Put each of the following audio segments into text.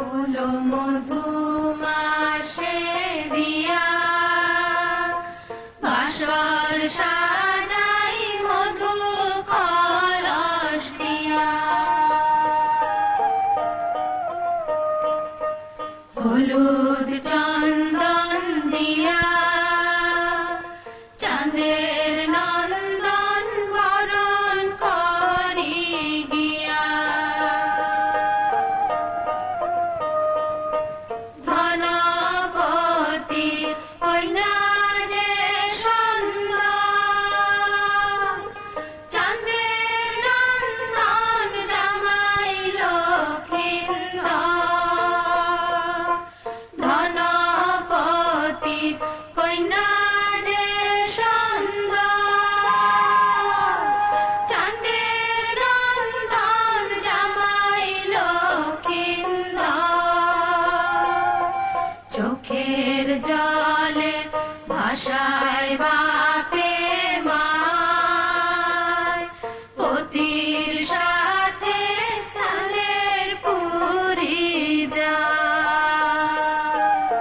হলো মধু মাসে বিয়া, বাসর সাজাই মধু কলস দিয়া। হলুদ চন্দন দিয়া চাঁদের নন্দন বরণ করি গিয়া। ধনপতি কন্যা যে সুন্দর, চাঁদের নন্দন জামাই লক্ষিন্দর। ধনপতি কন্যা যে সুন্দর, চাঁদের নন্দন জামাই লক্ষিন্দর। চোখের জলে ভাষায় বাপে মায়, পতির সাথে চাঁদের পুরী যায়।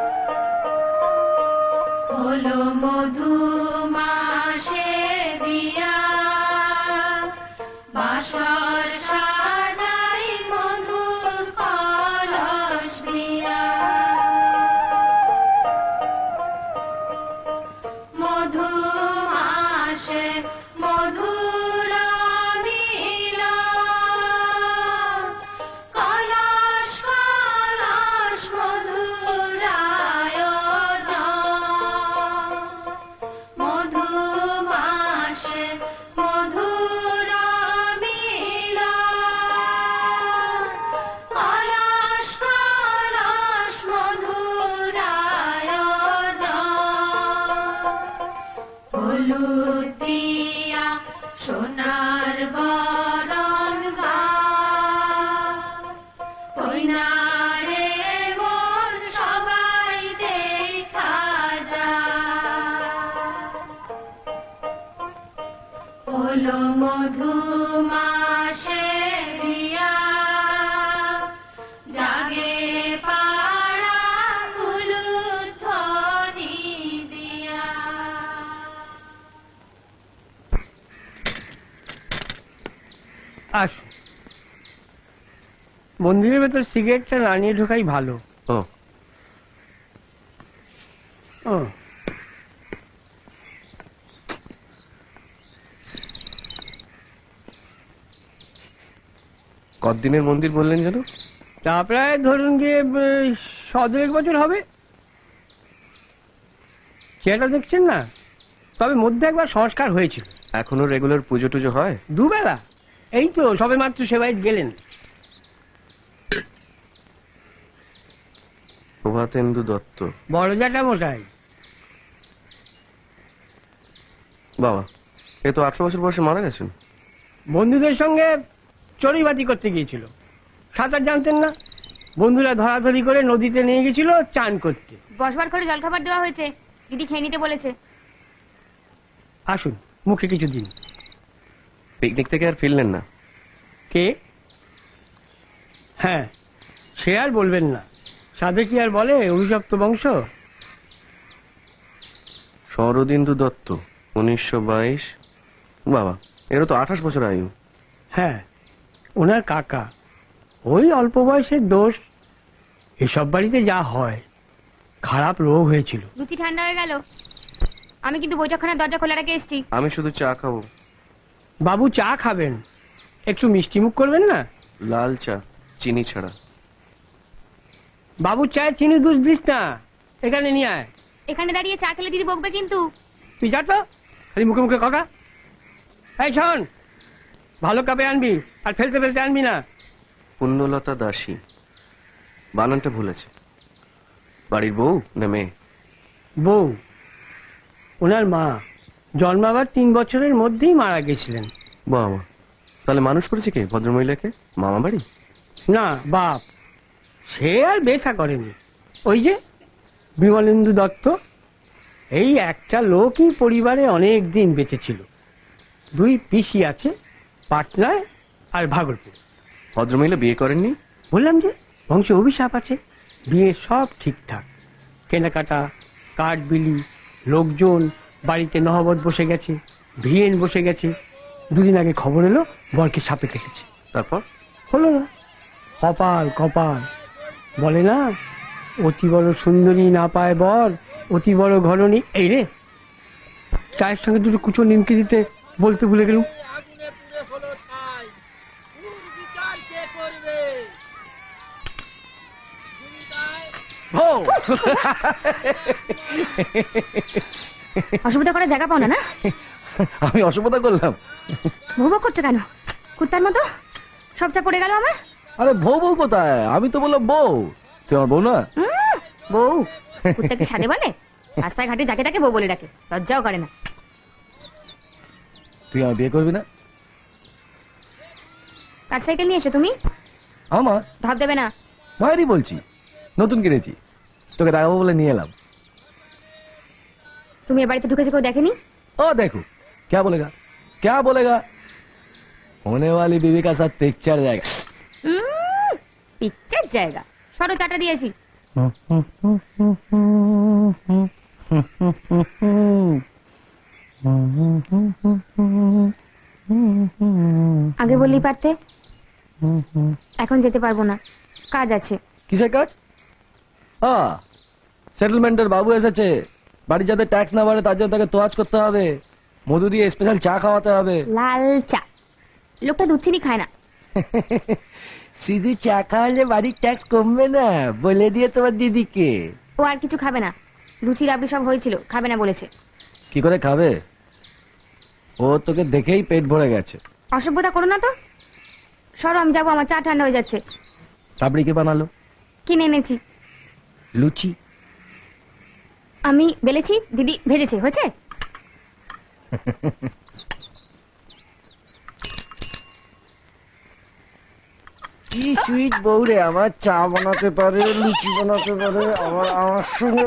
হলো মধু মাসে বিয়া, বাসর সাজাই মধুর কলস দিয়া। মধু মাসে মধুর মিলন, কলস কলস মধুর আয়োজন। মধু মাসে মধুর মিলন, কলস কলস মধুর আয়োজন। হলুদ দিয়া সোনার বরণ গায়, কইনারে মন সবাই দেখা যায়। হলো মধু মাসে বিয়া, জাগে পাড়া হলুদ ধ্বনি দিয়া। আস, মন্দিরের ভেতর সিগারেটটা না নিয়ে ঢোকাই ভালো। ও ও, কতদিনের মন্দির বললেন যেন? তা প্রায় ধরুন গিয়ে 1.5 বছর হবে। চেয়ারটা দেখছেন না? তবে মধ্যে একবার সংস্কার হয়েছিল। এখনো রেগুলার পুজো টুজো হয়? দুবেলা। এই তো সবে মাত্র সেবায় গেলেন। প্রভাতেন্দু দত্ত, বড় জ্যাঠা মশাই। বাবা এ তো 800 বছর বয়সে মারা গেছেন। বন্ধুদের সঙ্গে চড়ুইবাতি করতে গিয়েছিল। সাঁতার জানতেন না, বন্ধুরা ধরাধরি করে নদীতে নিয়ে গেছিল চান করতে। বসবার করে জলখাবার দেওয়া হয়েছে, দিদি খেয়ে নিতে বলেছে। আসুন, মুখে কিছু দিন। পিকনিক থেকে আর ফিরলেন না? কে? হ্যাঁ, সে আর বলবেন না। সাধে কি আর বলে অভিশপ্ত বংশ। শরদিন্দু দত্ত, 1922। বাবা এরও তো 28 বছর আয়ু। হ্যাঁ, ওনার কাকা। ওই অল্প বয়সের দোষ। এসব বাড়িতে যা হয়। খারাপ রোগ হয়েছিল। লুচি ঠান্ডা হয়ে গেল। আমি কিন্তু বৈঠকখানার দরজা খোলা রেখে এসছি। আমি শুধু চা খাবো। বাবু চা খাবেন, একটু মিষ্টি মুখ করবেন না? লাল চা, চিনি ছাড়া। বাবু চায় চিনি দুধ দিস না, এখানে নিয়ে আয়। এখানে দাঁড়িয়ে চা খেলে দিদি বকবে কিন্তু। তুই যা তো, খালি মুখে মুখে কথা। এই শোন, ভালো কাপে আনবি, আর ফেলতে ফেলতে আনবি না। পুণ্যলতা দাসী, বানানটা ভুলেছে। বাড়ির বউ না মেয়ে? বউ। ওনার মা জন্মাবার 3 বছরের মধ্যেই মারা গেছিলেন। বাবা, তাহলে মানুষ করেছে কে ভদ্রমহিলাকে? মামা বাড়ি? না, বাপ। সে আর বেথা করেনি। ওই যে বিমলেন্দু দত্ত, এই একটা লোকই পরিবারে অনেক দিন বেঁচে ছিল। 2 পিসি আছে, পাটনায় আর ভাগলপুর। ভদ্রমহিলা বিয়ে করেননি? বললাম যে। বংশে অভিশাপ আছে। বিয়ে সব ঠিকঠাক, কেনাকাটা, কাঠ বিলি, লোকজন, বাড়িতে নহবত বসে গেছে, ভিয়েন বসে গেছে। দুদিন আগে খবর এলো বরকে সাপে কেটেছে। তারপর? হলো না। কপাল কপাল, বলে না, অতি বড় সুন্দরী না পায় বর, অতি বড় ঘরণী। এই রে, চায়ের সঙ্গে দুটো কুচো নিমকি দিতে বলতে ভুলে গেলুম। অসুবিধা করার জায়গা পাও না না? আমি অসুবিধা করলাম? ভুবো করছো কেন কুত্তার মতো? সব চা পড়ে গেল আমার। আরে বউ বউ কোথায়? আমি তো বললাম বউ, তুই আমার বউ না? বউ কুত্তাকে সাথে বলে? রাস্তায় ঘাটে যাকে তাকে বউ বলে ডাকে, লজ্জাও করে না। তুই আমার বিয়ে করবি না? কার সাইকেল নিয়ে এসো তুমি? আমার ঢপ দেবে না। মায়েরই বলছি, নতুন কিনেছি, তোকে দেখাবো বলে নিয়ে এলাম। তুমি এ বাড়িতে ঢুকেছো কেউ দেখেনি? ओ देखो क्या बोलेगा, क्या बोलेगा, होने वाली बीवी का साथ पिक्चर जाएगा। পিকচার জায়গা, সরো চাটা দিয়েছি। আগে বললেই পারতে। এখন যেতে পারবো না, কাজ আছে। কিসের কাজ? সেটেলমেন্টের বাবু এসেছে, বাড়ি যাতে ট্যাক্স না বাড়ে তার জন্য তাকে তোয়াজ করতে হবে, মধু দিয়ে স্পেশাল চা খাওয়াতে হবে। লাল চা, লোকটা দুধ চিনি খায় না। শুধু চা খাওয়ালে বাড়ির ট্যাক্স কমবে না, বলে দিয়ে তোমার দিদিকে। ও আর কিছু খাবে না, লুচি রাবড়ি সব হয়েছিল, খাবে না বলেছে। কি করে খাবে? ও তোকে দেখেই পেট ভরে গেছে। অসভ্যতা করো না তো, সরো আমি যাবো, আমার চা ঠান্ডা হয়ে যাচ্ছে। রাবড়ি কে বানালো? কিনে এনেছি। লুচি আমি বেলেছি, দিদি ভেজেছে, হয়েছে। কি সুইট বউ রে আমার, চা বানাতে পারে, লুচি বানাতে পারে, আবার আমার সঙ্গে।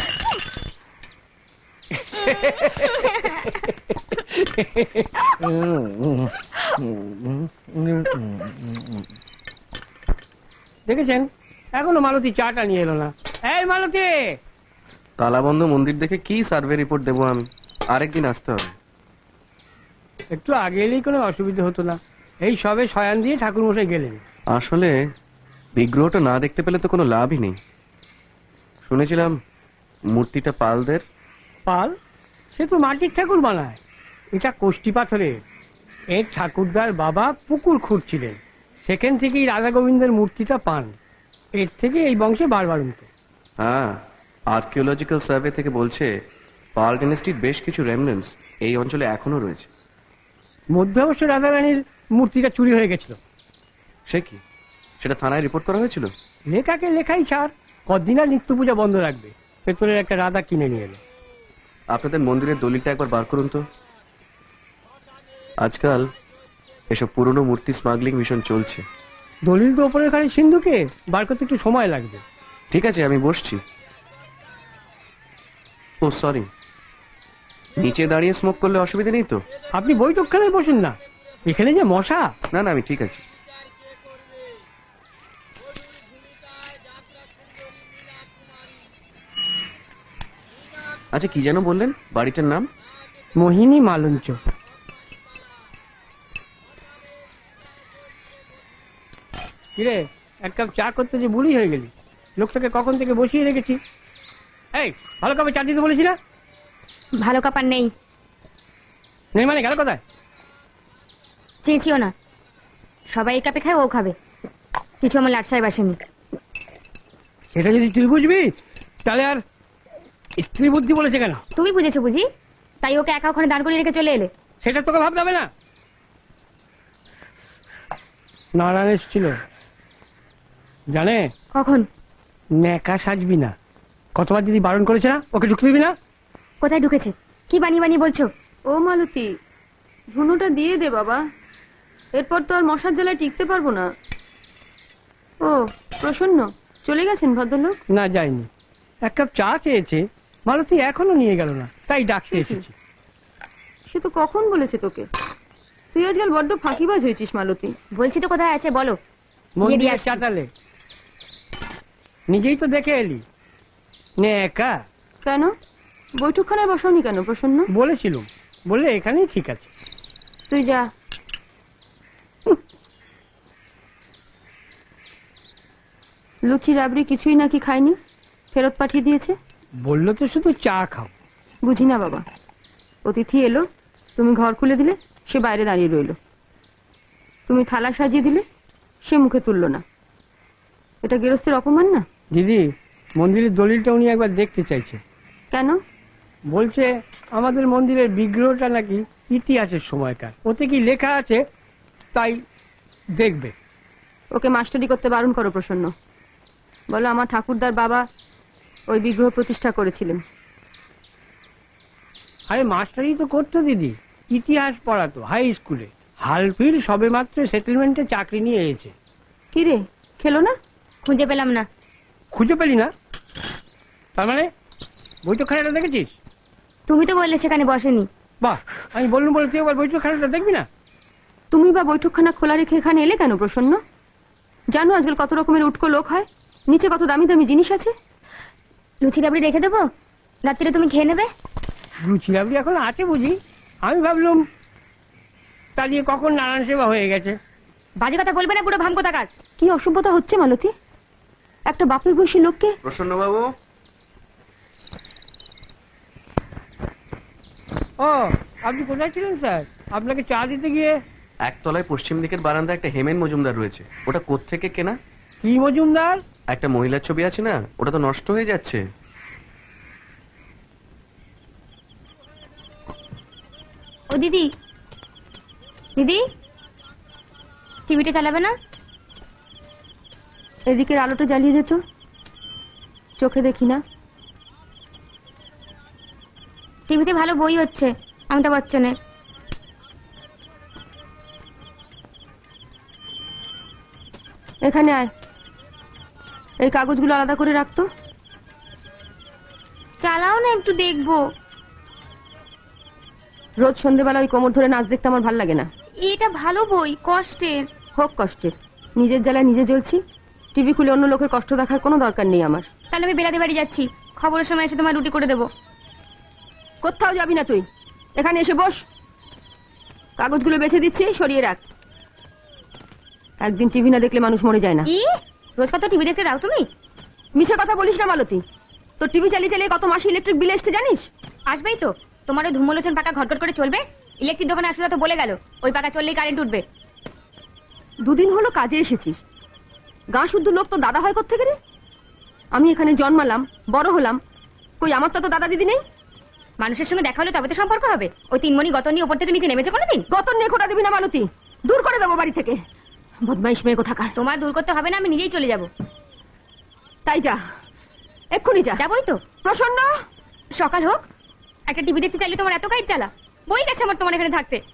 দেখেছেন, এখনো মালতী চাটা নিয়ে এলো না। এই মালতী! তালাবন্ধ মন্দির দেখে কি সার্ভে রিপোর্ট দেবো আমি? আরেকদিন আসতে হবে। একটু আগে এলেই কোনো অসুবিধা হতো না। এই সবে শয়ান দিয়ে ঠাকুর মশাই গেলেন। আসলে বিগ্রহটা না দেখতে পেলে তো কোনো লাভই নেই। শুনেছিলাম মূর্তিটা পালদের। পাল? সে তো মাটির ঠাকুর বানায়, এটা কোষ্টি পাথরের। এর ঠাকুরদার বাবা পুকুর খুঁড়ছিলেন, সেখান থেকেই রাধা গোবিন্দের মূর্তিটা পান। এর থেকে এই বংশে বারবার উঠত। হ্যাঁ, আর্কিওলজিক্যাল সার্ভে থেকে বলছে পাল ডাইনেস্টির বেশ কিছু রেমনেন্টস এই অঞ্চলে এখনো রয়েছে। মধ্যে অবশ্য রাধা রানীর মূর্তিটা চুরি হয়ে গেছিল। সে কি? সেটা থানায় রিপোর্ট করা হয়েছিল? লেখাকে লেখাই ছাড়, কদিন আর নিত্য পূজা বন্ধ রাখবে। ভেতরের একটা রাধা কিনে নিয়ে এলো। আপনাদের মন্দিরের দলিলটা একবার বার করুন তো। আজকাল এসব পুরনো মূর্তি স্মাগলিং ভীষণ চলছে। দলিল তো ওপরের খালি সিন্ধুকে, বার করতে একটু সময় লাগবে। ঠিক আছে, আমি বসছি। ও সরি, নিচে দাঁড়িয়ে স্মোক করলে অসুবিধা নেই তো? আপনি বৈঠকখানায় বসুন না, এখানে যে মশা। না না, আমি ঠিক আছি। আচ্ছা, কি যেন বললেন বাড়িটার নাম? মোহিনী মালঞ্চ। কিরে, এক কাপ চা করতে যে বুড়ি হয়ে গেলি? লোকটাকে কখন থেকে বসিয়ে রেখেছি। এই, ভালো কাপে চা দিতে বলেছি না? ভালো কাপার নেই। নেই মানে গেল কোথায়? চেয়েছিও না, সবাই এই কাপে খায়, ও খাবে। কিছু আমার লাট সাহেব আসেনি। এটা যদি তুই বুঝবি, তাহলে আর স্ত্রী বুদ্ধি বলেছে কেন? তুমি বুঝেছো বুঝি, তাই ওকে একা ওখানে দাঁড় করিয়ে রেখে চলে এলে। সেটা তোকে ভাবতে হবে না। নারায়ণ এসেছিল, জানে? কখন? ন্যাকা সাজবি না। কতবার দিদি বারণ করেছে না ওকে ঢুকতে দিবি না? কোথায় ঢুকেছে? কি বানিয়ে বানিয়ে বলছো? ও মালতী, ধুনুটা দিয়ে দে বাবা, এরপর তো আর মশার জ্বালায় টিকতে পারবো না। ও প্রসন্ন চলে গেছেন ভদ্রলোক? না, যায়নি। এক কাপ চা চেয়েছে, মালতী এখনো নিয়ে গেল না, তাই ডাকতে এসেছি। সে তো কখন বলেছে তোকে? তুই আজকাল বড্ড ফাঁকিবাজ হয়েছিস মালতী। বলছি তো কোথায় আছে বলো। মন্দিরে আসছি। চাতালে। নিজেই তো দেখে এলি নে একা। কেন বৈঠকখানায় বসাওনি কেন প্রসন্ন? বলেছিলুম, বললে এখানেই ঠিক আছে। তুই যা। লুচি রাবড়ি কিছুই নাকি খায়নি, ফেরত পাঠিয়ে দিয়েছে। বললো তো শুধু চা খাও। বুঝি না বাবা, অতিথি এলো, তুমি ঘর খুলে দিলে, সে বাইরে দাঁড়িয়ে রইলো। তুমি থালা সাজিয়ে দিলে, সে মুখে তুললো না। এটা গেরস্তের অপমান না? দিদি, মন্দিরের দলিলটা উনি একবার দেখতে চাইছে। কেন? বলছে আমাদের মন্দিরের বিগ্রহটা নাকি ইতিহাসের সময়কার, ওতে কি লেখা আছে তাই দেখবে। ওকে মাস্টারি করতে বারণ করো প্রসন্ন। বলো আমার ঠাকুরদার বাবা ওই বিগ্রহ প্রতিষ্ঠা করেছিলেন। আরে মাস্টারই তো করতো দিদি, ইতিহাস পড়াতো হাই স্কুলে। হালফিল সবে মাত্র সেটেলমেন্টে চাকরি নিয়ে এসেছে। কি রে, খেলো না? খুঁজে পেলাম না। খুঁজে পেলি না? তার মানে বৈঠকখানাটা দেখেছিস? তুমি তো বললে সেখানে বসেনি। বাহ, আমি বললুম বলে তুই একবার বৈঠকখানাটা দেখবি না? তুমি বা বৈঠকখানা খোলা রেখে এখানে এলে কেন প্রসন্ন? জানো আজকাল কত রকমের উটকো লোক হয়, নিচে কত দামি দামি জিনিস আছে। লুচি রাবড়ি রেখে দেবো, রাত্রিরে তুমি খেয়ে নেবে। লুচি রাবড়ি এখন আছে বুঝি? আমি ভাবলুম তা দিয়ে কখন নারায়ণ সেবা হয়ে গেছে। বাজে কথা বলবে না, পুরো ভাম কোথাকার। কি অসভ্যতা হচ্ছে মালতী, একটা বাপের বয়সী লোককে। প্রসন্ন বাবু, ও আপনি কোথায় ছিলেন স্যার? আপনাকে চা দিতে গিয়ে। একতলায় পশ্চিম দিকের বারান্দায় একটা হেমেন মজুমদার রয়েছে, ওটা কোত্থেকে কেনা? কি মজুমদার? একটা মহিলার ছবি আছে না, ওটা তো নষ্ট হয়ে যাচ্ছে। ও দিদি, দিদি টিভিটা চালাবে না? এদিকের আলোটা জ্বালিয়ে দে তো, চোখে দেখি না। টিভিতে ভালো বই হচ্ছে, অমিতাভ বচ্চনের। এখানে আয়, এই কাগজগুলো আলাদা করে রাখতো। চালাও না, একটু দেখবো। রোজ সন্ধেবেলা ওই কোমর ধরে নাচ দেখতে আমার ভাল লাগে না। এটা ভালো বই, কষ্টের। হোক কষ্টের, নিজের জ্বালায় নিজে জ্বলছি। টিভি খুলে অন্য লোকের কষ্ট দেখার কোনো দরকার নেই আমার। তাহলে আমি বেড়াতে বাড়ি যাচ্ছি, খবরের সময় এসে তোমার রুটি করে দেবো। কোথাও যাবি না তুই, এখানে এসে বস। কাগজগুলো বেছে দিচ্ছি, সরিয়ে রাখ। একদিন টিভি না দেখলে মানুষ মরে যায় না। ই রোজ কত টিভি দেখতে দাও তুমি? মিছে কথা বলিস না মালতী, তোর টিভি চালিয়ে চালিয়ে কত মাসে ইলেকট্রিক বিল এসছে জানিস? আসবেই তো, তোমার ওই ধুমলোচন পাকা ঘটঘট করে চলবে। ইলেকট্রিক দোকানে আসলে তো বলে গেল ওই পাকা চললেই কারেন্ট উঠবে। দুদিন হলো কাজে এসেছিস, গা শুদ্ধ লোক তো দাদা হয় কোত্থেকে রে? আমি এখানে জন্মালাম, বড় হলাম, কই আমার তো দাদা দিদি নেই? মানুষের সঙ্গে দেখা হলে তবে তো সম্পর্ক হবে। ওই তিনমণি গতন নিয়ে ওপর থেকে নিচে নেমেছে কোনোদিন? গতর নিয়ে খোটা দিবি না মালতী, দূর করে দেবো বাড়ি থেকে। বদমাইশ মেয়ে কোথাকার। তোমার দূর করতে হবে না, আমি নিজেই চলে যাব। তাই যা, এক্ষুনি যা। যাবই তো। প্রসন্ন, সকাল হোক, একটা টিভি দেখতে চাইলে তোমার এত কাজ জ্বালা। বই গেছে আমার তোমার এখানে থাকতে।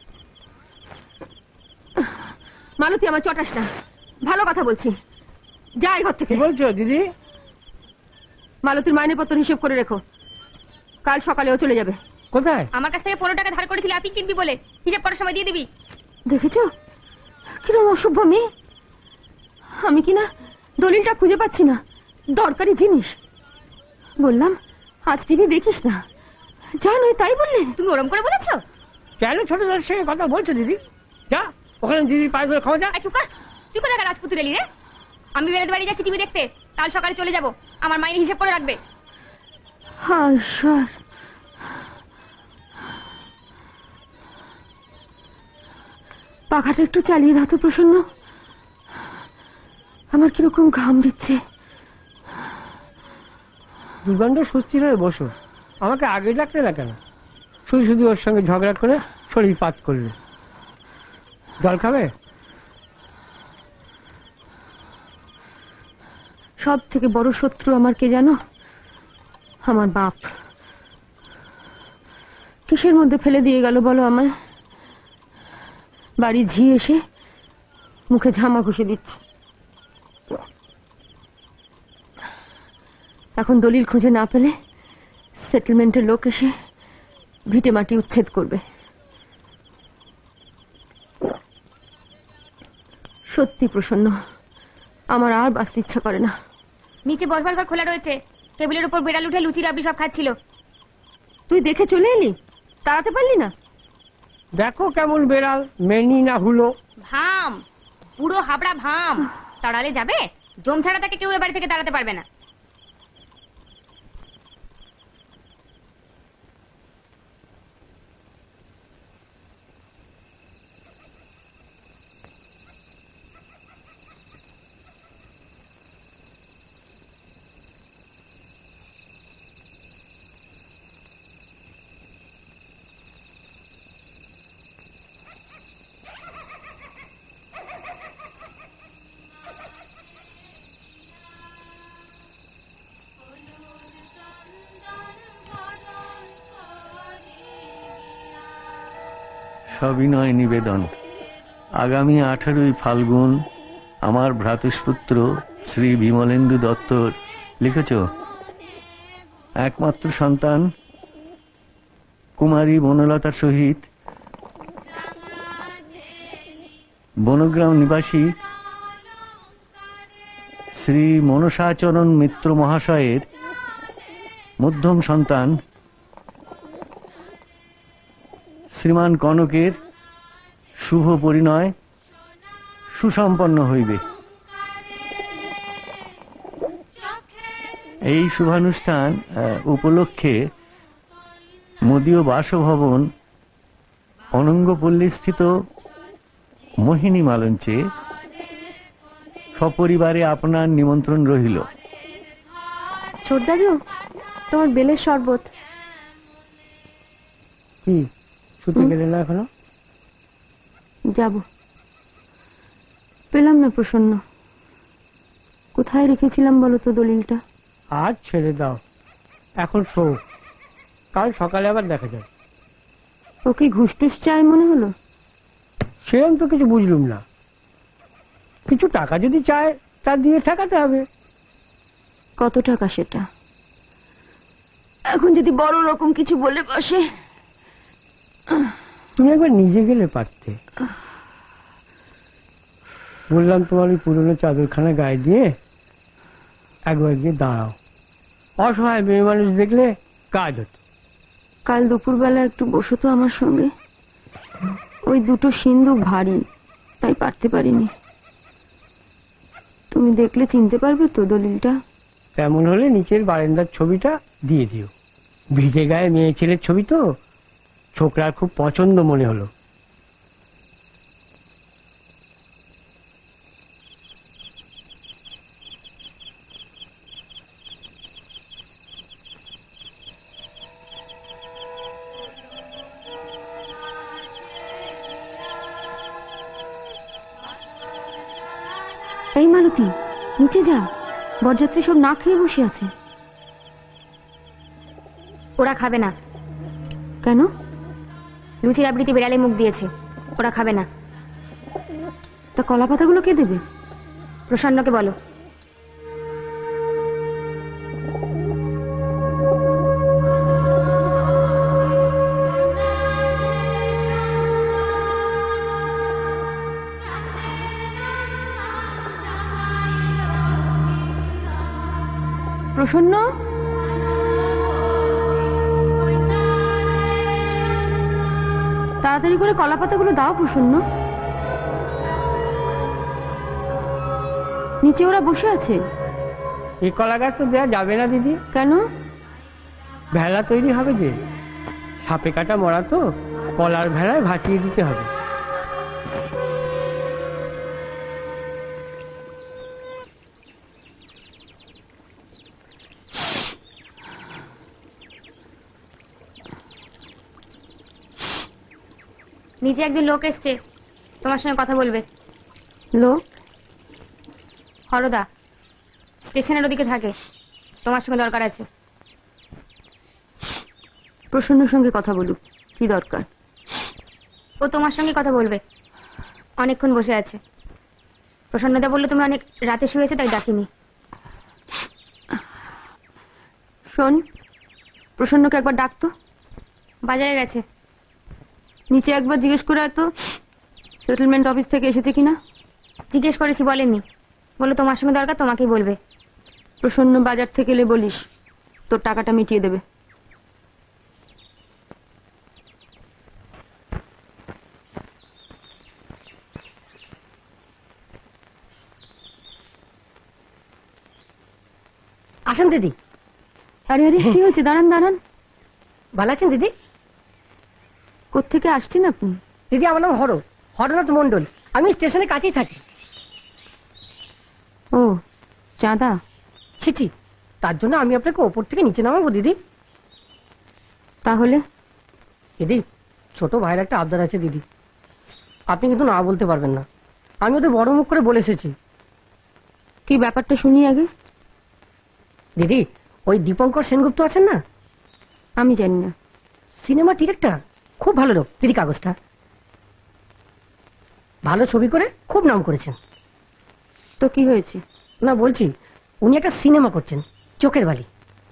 মালতী আমার চটাস না, ভালো কথা বলছি, যা এই ঘর থেকে। কি বলছো দিদি? মালতীর মাইনেপত্র হিসেব করে রেখো, কাল সকালেও চলে যাবে। কোথায়? আমার কাছ থেকে 15 টাকা ধার করেছিলে, আপনি কিনবি বলে, হিসাব করার সময় দিয়ে দিবি। দেখেছো কিরম অসভ্য মেয়ে। আমি কিনা দলিলটা খুঁজে পাচ্ছি না, দরকারি জিনিস। বললাম আজ টিভি দেখিস না, যা নয় তাই বললে। তুমি ওরম করে বলেছো? কেন ছোট দাদার সঙ্গে কথা বলছো দিদি? যা ওখানে দিদির পায়ে ধরে খাওয়া যা। চুপ কর, তুই কোথায় রাজপুতুর এলি রে? আমি বেড়াতে বাড়ি যাচ্ছি টিভি দেখতে, কাল সকালে চলে যাব। আমার মাইনে হিসাব করে রাখবে। হায় ঈশ্বর, পাখাটা একটু চালিয়ে দাও তো প্রসন্ন, আমার কিরকম ঘাম দিচ্ছে। দুদণ্ড সুস্থির হয়ে বসো, আমাকে আগে ডাকলে না কেন? শুধু শুধু ওর সঙ্গে ঝগড়া করে শরীর পাত করলে। জল খাবে? সব থেকে বড় শত্রু আমার কে জানো? আমার বাপ। কিসের মধ্যে ফেলে দিয়ে গেল বলো আমায়? বাড়ি ঝি এসে মুখে ঝামা ঘষে দিচ্ছে। এখন দলিল খুঁজে না পেলে সেটেলমেন্টের লোক এসে ভিটে মাটি উচ্ছেদ করবে। সত্যি প্রসন্ন, আমার আর বাঁচতে ইচ্ছা করে না। নিচে বসবার ঘর খোলা রয়েছে, টেবিলের উপর বেড়াল উঠে লুচি রাবড়ি সব খাচ্ছিল। তুই দেখে চলে এলি, তাড়াতে পারলি না? দেখো কেমন বেড়াল, মেনি না হুলো। ভাম, পুরো হাবড়া ভাম। তাড়ালে যাবে? জম ছাড়া তাকে কেউ এ বাড়ি থেকে তাড়াতে পারবে না। সবিনয় নিবেদন, আগামী 18ই ফাল্গুন আমার ভ্রাতুষ্পুত্র শ্রী বিমলেন্দু দত্তর, লিখেছ, একমাত্র সন্তান কুমারী বনলতার সহিত বনগ্রাম নিবাসী শ্রী মনসাচরণ মিত্র মহাশয়ের মধ্যম সন্তান শ্রীমান কনকের শুভ পরিণয় সুসম্পন্ন হইবে। এই শুভানুষ্ঠান উপলক্ষে মদীয় বাসভবন অনঙ্গপল্লীস্থিত মোহিনী মালঞ্চে সপরিবারে আপনার নিমন্ত্রণ রহিল। ছোট দাদু, তোমার বেলের শরবত। কি ছুটি গেলে না এখনো? যাব, পেলাম না প্রসন্ন। কোথায় রেখেছিলাম বলো তো দলিলটা? আজ ছেড়ে দাও, এখন শো, কাল সকালে আবার দেখা যায়। ও কি ঘুষ টুস চাই মনে হলো? সেরকম তো কিছু বুঝলুম না। কিছু টাকা যদি চায় তা দিয়ে ঠেকাতে হবে। কত টাকা সেটা? এখন যদি বড় রকম কিছু বলে বসে। তুমি একবার নিজে গেলে পারতে। বললাম তোমার ওই পুরনো চাদরখানা গায়ে দিয়ে একবার গিয়ে দাঁড়াও। অসহায় মেয়ে মানুষ দেখলে কাজ হতো। কাল দুপুরবেলা একটু বসো তো আমার সঙ্গে। ওই দুটো সিন্ধুক ভারী, তাই পারতে পারিনি। তুমি দেখলে চিনতে পারবে তো দলিলটা? তেমন হলে নিচের বারান্দার ছবিটা দিয়ে দিও। ভিজে গায়ে মেয়ে ছেলের ছবি তো, ছোকরার খুব পছন্দ মনে হলো। এই মালতী, নিচে যা, বরযাত্রী সব না খেয়ে বসে আছে। ওরা খাবে না। কেন? লুচি রাবড়িতে বেড়ালে মুখ দিয়েছে, ওরা খাবে না। তা কলা পাতাগুলো কে দেবে? প্রসন্নকে বলো। প্রসন্ন, তাড়াতাড়ি করে কলা পাতাগুলো দাও প্রসন্ন। নিচে ওরা বসে আছে। এই কলা গাছ তো দেওয়া যাবে না দিদি। কেন? ভেলা তৈরি হবে যে, সাপে কাটা মরা তো, কলার ভেলায় ভাসিয়ে দিতে হবে। নিচে একজন লোক এসছে, তোমার সঙ্গে কথা বলবে। লোক? হরদা, স্টেশনের ওদিকে থাকে, তোমার সঙ্গে দরকার আছে। প্রসন্নর সঙ্গে কথা বলুক, কি দরকার? ও তোমার সঙ্গে কথা বলবে, অনেকক্ষণ বসে আছে। প্রসন্নদা বললো তুমি অনেক রাতে শুয়েছো, তাই ডাকিনি। শোন, প্রসন্নকে একবার ডাকতো। বাজারে গেছে। নিচে একবার জিজ্ঞেস করে তো সেটেলমেন্ট অফিস থেকে এসেছে কিনা। জিজ্ঞেস করেছি, বলেননি। বললো তোমার সঙ্গে দরকার, তোমাকেই বলবে। প্রসন্ন বাজার থেকে এলে বলিস তোর টাকাটা মিটিয়ে দেবে। আসেন দিদি। আরে আরে কি হয়েছে? দাঁড়ান দাঁড়ান। ভালো আছেন দিদি? কোত্থেকে আসছেন আপনি? দিদি আমার নাম হরনাথ মন্ডল। আমি স্টেশনের কাছেই থাকি। ও চাঁদা? ছিছি, তার জন্য আমি আপনাকে ওপর থেকে নিচে নামাবো দিদি? তাহলে দিদি, ছোট ভাইয়ের একটা আবদার আছে দিদি, আপনি কিন্তু না বলতে পারবেন না। আমি ওদের বড় মুখ করে বলে এসেছি। কি ব্যাপারটা শুনি আগে। দিদি, ওই দীপঙ্কর সেনগুপ্ত আছেন না, আমি জানি না। সিনেমা ডিরেক্টর, খুব ভালো লোক দিদি। কাগজটা ভালো ছবি করে খুব নাম করেছেন। তো কি হয়েছে? না বলছি, উনি একটা সিনেমা করছেন, চোখের বালি।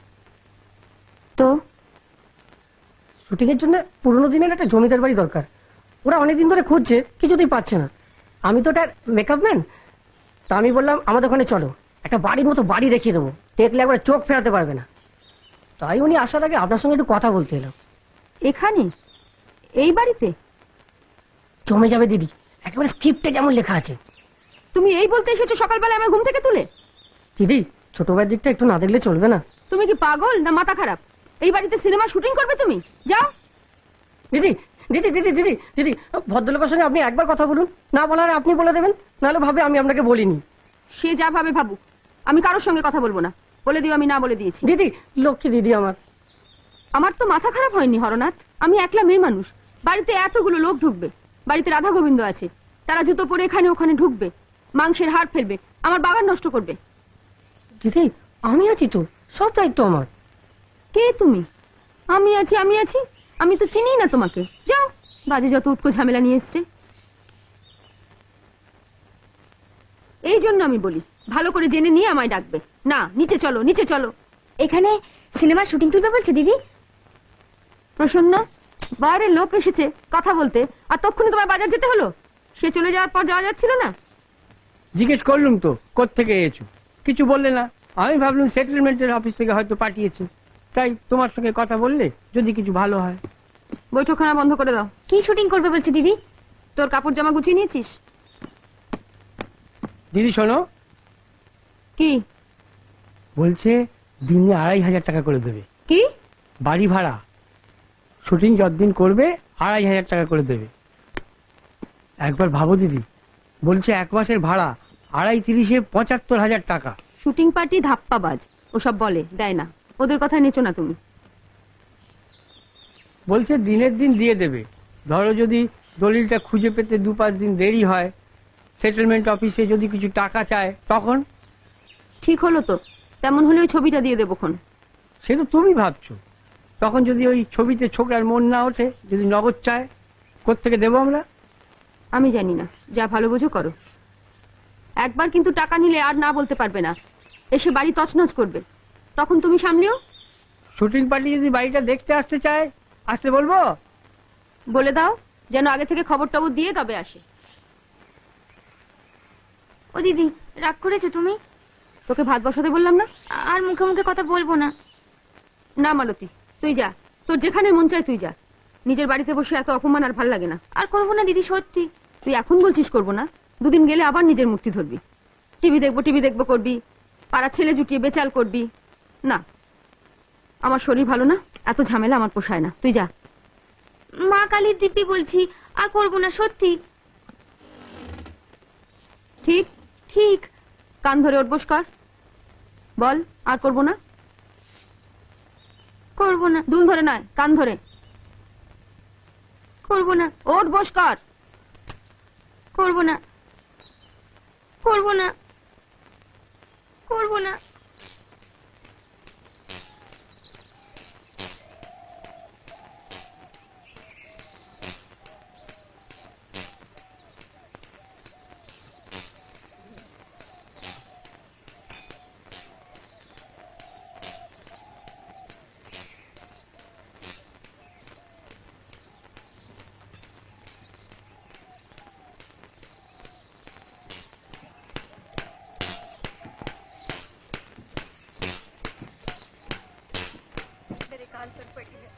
তো শুটিং এর জন্য পুরোনো দিনের একটা জমিদার বাড়ি দরকার। ওরা অনেকদিন ধরে খুঁজছে, কিছুতেই পাচ্ছে না। আমি তো ওটার মেকআপ ম্যান। তা আমি বললাম আমাদের ওখানে চলো, একটা বাড়ির মতো বাড়ি দেখিয়ে দেবো, দেখলে একবার চোখ ফেরাতে পারবে না। তাই উনি আসার আগে আপনার সঙ্গে একটু কথা বলতে এলাম। এখানে এই বাড়িতে? জমে যাবে দিদি, একেবারে স্ক্রিপ্টে যেমন লেখা আছে। তুমি এই বলতে এসেছো সকালবেলা আমার ঘুম থেকে তুলে? দিদি, ছোট ভাইয়ের দিকটা একটু না দেখলে চলবে না। তুমি কি পাগল না মাথা খারাপ? এই বাড়িতে সিনেমা শুটিং করবে তুমি? যাও। দিদি দিদি দিদি দিদি দিদি, ভদ্রলোকের সঙ্গে আপনি একবার কথা বলুন, না বলার আপনি বলে দেবেন, নাহলে ভাবে আমি আপনাকে বলিনি। সে যা ভাবে ভাবুক, আমি কারোর সঙ্গে কথা বলবো না। বলে দিও আমি না বলে দিয়েছি। দিদি, লক্ষ্মী দিদি আমার। আমার তো মাথা খারাপ হয়নি হরনাথ। আমি একলা মেয়ে মানুষ, বাড়িতে এতগুলো লোক ঢুকবে। বাড়িতে রাধা গোবিন্দ আছে, তারা জুতো পরে এখানে ওখানে ঢুকবে, মাংসের হাড় ফেলবে, আমার বাগান নষ্ট করবে। দিদি, আমি আছি তো, সব দায়িত্ব আমার। কে তুমি? আমি আছি আমি আছি? আমি তো চিনি না তোমাকে। যাও, বাজে যত উটকো ঝামেলা নিয়ে এসছে। এই জন্য আমি বলি ভালো করে জেনে নিয়ে আমায় ডাকবে না। নিচে চলো নিচে চলো। এখানে সিনেমার শুটিং তুলবে বলছে দিদি। প্রসন্ন, বাইরের লোক এসেছে কথা বলতে, আর তখনই তোমায় বাজার যেতে হলো? সে চলে যাওয়ার পর যাওয়া যাচ্ছিল না? জিজ্ঞেস করলুম তো কোত্থেকে এসেছো, কিছু বললে না। আমি ভাবলাম সেটেলমেন্টের অফিস থেকে হয়তো পাঠিয়েছে, তাই তোমার সঙ্গে কথা বললে যদি কিছু ভালো হয়। বৈঠকখানা বন্ধ করে দাও। কি শুটিং করবে বলছে দিদি? তোর কাপড় জামা গুছিয়ে নিয়েছিস? দিদি শোনো, কি বলছে দিনে 2500 টাকা করে দেবে কি? বাড়ি ভাড়া। শুটিং যতদিন করবে 2500 টাকা করে দেবে। একবার ভাবো দিদি, বলছে 1 মাসের ভাড়া 2.5 75,000 টাকা। শুটিং পার্টি ধাপ্পাবাজ, ওসব বলে দেয় না। ওদের কথা নেচো না তুমি। বলছে দিনের দিন দিয়ে দেবে। ধরো যদি দলিলটা খুঁজে পেতে 2-5 দিন দেরি হয়, সেটেলমেন্ট অফিসে যদি কিছু টাকা চায় তখন। ঠিক হলো তো, তেমন হলে ওই ছবিটা দিয়ে দেবোক্ষণ। সে তো তুমি ভাবছো, তখন যদি ওই ছবিতে ছোকরার মন না ওঠে, যদি নগদ চায়, কোত্থেকে দেবো আমরা? আমি জানি না, যা ভালো বোঝো করো। একবার কিন্তু টাকা নিলে আর না বলতে পারবে না, এসে বাড়ি তছনছ করবে, তখন তুমি সামলিও। শুটিং পার্টি যদি বাড়িটা দেখতে আসতে চায়, আসতে বলবো? বলে দাও যেন আগে থেকে খবর টবর দিয়ে তবে আসে। ও দিদি, রাগ করেছো তুমি? তোকে ভাত বসাতে বললাম না? আর মুখে মুখে কথা বলবো না। না মালতী, তুই যা, তোর যেখানে মন চায় তুই যা। নিজের বাড়িতে বসে এত অপমান আর ভাল লাগে না। আর করবো না দিদি, সত্যি। তুই এখন বলছিস করবো না, দুদিন গেলে আবার নিজের মূর্তি ধরবি। টিভি দেখবো করবি, পাড়া ছেলে জুটিয়ে বেচাল করবি। না, আমার শরীর ভালো না, এত ঝামেলা আমার পোষায় না। তুই যা। মা কালীর দিব্যি বলছি, আর করবো না সত্যি। ঠিক ঠিক। কান ধরে ওঠ বস কর। বল আর করবো না। করবো না। দুল ধরে নয়, কান ধরে। করবো না। ওঠ বস কর। করবো না। করবো না। করবো না। पड़ी है।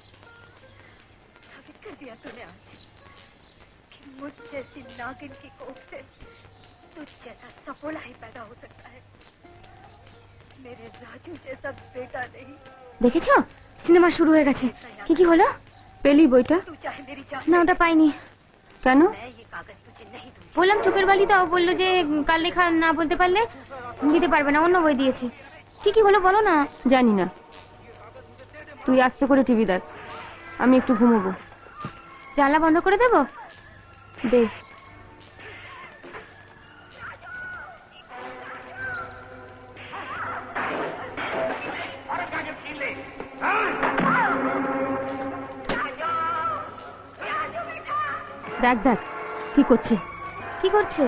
साबित कर दिया तूने आज कि मुझ जैसी नागिन की कोख से तुझ जैसा सपोला ही पैदा हो सकता है। मेरे राजू जैसा बेटा नहीं। দেখেছো সিনেমা শুরু হয়ে গেছে কি কি হলো পেলি বইটা? तू चाहे मेरी जान না ওটা পাইনি কেন? मैं ये कागज तुझे नहीं दूंगी। বললাম চোখের বালি দাও বললো যে কাল লেখা না বলতে পারলে দিতে পারবে না অন্য বই দিয়েছে কি কি হলো বলো না জানি না। তুই আস্তে করে টিভি দেখ, আমি একটু ঘুমোবো। জানলা বন্ধ করে দেবো দে। দেখ দেখ কি করছে। কি করছে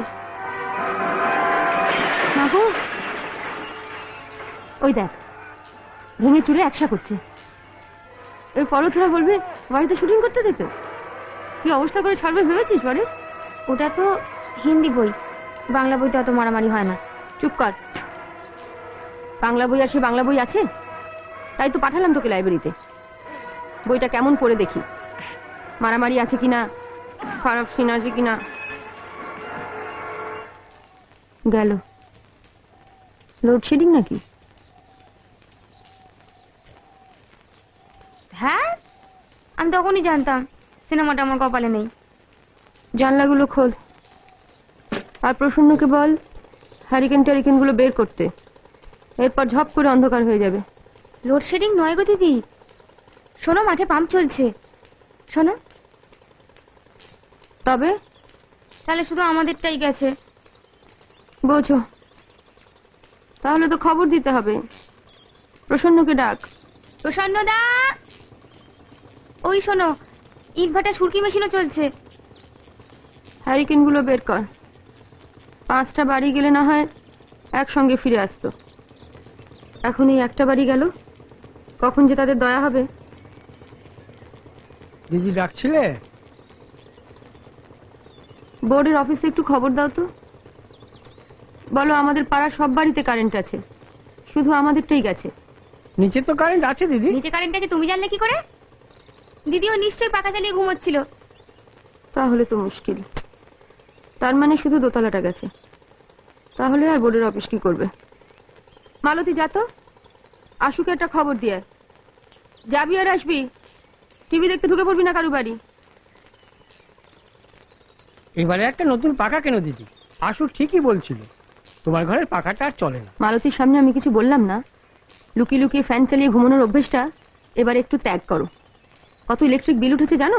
মা গো, ওই দেখ ভেঙে চুরে একসা করছে। এরপরও তোরা বলবে বাড়িতে শুটিং করতে দিত? কি অবস্থা করে ছাড়বে ভেবেছিস বাড়ির? ওটা তো হিন্দি বই বাংলা বইতে অত মারামারি হয় না চুপ কর। বাংলা বই আর সে বাংলা বই আছে? তাই তো পাঠালাম তোকে লাইব্রেরিতে। বইটা কেমন পড়ে দেখি, মারামারি আছে কিনা, খারাপ সিন আছে কিনা। গেল লোডশেডিং নাকি? হ্যাঁ আমি তখনই জানতাম সিনেমাটা আমার কপালে নেই জানলাগুলো খোল আর প্রসন্নকে বল হ্যারিকেন ট্যারিকেন গুলো বের করতে। এরপর ঝপ করে অন্ধকার হয়ে যাবে। লোডশেডিং নয় গো দিদি শোনো মাঠে পাম্প চলছে শোনো তবে তাহলে শুধু আমাদেরটাই গেছে বোঝো, তাহলে তো খবর দিতে হবে। প্রসন্নকে ডাক। প্রসন্নদা ওই শোনো ইটভাটা সুরকি মেশিনও চলছে হ্যারিকেন গুলো বের কর। 5টা বাড়ি গেলে না হয় একসঙ্গে ফিরে আসতো। এখন এই একটা বাড়ি গেল, কখন যে তাদের দয়া হবে। দিদি ডাকছিলে? বোর্ডের অফিসে একটু খবর দাও তো। বলো আমাদের পাড়ার সব বাড়িতে কারেন্ট আছে, শুধু আমাদেরটাই গেছে। নিচে তো কারেন্ট আছে দিদি। নিচে কারেন্ট আছে তুমি জানলে কি করে? দিদিও নিশ্চয়ই পাখা চালিয়ে ঘুমোচ্ছিল। তাহলে তো মুশকিল। তার মানে শুধু দোতলাটা গেছে। তাহলে আর বোর্ডের অফিস কি করবে? মালতী যা তো, আশুকে একটা খবর দিয়ে আয়। যাবি আর আসবি, টিভি দেখতে ঢুকে পড়বি না কারু বাড়ি। এবারে একটা নতুন পাখা কেন দিদি? আসু ঠিকই বলছিল তোমার ঘরের পাখাটা আর চলে না। মালতীর সামনে আমি কিছু বললাম না। লুকিয়ে লুকিয়ে ফ্যান চালিয়ে ঘুমানোর অভ্যেসটা এবার একটু ত্যাগ করো। কত ইলেকট্রিক বিল উঠেছে জানো?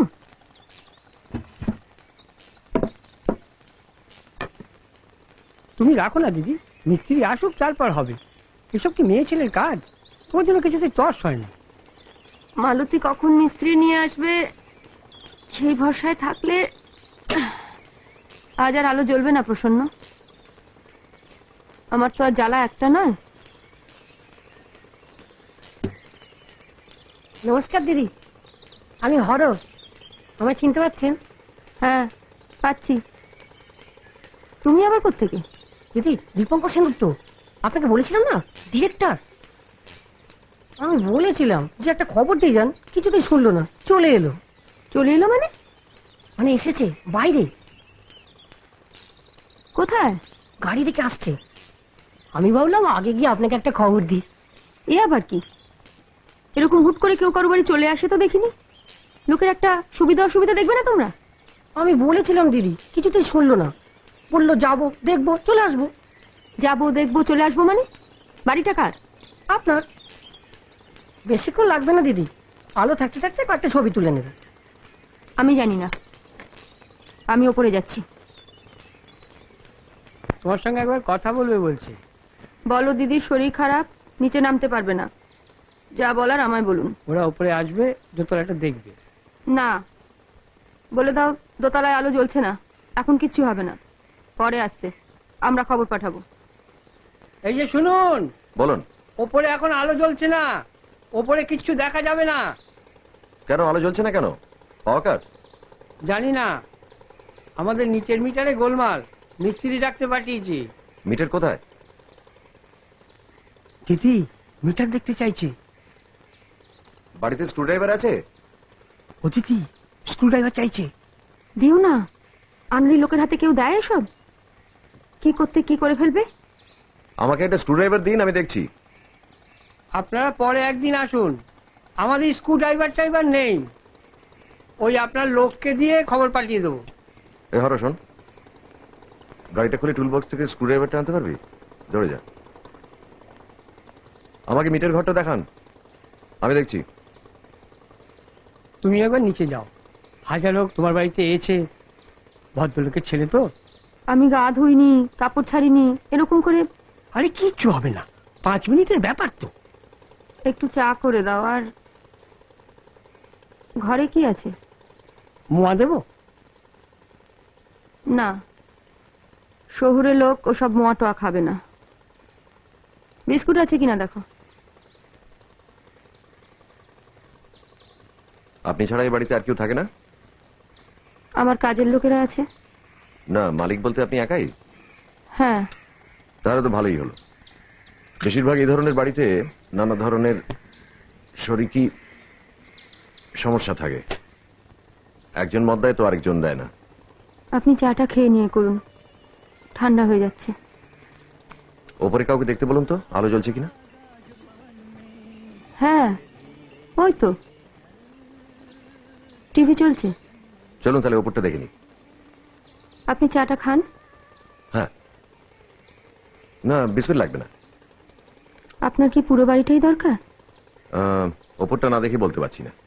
তুমি রাখো না দিদি, মিস্ত্রি আসুক তারপর হবে। এসব কি মেয়ে ছেলের কাজ? তোমার জন্য কিছুতে তর্স হয় না। মালতী কখন মিস্ত্রি নিয়ে আসবে সেই ভরসায় থাকলে আজ আর আলো জ্বলবে না প্রসন্ন। আমার তো আর জ্বালা একটা নয়। নমস্কার দিদি, আমি হর। আমায় চিনতে পারছেন? হ্যাঁ পাচ্ছি। তুমি আবার কোত্থেকে? দিদি দীপঙ্কর সেনগুপ্ত, আপনাকে বলেছিলাম না ডিরেক্টর। আমি বলেছিলাম যে একটা খবর দিয়ে যান, কিছুতেই শুনলো না, চলে এলো। চলে এলো মানে? মানে এসেছে বাইরে, কোথায়? গাড়ি দেখে আসছে। আমি ভাবলাম আগে গিয়ে আপনাকে একটা খবর দিই। এ আবার কি? এরকম হুট করে কেউ কারো বাড়ি চলে আসে তো দেখিনি। লোকের একটা সুবিধা অসুবিধা দেখবে না তোমরা? আমি বলেছিলাম দিদি, কিছুতেই শুনলো না। বললো যাবো দেখবো চলে আসবো। যাবো দেখবো চলে আসবো মানে? বাড়িটা কার? আপনার। বেশিক্ষণ লাগবে না দিদি, আলো থাকতে থাকতে কয়েকটা ছবি তুলে নেবে। আমি জানি না, আমি ওপরে যাচ্ছি। তোমার সঙ্গে একবার কথা বলবে বলছে। বলো দিদির শরীর খারাপ, নিচে নামতে পারবে না। যা বলার আমায় বলুন। ওরা উপরে আসবে, দোতলাটা দেখবে। না বলে দাও দোতলায় আলো জ্বলছে না, এখন কিচ্ছু হবে না, পরে আসতে আমরা খবর পাঠাবো। এই যে শুনুন, বলুন। ওপরে এখন আলো জ্বলছে না, ওপরে কিচ্ছু দেখা যাবে না। কেন আলো জ্বলছে না কেন? পাওয়ার কাট? জানি না, আমাদের নিচের মিটারে গোলমাল, মিস্ত্রি ডাকতে পাঠিয়েছি। মিটার কোথায়? দিদি মিটার দেখতে চাইছে। বাড়িতে স্ক্রুড্রাইভার আছে? অতিথি স্ক্রুড্রাইভার চাইছে। দিও না, আনলি লোকের হাতে কেউ দেয় এসব? কি করতে কি করে ফেলবে? আমাকে একটা স্ক্রুড্রাইভার দিন, আমি দেখছি। আপনারা পরে একদিন আসুন, আমাদের স্ক্রুড্রাইভার টাইভার নেই, ওই আপনার লোককে দিয়ে খবর পাঠিয়ে দেবো। এ হরো শোন, গাড়িটা খুলে টুল বক্স থেকে স্ক্রুড্রাইভারটা আনতে পারবি? ধরে যা। আমাকে মিটার ঘরটা দেখান, আমি দেখছি। তুমি একবার নিচে যাও, হাজার হোক তোমার বাড়িতে এসে ভদ্রলোকের ছেলে তো। আমি গা ধুইনি, কাপড় ছাড়িনি, এরকম করে। আরে কিচ্ছু হবে না, 5 মিনিটের ব্যাপার তো। একটু চা করে দাও। আর ঘরে কি আছে? মোয়া দেবো? না, শহুরে লোক ওসব মোয়া টোয়া খাবে না। বিস্কুট আছে কিনা দেখো। আপনি ছাড়া এই বাড়িতে আর কেউ থাকে না? আমার কাজের লোকেরা আছে। না, মালিক বলতে আপনি একাই? হ্যাঁ। তাহলে তো ভালোই হলো। বেশিরভাগ এই ধরনের বাড়িতে নানা ধরনের শরিকি সমস্যা থাকে, একজন মদ দেয় তো আরেকজন দেয় না। আপনি চাটা খেয়ে নিয়ে করুন, ঠান্ডা হয়ে যাচ্ছে। ওপরে কাউকে দেখতে বলুন তো, আলো জ্বলছে কিনা। হ্যাঁ, ওই তো টিভি চলছে। চলুন তাহলে ওপরটা দেখে নি। আপনি চাটা খান। হ্যাঁ, না বিস্কুট লাগবে না। আপনার কি পুরো বাড়িটাই দরকার? ওপরটা না দেখে বলতে পারছি না।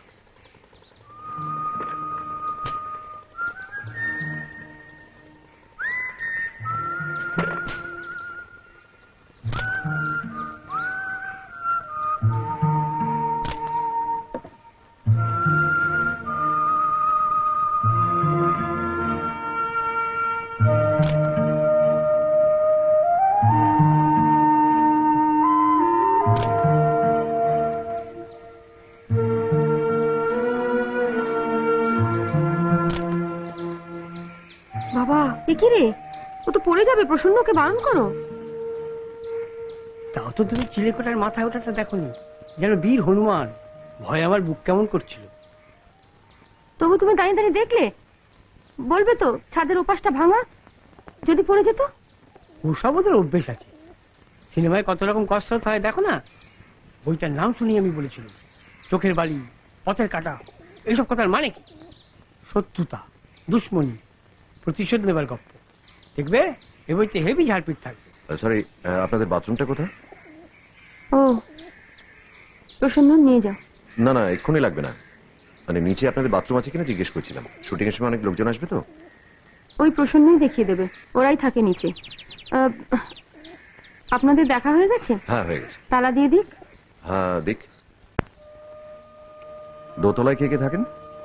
বাবা, এ কি রে? ও তো পড়ে যাবে, প্রসন্নকে বারণ করো। তাও তো তুমি চিলেকোটার মাথায় ওঠাটা দেখোনি, যেন বীর হনুমান। ভয় আমার বুক কেমন করছিল। তবু তুমি দাঁড়িয়ে দাঁড়িয়ে দেখলে? বলবে তো ছাদের ওপাশটা ভাঙা, যদি পড়ে যেত? ওসব ওদের অভ্যেস আছে, সিনেমায় কত রকম কসরত হয় দেখো না। বইটার নাম শুনি আমি বলেছিলাম, চোখের বালি, পথের কাটা। এইসব কথার মানে কি? শত্রুতা, দুশ্মনী, প্রতিশোধ নেবার গপ্প। দেখবে এ বইতে হেভি ঝাড়পিট থাকবে। সরি, আপনাদের বাথরুমটা কোথায়? ও, প্রসন্ন নিয়ে যাও। না না, এক্ষুনি লাগবে না। মানে নিচে আপনাদের বাথরুম আছে কিনা জিজ্ঞেস করছিলাম। শুটিং এর সময় অনেক লোকজন আসবে তো। ওই প্রসন্নই দেখিয়ে দেবে, ওরাই থাকে নিচে। আপনাদের দেখা হয়ে গেছে? হ্যাঁ হয়ে গেছে। তালা দিয়ে দিক। হ্যাঁ দিক। দোতলায় কে কে থাকেন?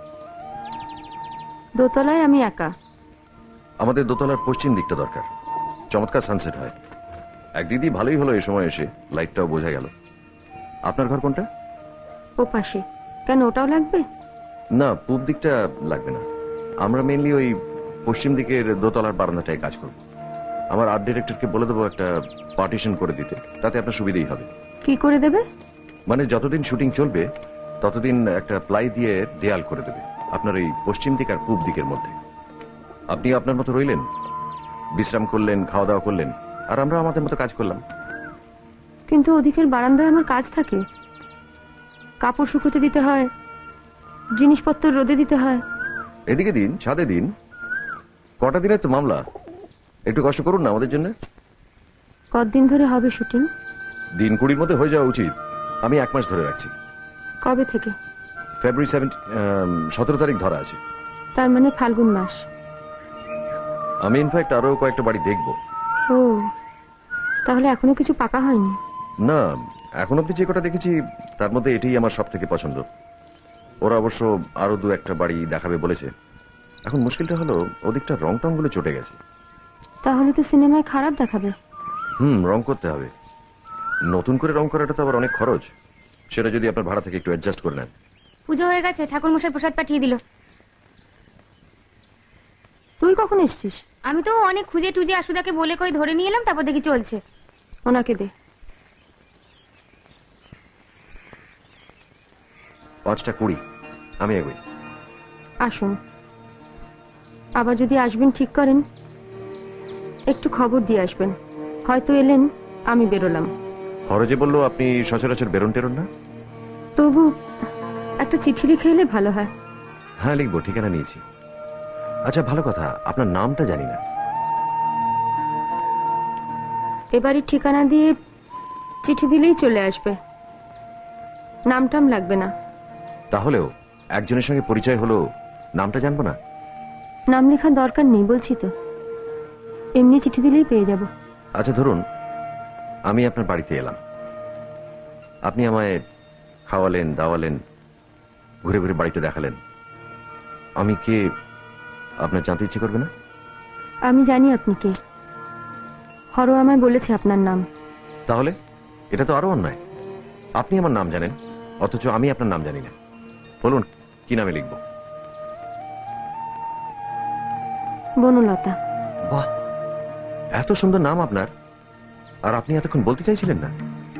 দোতলায় আমি একা। আমাদের দোতলার পশ্চিম দিকটা দরকার, চমৎকার সানসেট হয়। এক দিদি ভালোই হলো এই সময় এসে, লাইটটাও বোঝা গেল। আপনার ঘর কোনটা? ও পাশে। কেন, ওটাও লাগবে? না, পূব দিকটা লাগবে না। আমরা মেনলি ওই পশ্চিম দিকের দোতলার বারান্দাটায় কাজ করব। আমার আর্ট ডিরেক্টরকে বলে দেবো একটা পার্টিশন করে দিতে, তাতে আপনার সুবিধেই হবে। কি করে দেবে? মানে যতদিন শুটিং চলবে ততদিন একটা প্লাই দিয়ে দেয়াল করে দেবে আপনার এই পশ্চিম দিক আর পূব দিকের মধ্যে। আপনি আপনার মতো রইলেন, বিশ্রাম করলেন, খাওয়া দাওয়া করলেন, আর আমরা আমাদের মতো কাজ করলাম। কিন্তু ওদিকের বারান্দায় আমার কাজ থাকে, কাপড় শুকোতে দিতে হয়, জিনিসপত্র রোদে দিতে হয়। এদিকে দিন, ছাদে দিন। কটা দিনের তো মামলা, একটু কষ্ট করুন না আমাদের জন্য। কতদিন ধরে হবে শুটিং? দিন 20-র মধ্যে হয়ে যাওয়া উচিত। আমি 1 মাস ধরে রাখছি। কবে থেকে? ফেব্রুয়ারি 17 তারিখ ধরা আছে। তার মানে ফাল্গুন মাস। আমি ইনফ্যাক্ট আরো কয়েকটা বাড়ি দেখব। ও, তাহলে এখনো কিছু পাকা হয়নি? না, এখন অব্দি যে কটা দেখেছি তার মধ্যে এটাই আমার সব থেকে পছন্দ। ওরা অবশ্য আরো 2-1টা বাড়ি দেখাবে বলেছে। এখন মুশকিলটা হলো ওদিকটা রং টং গুলো চটে গেছে। তাহলে তো সিনেমায় খারাপ দেখাবে। রং করতে হবে। নতুন করে রং করাটা তো আবার অনেক খরচ। সেটা যদি আপনার ভাড়া থেকে একটু অ্যাডজাস্ট করে নেন। পুজো হয়ে গেছে, ঠাকুর মশাই প্রসাদ পাঠিয়ে দিল। তুই কখন এসছিস? আমি তো অনেক খুঁজে টুজে আসুদাকে বলে কই ধরে নিয়ে এলাম, তারপর দেখি চলছে। ওনাকে দে। 5:20 আমি এগোই। আসুন, আবার যদি আসবেন ঠিক করেন একটু খবর দিয়ে আসবেন। হয়তো এলেন, আমি বেরোলাম। হরজে বললো আপনি সচরাচর বেরোন টেরোন না। তবু একটা চিঠি লিখে এলে ভালো হয়। হ্যাঁ লিখবো, ঠিকানা নিয়েছি। আচ্ছা ভালো কথা, আপনার নামটা জানি না। এবারে ঠিকানা দিয়ে চিঠি দিলেই চলে আসবে, নামটাম লাগবে না। তাহলেও একজনের সঙ্গে পরিচয় হলো, নামটা জানবো না? নাম লেখার দরকার নেই বলছি তো, এমনি চিঠি দিলেই পেয়ে যাব। আচ্ছা ধরুন আমি আপনার বাড়িতে এলাম, আপনি আমায় খাওয়ালেন দাওয়ালেন, ঘুরে ঘুরে বাড়িতে দেখালেন, আমি কে আপনার জানতে ইচ্ছে করবে না? আমি জানি আপনি কে, হর আমায় বলেছে আপনার নাম। তাহলে এটা তো আরো অন্যায়। আপনি আমার নাম জানেন অথচ আমি আপনার নাম জানি না। বলুন কি নামে লিখবো? বনলতা। বাহ, এত সুন্দর নাম আপনার, আর আপনি এতক্ষণ বলতে চাইছিলেন না?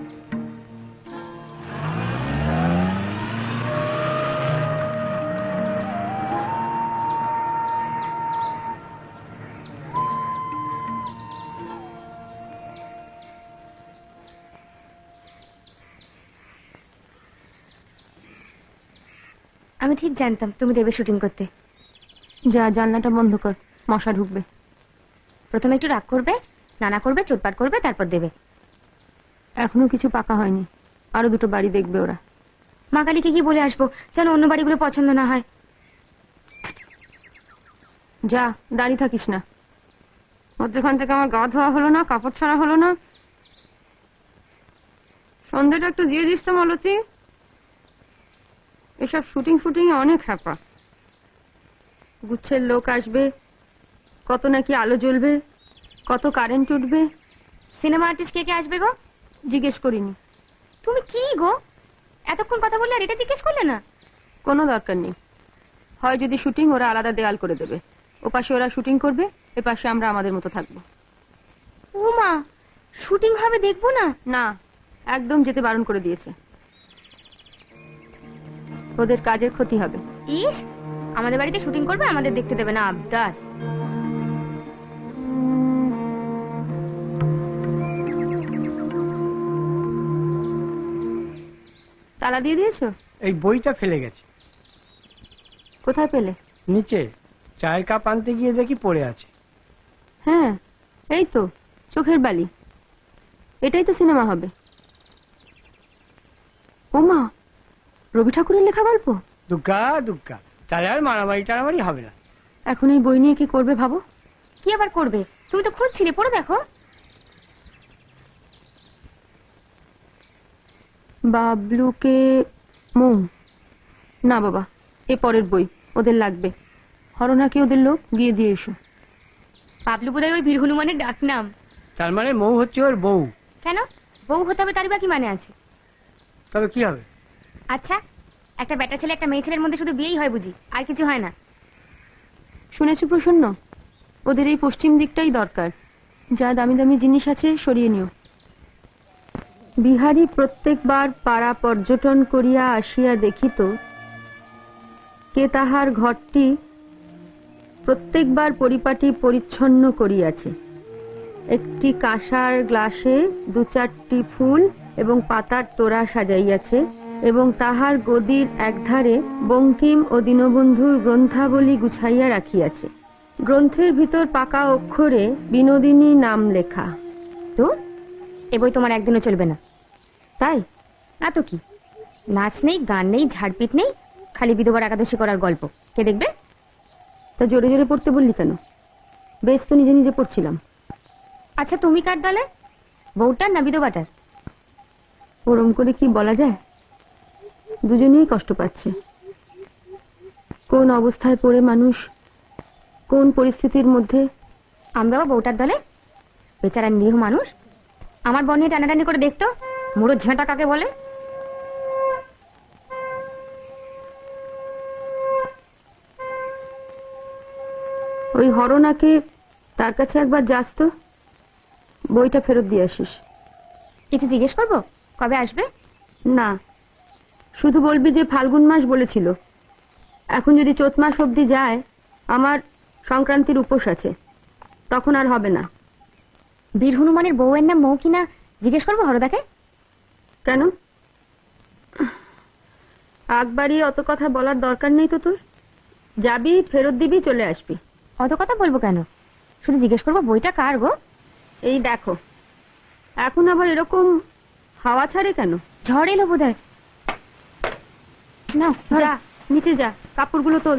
আমি ঠিক জানতাম তুমি দেবে শুটিং করতে। যা, জানলাটা বন্ধ কর, মশা ঢুকবে। প্রথমে একটু রাগ করবে, নানা করবে, চোটপাট করবে, তারপর দেবে। এখনো কিছু পাকা হয়নি, আরো দুটো বাড়ি দেখবে ওরা। মা কালীকে কি বলে আসবো যেন অন্য বাড়িগুলো পছন্দ না হয়। যা, দাঁড়িয়ে থাকিস না। মধ্যখান থেকে আমার গা ধোয়া হলো না, কাপড় ছাড়া হলো না। সন্ধ্যাটা একটু দিয়ে দিস তো মালতী। এসব শুটিং ফুটিং এ অনেক হ্যাপা। গুচ্ছের লোক আসবে, কত নাকি আলো জ্বলবে, কত কারেন্ট উঠবে। সিনেমা আর্টিস্ট কে কে আসবে গো? জিজ্ঞেস করিনি। তুমি কি গো এতক্ষণ কথা বললে আর এটা জিজ্ঞেস করলে না? কোনো দরকার নেই। হয় যদি শুটিং, ওরা আলাদা দেয়াল করে দেবে, ওপাশে ওরা শুটিং করবে, এপাশে আমরা আমাদের মতো থাকবো। ও মা, শুটিং হবে দেখবো না? না, একদম যেতে বারণ করে দিয়েছে। ওদের কাজের ক্ষতি হবে। ইস, আমাদের বাড়িতে শুটিং করবে, আমাদের দেখতে দেবে না, আবদার। তালা দিয়ে দিয়েছো? এই বইটা ফেলে গেছে কোথায় পেলে? নিচে, চায়ের কাপ আনতে গিয়ে দেখি পড়ে আছে। হ্যাঁ, এই তো চোখের বালি। এটাই তো সিনেমা হবে। ও মা, রবি ঠাকুরের লেখা গল্প? দুগ্গা দুগ্গা, তাহলে আর মারামারি টারামারি হবে না। এখন এই বই নিয়ে কি করবে ভাবো? কি আবার করবে? তুমি তো খুঁজছিলে, পড়ে দেখো। বাবলুকে মৌ। না বাবা, এ পরের বই, ওদের লাগবে। হরনাকে ওদের লোক, গিয়ে দিয়ে এসো। পাবলু বোধহয় ওই বীর হনুমানের ডাক নাম। তার মানে মৌ হচ্ছে ওর বউ। কেন বউ হতে হবে, তারই বা কি মানে আছে? তবে কি হবে? আচ্ছা, একটা বেটা ছেলে একটা মেয়ে ছেলের মধ্যে শুধু বিয়েই হয় বুঝি, আর কিছু হয় না? শুনেছো প্রসন্ন, ওদের এই পশ্চিম দিকটাই দরকার। যা দামি দামি জিনিস আছে সরিয়ে নিও। বিহারী প্রত্যেকবার পাড়া পর্যটন করিয়া আসিয়া দেখিত কে তাহার ঘরটি প্রত্যেকবার পরিপাটি পরিচ্ছন্ন করিয়াছে। একটি কাঁসার গ্লাসে 2-4টি ফুল এবং পাতার তোড়া সাজাইয়াছে, এবং তাহার গদির একধারে বঙ্কিম ও দীনবন্ধুর গ্রন্থাবলী গুছাইয়া রাখিয়াছে। গ্রন্থের ভিতর পাকা অক্ষরে বিনোদিনী নাম লেখা। তো এ বই তোমার একদিনও চলবে না। তাই? না তো কি, নাচ নেই, গান নেই, ঝাড়পিট নেই, খালি বিধবার একাদশী করার গল্প। কে দেখবে? তা জোরে জোরে পড়তে বললি কেন? বেশ তো নিজে নিজে পড়ছিলাম। আচ্ছা, তুমি কার দলে, বউটার না বিধবাটার? ওরম করে কি বলা যায়? দুজনেই কষ্ট পাচ্ছে। কোন অবস্থায় পড়ে মানুষ কোন পরিস্থিতির মধ্যে। আমরাও বউটার দলে, বেচারা নিরীহ মানুষ। আমার বন নিয়ে টানাটানি করে দেখতো মুড়ো ঝেঁটা কাকে বলে। ওই হরনাকে তার কাছে একবার যাস তো, বইটা ফেরত দিয়ে আসিস। কিছু জিজ্ঞেস করবো, কবে আসবে? না, শুধু বলবি যে ফাল্গুন মাস বলেছিল। এখন যদি চৈত মাস অবধি যায়, আমার সংক্রান্তির উপোস আছে, তখন আর হবে না। বীর হনুমানের বউয়ের নাম মৌ কিনা জিজ্ঞেস করবো হরদাকে? কেন? আকবারই অত কথা বলার দরকার নেই তো তোর। যাবি, ফেরত দিবি, চলে আসবি। অত কথা বলবো কেন, শুধু জিজ্ঞেস করবো বইটা কার গো? এই দেখো, এখন আবার এরকম হাওয়া ছাড়ে কেন? ঝড় এলো বোধ হয়। না যা নিচে যা, কাপড়গুলো তোল।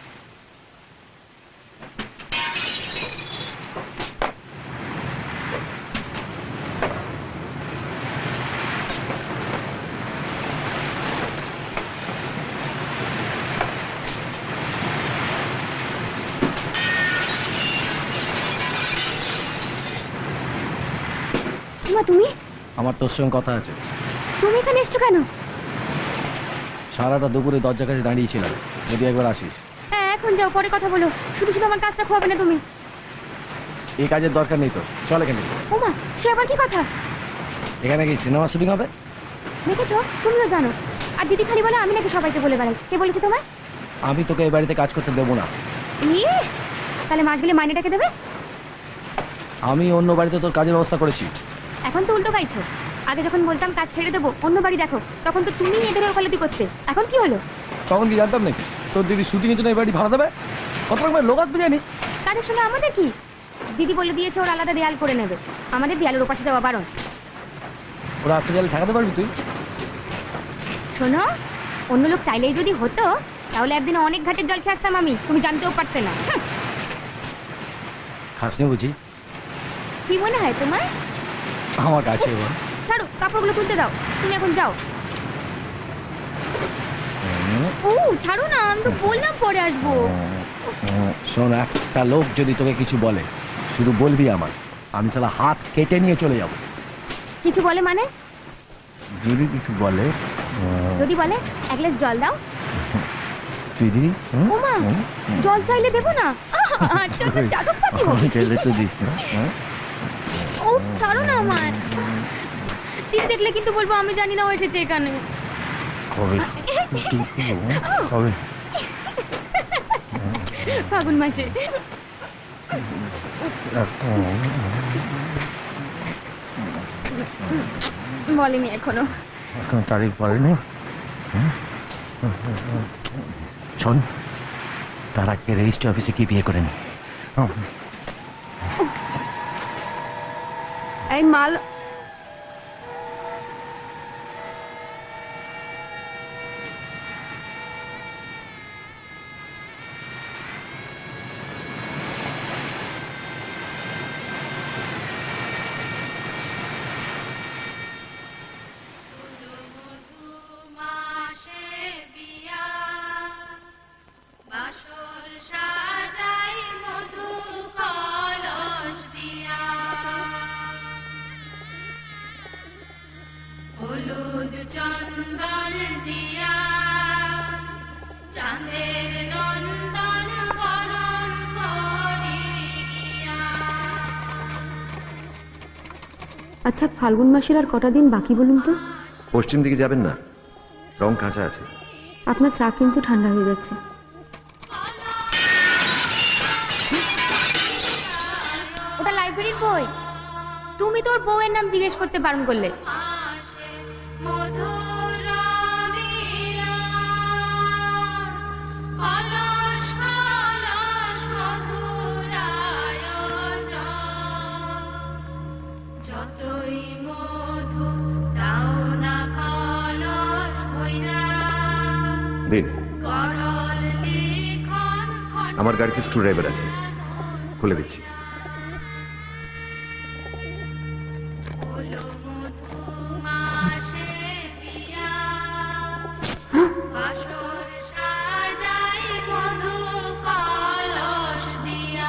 তুমি আমার তোর সঙ্গে কথা আছে। তুমি এখানে এসছো কেন? সারাটা দুপুরে দরজা কাছে দাঁড়িয়েছিলাম, যদি একবার আসিস। হ্যাঁ এখন যাও, পরে কথা বলো। শুধু শুধু আমার কাজটা খোয়াবে না তুমি। এই কাজের দরকার নেই তো, চল এখানে। ওমা, সে আবার কি কথা? এখানে কি সিনেমা শুটিং হবে? দেখেছো, তুমিও জানো। আর দিদি খালি বলে আমি নাকি সবাইকে বলে বেড়াই। কে বলেছে তোমায়? আমি তোকে এই বাড়িতে কাজ করতে দেবো না। ইয়ে, তাহলে মাস গেলে মাইনেটাকে দেবে? আমি অন্য বাড়িতে তোর কাজের ব্যবস্থা করেছি। এখন তো উল্টো গাইছো। আগে যখন বলতাম কাজ ছেড়ে দেবো, অন্য বাড়ি দেখো, তখন তো তুমি এদের ওকালতি করতে। এখন কি হলো? তখন কি জানতাম নাকি তোর দিদি শুটিং এর জন্য এই বাড়ি ভাড়া দেবে? কত রকমের লোক আসবে জানিস? তাদের সঙ্গে আমাদের কি? দিদি বলে দিয়েছে ওর আলাদা দেয়াল করে নেবে, আমাদের দেয়ালের ওপাশে যাওয়া বারণ। ওরা আসতে গেলে ঠেকাতে পারবি তুই? শোনো, অন্য লোক চাইলেই যদি হতো, তাহলে একদিন অনেক ঘাটের জল খেয়ে আসতাম আমি, তুমি জানতেও পারতে না। খাসনি বুঝি? কি মনে হয় তোমার? আমার কাছে এবার ছাড়ো, কাপড়গুলো তুলতে দাও, তুমি এখন যাও। ও ছাড়ো না, আমি তো বললাম পরে আসবো। শোন, একটা লোক যদি তোকে কিছু বলে, শুধু বলবি আমার, আমি শালা হাত কেটে নিয়ে চলে যাব। কিছু বলে মানে? যদি কিছু বলে, যদি বলে এক গ্লাস জল দাও। দিদি ওমা, জল চাইলে দেবো না? আচ্ছা, জাদুপাতি হবে। চাইলে তো দিস না। ও ছাড়ো না আমার। দিদি দেখলে কিন্তু বলবো আমি জানি না ও এসেছে এখানে। কবে কবে? ফাগুন মাসে। বলেনি এখনো। এখন তারিখ পড়েনি। শোন, তার আগে রেজিস্ট্রি অফিসে কি বিয়ে করে নি। এই মাল মাসে বিয়া, বাসর সাজাই মধু কলস দিয়া, হলুদ চন্দন দিয়া, চাঁদের নন্দন বরণ করি গিয়া। আচ্ছা, ফাল্গুন মাসের আর কটা দিন বাকি বলুন তো? পশ্চিম দিকে যাবেন না, রং কাঁচা আছে। আপনার চা কিন্তু ঠান্ডা হয়ে যাচ্ছে। ওটা লাইব্রেরির বই। তুমি তোর বউয়ের নাম জিজ্ঞেস করতে বারণ করলে। আসে মধুর মিলন, কলস কলস মধুর আয়োজন, যতই মধু দাও না কলস ভইরা, দিন, গরল লিখন আমার গাড়িতে স্ক্রু ড্রাইভার আছে, খুলে দিচ্ছি। হলো মধু মাসে বিয়া, বাসর সাজাই মধু কলস দিয়া।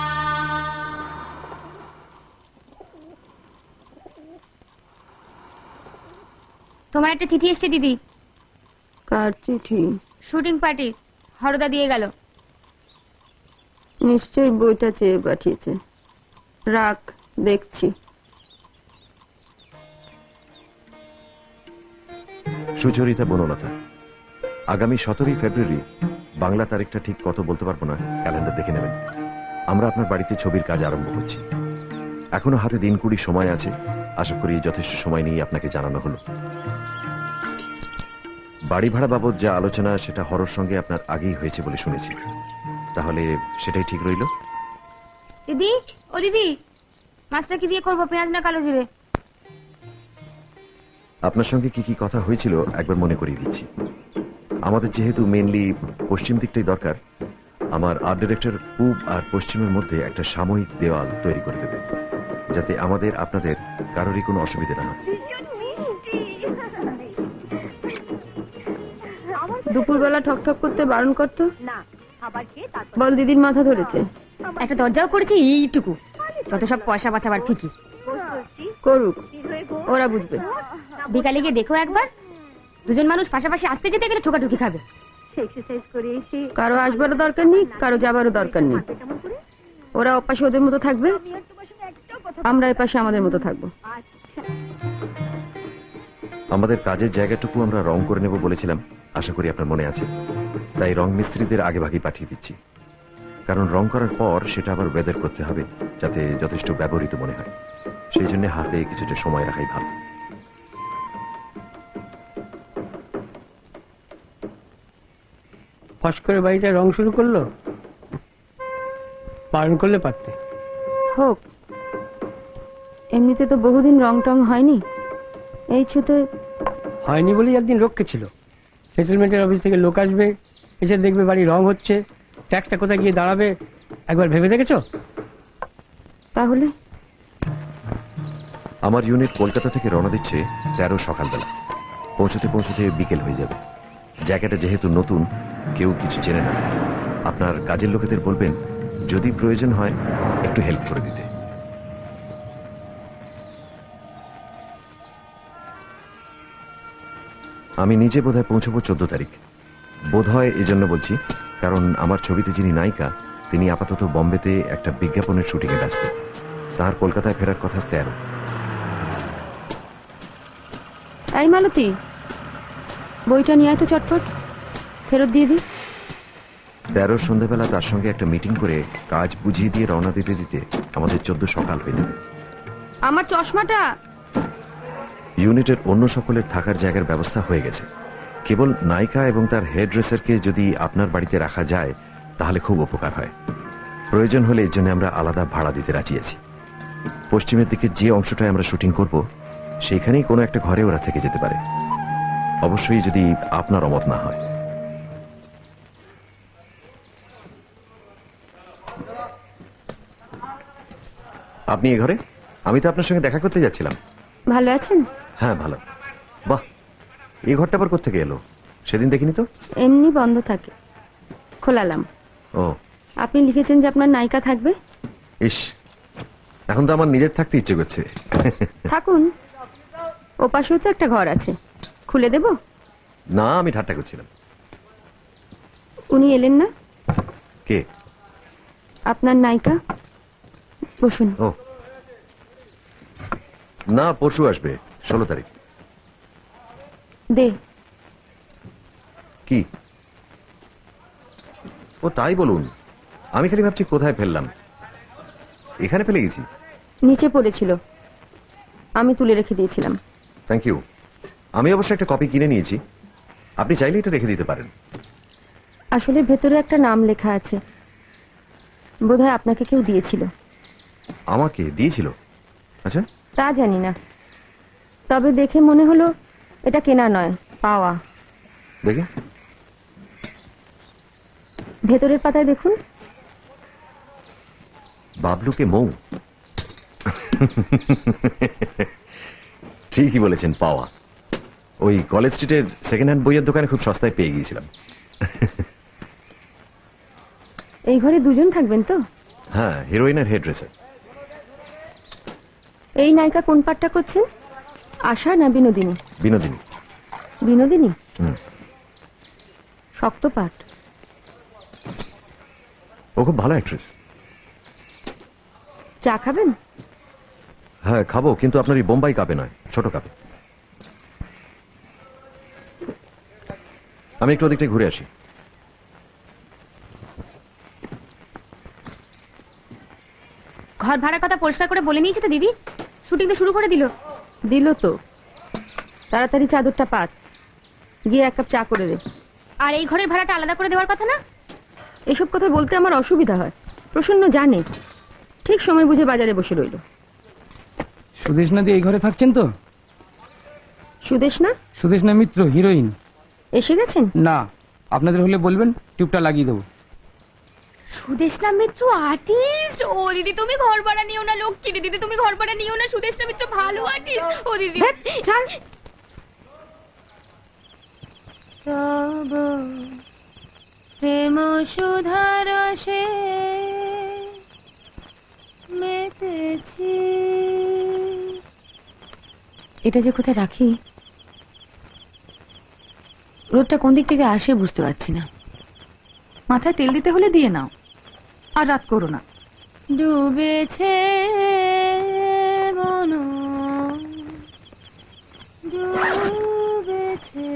তোমার একটা চিঠি এসছে দিদি। কার চিঠি? শুটিং পার্টি, হরদা দিয়ে গেল। নিশ্চয়ই বইটা চেয়ে পাঠিয়েছে। রাখ, দেখছি। সুচরিতা বনলতা, আগামী 17ই ফেব্রুয়ারি, বাংলা তারিখটা ঠিক কত বলতে পারবো না, ক্যালেন্ডার দেখে নেবেন। আমরা আপনার বাড়িতে ছবির কাজ আরম্ভ করছি। এখনো হাতে দিন 20 সময় আছে। আশা করি যথেষ্ট সময় নিয়ে আপনাকে জানানো হলো। বাড়ি ভাড়া বাবদ যা আলোচনা সেটা হরর সঙ্গে আপনার আগেই হয়েছে বলে শুনেছি, তাহলে সেটাই ঠিক রইল। দিদি, ও দিদি, মাছটা কি দিয়ে করবো, পেঁয়াজ না কালো জিরে? আপনার সঙ্গে কি কি কথা হয়েছিল একবার মনে করিয়ে দিচ্ছি। আমাদের যেহেতু মেনলি পশ্চিম দিকটাই দরকার, আমার আর্ট ডিরেক্টর পূব আর পশ্চিমের মধ্যে একটা সাময়িক দেওয়াল তৈরি করে দেবে, যাতে আমাদের আপনাদের কারোরই কোনো অসুবিধা না হয়। দুপুরবেলা ঠক ঠক করতে বারণ করতো না, খাবার খেয়ে তারপর বল দিদির মাথা ধরেছে। একটা দরজাও করেছি এইটুকু, যত সব পয়সা বাঁচাবার ফিকির। করুক, কি হয়ে গো? ওরা বুঝবে। বিকালে গিয়ে দেখো একবার, দুজন মানুষ পাশাপাশি আসতে যেতে গেলে ঠোকাঠুকি খাবে। এক্সারসাইজ করে এসে কারো আসবারও দরকার নেই, কারো যাবারও দরকার নেই। কেমন করে? ওরা ওপাশে ওদের মতো থাকবে, আমি আর তোমার সঙ্গে একটাও কথা আমরা এপাশে আমাদের মতো থাকবো। আচ্ছা, আমাদের কাজের জায়গাটুকু আমরা রং করে নেব বলেছিলাম, আশা করি আপনার মনে আছে। তাই রং মিস্ত্রিদের আগে ভাগেই পাঠিয়ে দিচ্ছি, কারণ রং করার পর সেটা আবার ওয়েদার করতে হবে যাতে যথেষ্ট ব্যবহৃত মনে হয়। সেই জন্য হাতে কিছুটা সময় রাখাই ভালো। ফস করে বাড়িটা রং শুরু করলো, পালন করলে পারতে। হোক, এমনিতে তো বহুদিন রং টং হয়নি। এই ছুতে হয়নি বলেই একদিন রক্ষে ছিল। সেটেলমেন্টের অফিস থেকে লোক আসবে, এসে দেখবে বাড়ি রং হচ্ছে, ট্যাক্সটা কোথায় গিয়ে দাঁড়াবে একবার ভেবে দেখেছো? তাহলে আমার ইউনিট কলকাতা থেকে রওনা দিচ্ছে 13 সকালবেলা। পৌঁছতে পৌঁছতে বিকেল হয়ে যাবে। জায়গাটা যেহেতু নতুন, কেউ কিছু চেনে না, আপনার কাজের লোকেদের বলবেন যদি প্রয়োজন হয় একটু হেল্প করে দিতে। আমি নিজে বোধহয় পৌঁছবো 14 তারিখ। বোধহয় এজন্য বলছি, কারণ আমার ছবিতে যিনি নায়িকা তিনি আপাতত বম্বেতে একটা বিজ্ঞাপনের শুটিংয়ে ব্যস্ত। তার কলকাতায় ফেরার কথা 13। এই মালতী, বইটা নিয়ে আয় তো চটপট, ফেরত দিয়ে দি। 13 সন্ধ্যাবেলা তার সঙ্গে একটা মিটিং করে কাজ বুঝিয়ে দিয়ে রওনা দিতে দিতে আমাদের 14 সকাল হয়ে যাবে। আমার চশমাটা। ইউনিটের অন্য সকলের থাকার জায়গার ব্যবস্থা হয়ে গেছে। কেবল নায়িকা এবং তার হেয়ার ড্রেসারকে যদি আপনার বাড়িতে রাখা যায় তাহলে খুব উপকার হয়। প্রয়োজন হলে এর জন্য আমরা আলাদা ভাড়া দিতে রাজি আছি। পশ্চিমের দিকে যে অংশটায় আমরা শুটিং করব সেইখানেই কোনো একটা ঘরে ওরা থেকে যেতে পারে, অবশ্যই যদি আপনার অমত না হয়। আপনি এ ঘরে? আমি তো আপনার সঙ্গে দেখা করতে যাচ্ছিলাম। ভালো আছেন? হ্যাঁ ভালো। বাহ, এই ঘরটা আবার কোত্থেকে এলো? সেদিন দেখিনি তো। এমনি বন্ধ থাকে, খোলালাম। ও, আপনি লিখেছেন যে আপনার নায়িকা থাকবে। ইস, এখন তো আমার নিজের থাকতে ইচ্ছে করছে। থাকুন, ওপাশেও তো একটা ঘর আছে, খুলে দেব? না, আমি ঠাট্টা করছিলাম। উনি এলেন না? কে? আপনার নায়িকা। বসুন। ও না, পরশু আসবে, 16 তারিখ। দে। কি? ও তাই বলুন, আমি খালি ভাবছি কোথায় ফেললাম। এখানে ফেলে গেছি। নিচে পড়েছিল, আমি তুলে রেখে দিয়েছিলাম। Thank you. আমি অবশ্য একটা কপি কিনে নিয়েছি, আপনি চাইলে এটা রেখে দিতে পারেন। আসলে ভেতরে একটা নাম লেখা আছে, বোধহয় আপনাকে কেউ দিয়েছিল। আমাকে দিয়েছিল? আচ্ছা, তা জানি না, তবে দেখে মনে হলো এটা কেনা নয়, পাওয়া। দেখে ভেতরের পাতায় দেখুন। বাবলুকে মৌ। ঠিকই বলেছেন, পাওয়া। ওই কলেজ স্ট্রিটের সেকেন্ড হ্যান্ড বইয়ের দোকানে খুব সস্তায় পেয়ে গিয়েছিলাম। এই ঘরে দুজন থাকবেন তো? হ্যাঁ, হিরোইন আর হেড ড্রেসার। এই নায়িকা কোন পাঠটা করছেন, আশা না বিনোদিনী? বিনোদিনী। বিনোদিনী? হুম। শক্ত পাঠ। ও খুব ভালো অ্যাক্ট্রেস। চা খাবেন? হ্যাঁ খাবো, কিন্তু আপনার এই বোম্বাই কাপে নয়, ছোট কাপে। আমি একটু ওদিকটাই ঘুরে আসি। ঘর ভাড়ার কথা পরিষ্কার করে বলে নিয়েছো তো দিদি? শুটিং তো শুরু করে দিল। দিল তো, তাড়াতাড়ি চাদরটা পাত, গিয়ে এক কাপ চা করে দে। আর এই ঘরের ভাড়াটা আলাদা করে দেওয়ার কথা না? এসব কথা বলতে আমার অসুবিধা হয়। প্রসন্ন জানে, ঠিক সময় বুঝে বাজারে বসে রইল। সুদেশনা দি এই ঘরে থাকছেন তো? সুদেশ না? সুদেশনা মিত্র, হিরোইন। এসে গেছেন? না, আপনাদের হলে বলবেন, টিউবটা লাগিয়ে দেবো। সুদেশনা মিত্র আর্টিস্ট? ও দিদি তুমি ঘর ভাড়া নিও না, লক্ষ্মী দিদি তুমি ঘর ভাড়া নিও না, সুদেশনা মিত্র ভালো আর্টিস্ট। ও দিদি ছাড়। তব প্রেম সুধারসে মেতেছি। এটা যে কোথায় রাখি, রোদটা কোন দিক থেকে আসে বুঝতে পারছি না। মাথায় তেল দিতে হলে দিয়ে নাও, আর রাত করো না। ডুবেছে মন, ডুবেছে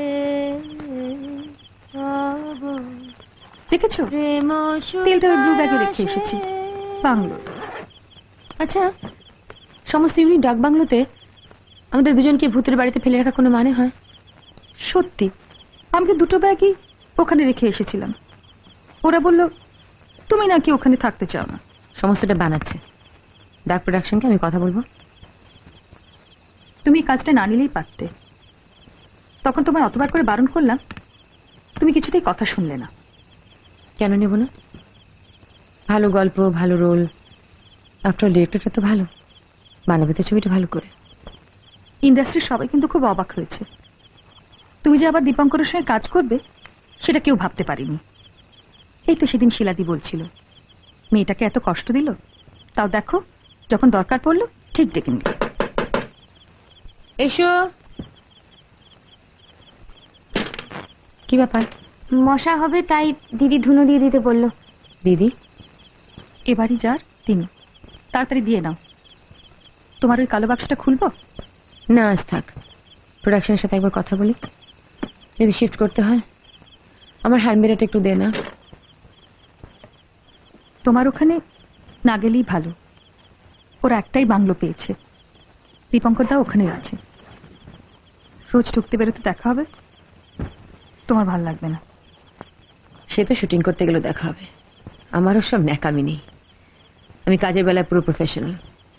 তব দেখেছো, প্রেম তেলটা ওই ব্লু ব্যাগে রেখে এসেছি বাংলো। আচ্ছা, সমস্ত ইউনিট ডাক বাংলোতে আমাদের দুজনকে ভূতের বাড়িতে ফেলে রাখা কোনো মানে হয়? সত্যি, আমি তো দুটো ব্যাগই ওখানে রেখে এসেছিলাম। ওরা বলল তুমি নাকি ওখানে থাকতে চাও না। সমস্তটা বানাচ্ছে। ডাক প্রোডাকশনকে আমি কথা বলবো। তুমি এই কাজটা না নিলেই পারতে। তখন তোমায় অতবার করে বারণ করলাম, তুমি কিছুতেই কথা শুনলে না। কেন নেব না? ভালো গল্প, ভালো রোল, আফটার ডিরেক্টরটা তো ভালো, বানাবে তো ছবিটা ভালো করে। ইন্ডাস্ট্রির সবাই কিন্তু খুব অবাক হয়েছে। তুমি যে আবার দীপঙ্করের সঙ্গে কাজ করবে সেটা কেউ ভাবতে পারেনি। এই তো সেদিন শিলাদি বলছিল, মেয়েটাকে এত কষ্ট দিল, তাও দেখো যখন দরকার পড়লো ঠিক ডেকে নিল। এসো। কি ব্যাপার? মশা হবে তাই দিদি ধুনো দিয়ে দিতে বললো। দিদি? এবারই যার তিনি, তাড়াতাড়ি দিয়ে নাও। তোমার ওই কালো বাক্সটা খুলবো? না, আজ থাক। প্রোডাকশনের সাথে একবার কথা বলি, যদি শিফট করতে হয়। আমার হ্যান্ডমেডটা একটু দে না। তোমার ওখানে না গেলেই ভালো। ওরা একটাই বাংলো পেয়েছে, দীপঙ্কর দা ওখানে আছে। রোজ ঢুকতে বেরোতে দেখা হবে, তোমার ভাল লাগবে না। সে তো শুটিং করতে গেলেও দেখা হবে, আমারও সব ন্যাকামি নেই। আমি কাজের বেলায় পুরো প্রফেশনাল।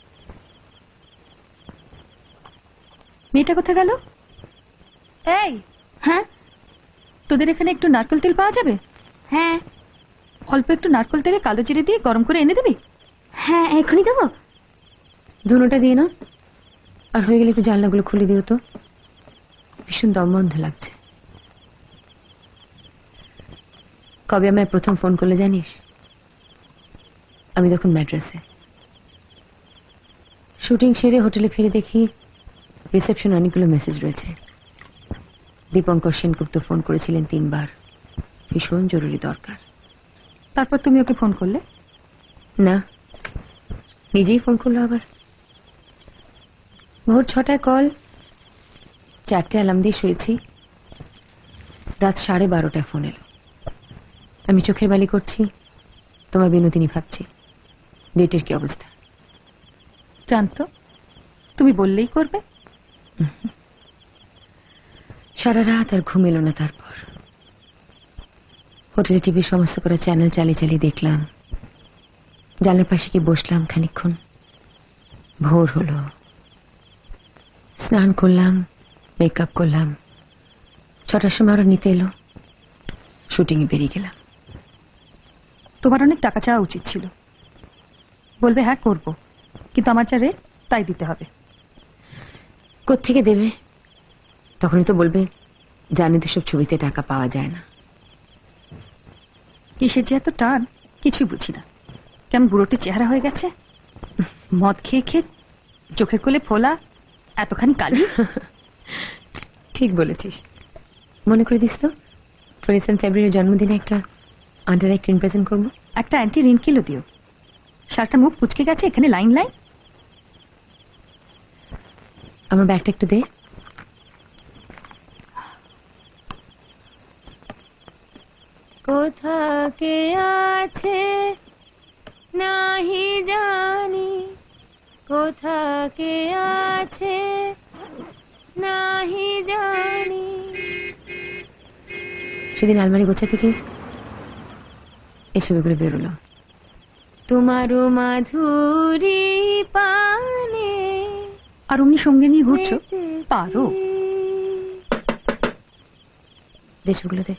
মেয়েটা কোথায় গেল? এই, হ্যাঁ, তোদের এখানে একটু নারকেল তেল পাওয়া যাবে? হ্যাঁ। অল্প একটু নারকেল তেলে কালো জিরে দিয়ে গরম করে এনে দিবি? হ্যাঁ, এখনই দেবো। ধুনোটা দিয়ে না, আর হয়ে গেলে একটু জানলাগুলো খুলে দিও তো, ভীষণ দম বন্ধ লাগছে। কবে আমায় প্রথম ফোন করলে জানিস? আমি তখন ম্যাড্রাসে শুটিং সেরে হোটেলে ফিরে দেখি রিসেপশন অনেকগুলো মেসেজ রয়েছে। দীপঙ্কর সেনগুপ্ত ফোন করেছিলেন 3 বার, ভীষণ জরুরি দরকার। তারপর তুমি ওকে ফোন করলে? না, নিজেই ফোন করলো আবার। ভোর 6টায় কল, 4টে অ্যালার্ম দিয়ে শুয়েছি, রাত 12:30টায় ফোন এলো। আমি চোখের বালি করছি, তোমার বিনোদিনী ভাবছি ডেটের কি অবস্থা। জানতো, তুমি বললেই করবে। সারা রাত আর ঘুম এলো না। তারপর হোটেলে টিভি সমস্ত করে চ্যানেল চালিয়ে চালিয়ে দেখলাম। জানলার পাশে গিয়ে বসলাম খানিকক্ষণ। ভোর হলো, স্নান করলাম, মেকআপ করলাম। 6টার সময় আরো নিতে এলো, শুটিংয়ে বেরিয়ে গেলাম। তোমার অনেক টাকা চাওয়া উচিত ছিল। বলবে হ্যাঁ করব, কিন্তু আমার যা রেট তাই দিতে হবে। কোত্থেকে দেবে? তখনই তো বলবে জানি তো সব ছবিতে টাকা পাওয়া যায় না। কিসের যে এত টান কিছুই বুঝি না। কেমন বুড়োটি চেহারা হয়ে গেছে, মদ খেয়ে খেয়ে চোখের কোলে ফোলা, এতখানি কালি। ঠিক বলেছিস। মনে করে দিস তো 27 ফেব্রুয়ারি জন্মদিনে একটা আন্ডার আই ক্রিম প্রেজেন্ট করবো। একটা অ্যান্টি রিঙ্কিলও দিও। শার্টটা মুখ কুচকে গেছে, এখানে লাইন লাইন। আমার ব্যাগটা একটু দে। কোথা কে আছে নাহি জানি, কোথা কে আছে নাহি জানি। সেদিন আলমারি গোছা থেকে এই ছবিগুলো বেরোলো। তোমারও মাধুরী পানে আর অমনি সঙ্গে নিয়ে ঘুরছো, পারো? দে ছবিগুলোতে।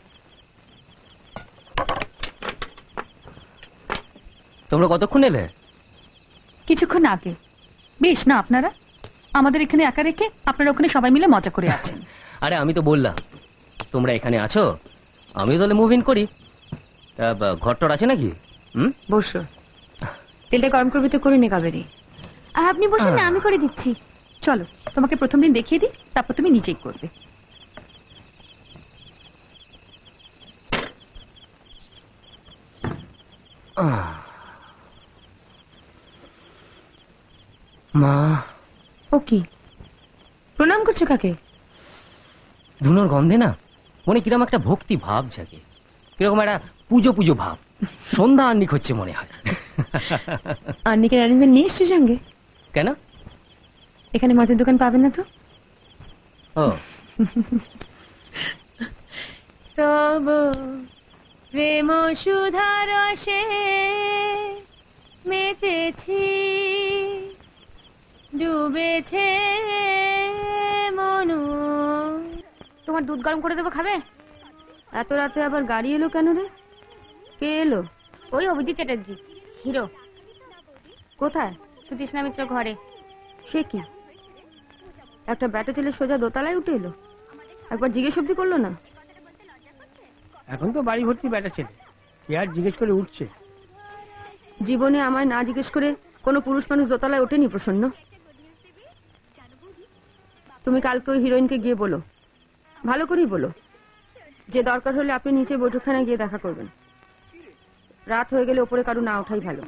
তোমরা কতক্ষণ এলে? কিছুক্ষণ আগে। বেশ না আপনারা আমাদের এখানে একা রেখে আপনারা ওখানে সবাই মিলে মজা করে আছেন। আরে আমি তো বললাম তোমরা এখানে আছো, আমিও তাহলে মুভ ইন করি। তা ঘরটর আছে নাকি? বসো, তেলটা গরম করবি তো করে নে কাবেরি। আপনি বসুন না, আমি করে দিচ্ছি। চলো তোমাকে প্রথম দিন দেখিয়ে দিই, তারপর তুমি নিজেই করবে। মা, ও কি প্রণাম করছো কাকে? ধুনোর গন্ধে না মনে কিরকম একটা ভক্তি ভাব জাগে, কিরকম একটা পুজো পুজো ভাব। সন্ধ্যা আন্নিক হচ্ছে মনে হয়। আন্নিকে অ্যারেঞ্জমেন্ট নিয়ে এসছো সঙ্গে? কেন? এখানে মাছের দোকান পাবেন না তো? ও তব প্রেম সুধা রসে মেতেছি, ডুবেছে মন। তোমার দুধ গরম করে দেবো, খাবে? এত রাতে আবার গাড়ি এলো কেন রে? কে এলো? ওই অভিজিৎ চ্যাটার্জি, হিরো। কোথায়? সুতৃষ্ণা মিত্র ঘরে। সে কি একটা ব্যাটা ছেলে সোজা দোতলায় উঠে এলো? একবার জিজ্ঞেস অব্দি করলো না? এখন তো বাড়ি ভর্তি বেটা ছেলে, কে আর জিজ্ঞেস করে উঠছে? জীবনে আমায় না জিজ্ঞেস করে কোনো পুরুষ মানুষ দোতলায় ওঠেনি প্রসন্ন। তুমি কালকে ওই হিরোইনকে গিয়ে বলো, ভালো করেই বলো, যে দরকার হলে আপনি নিচে বৈঠকখানায় গিয়ে দেখা করবেন। রাত হয়ে গেলে ওপরে কারো না ওঠাই ভালো।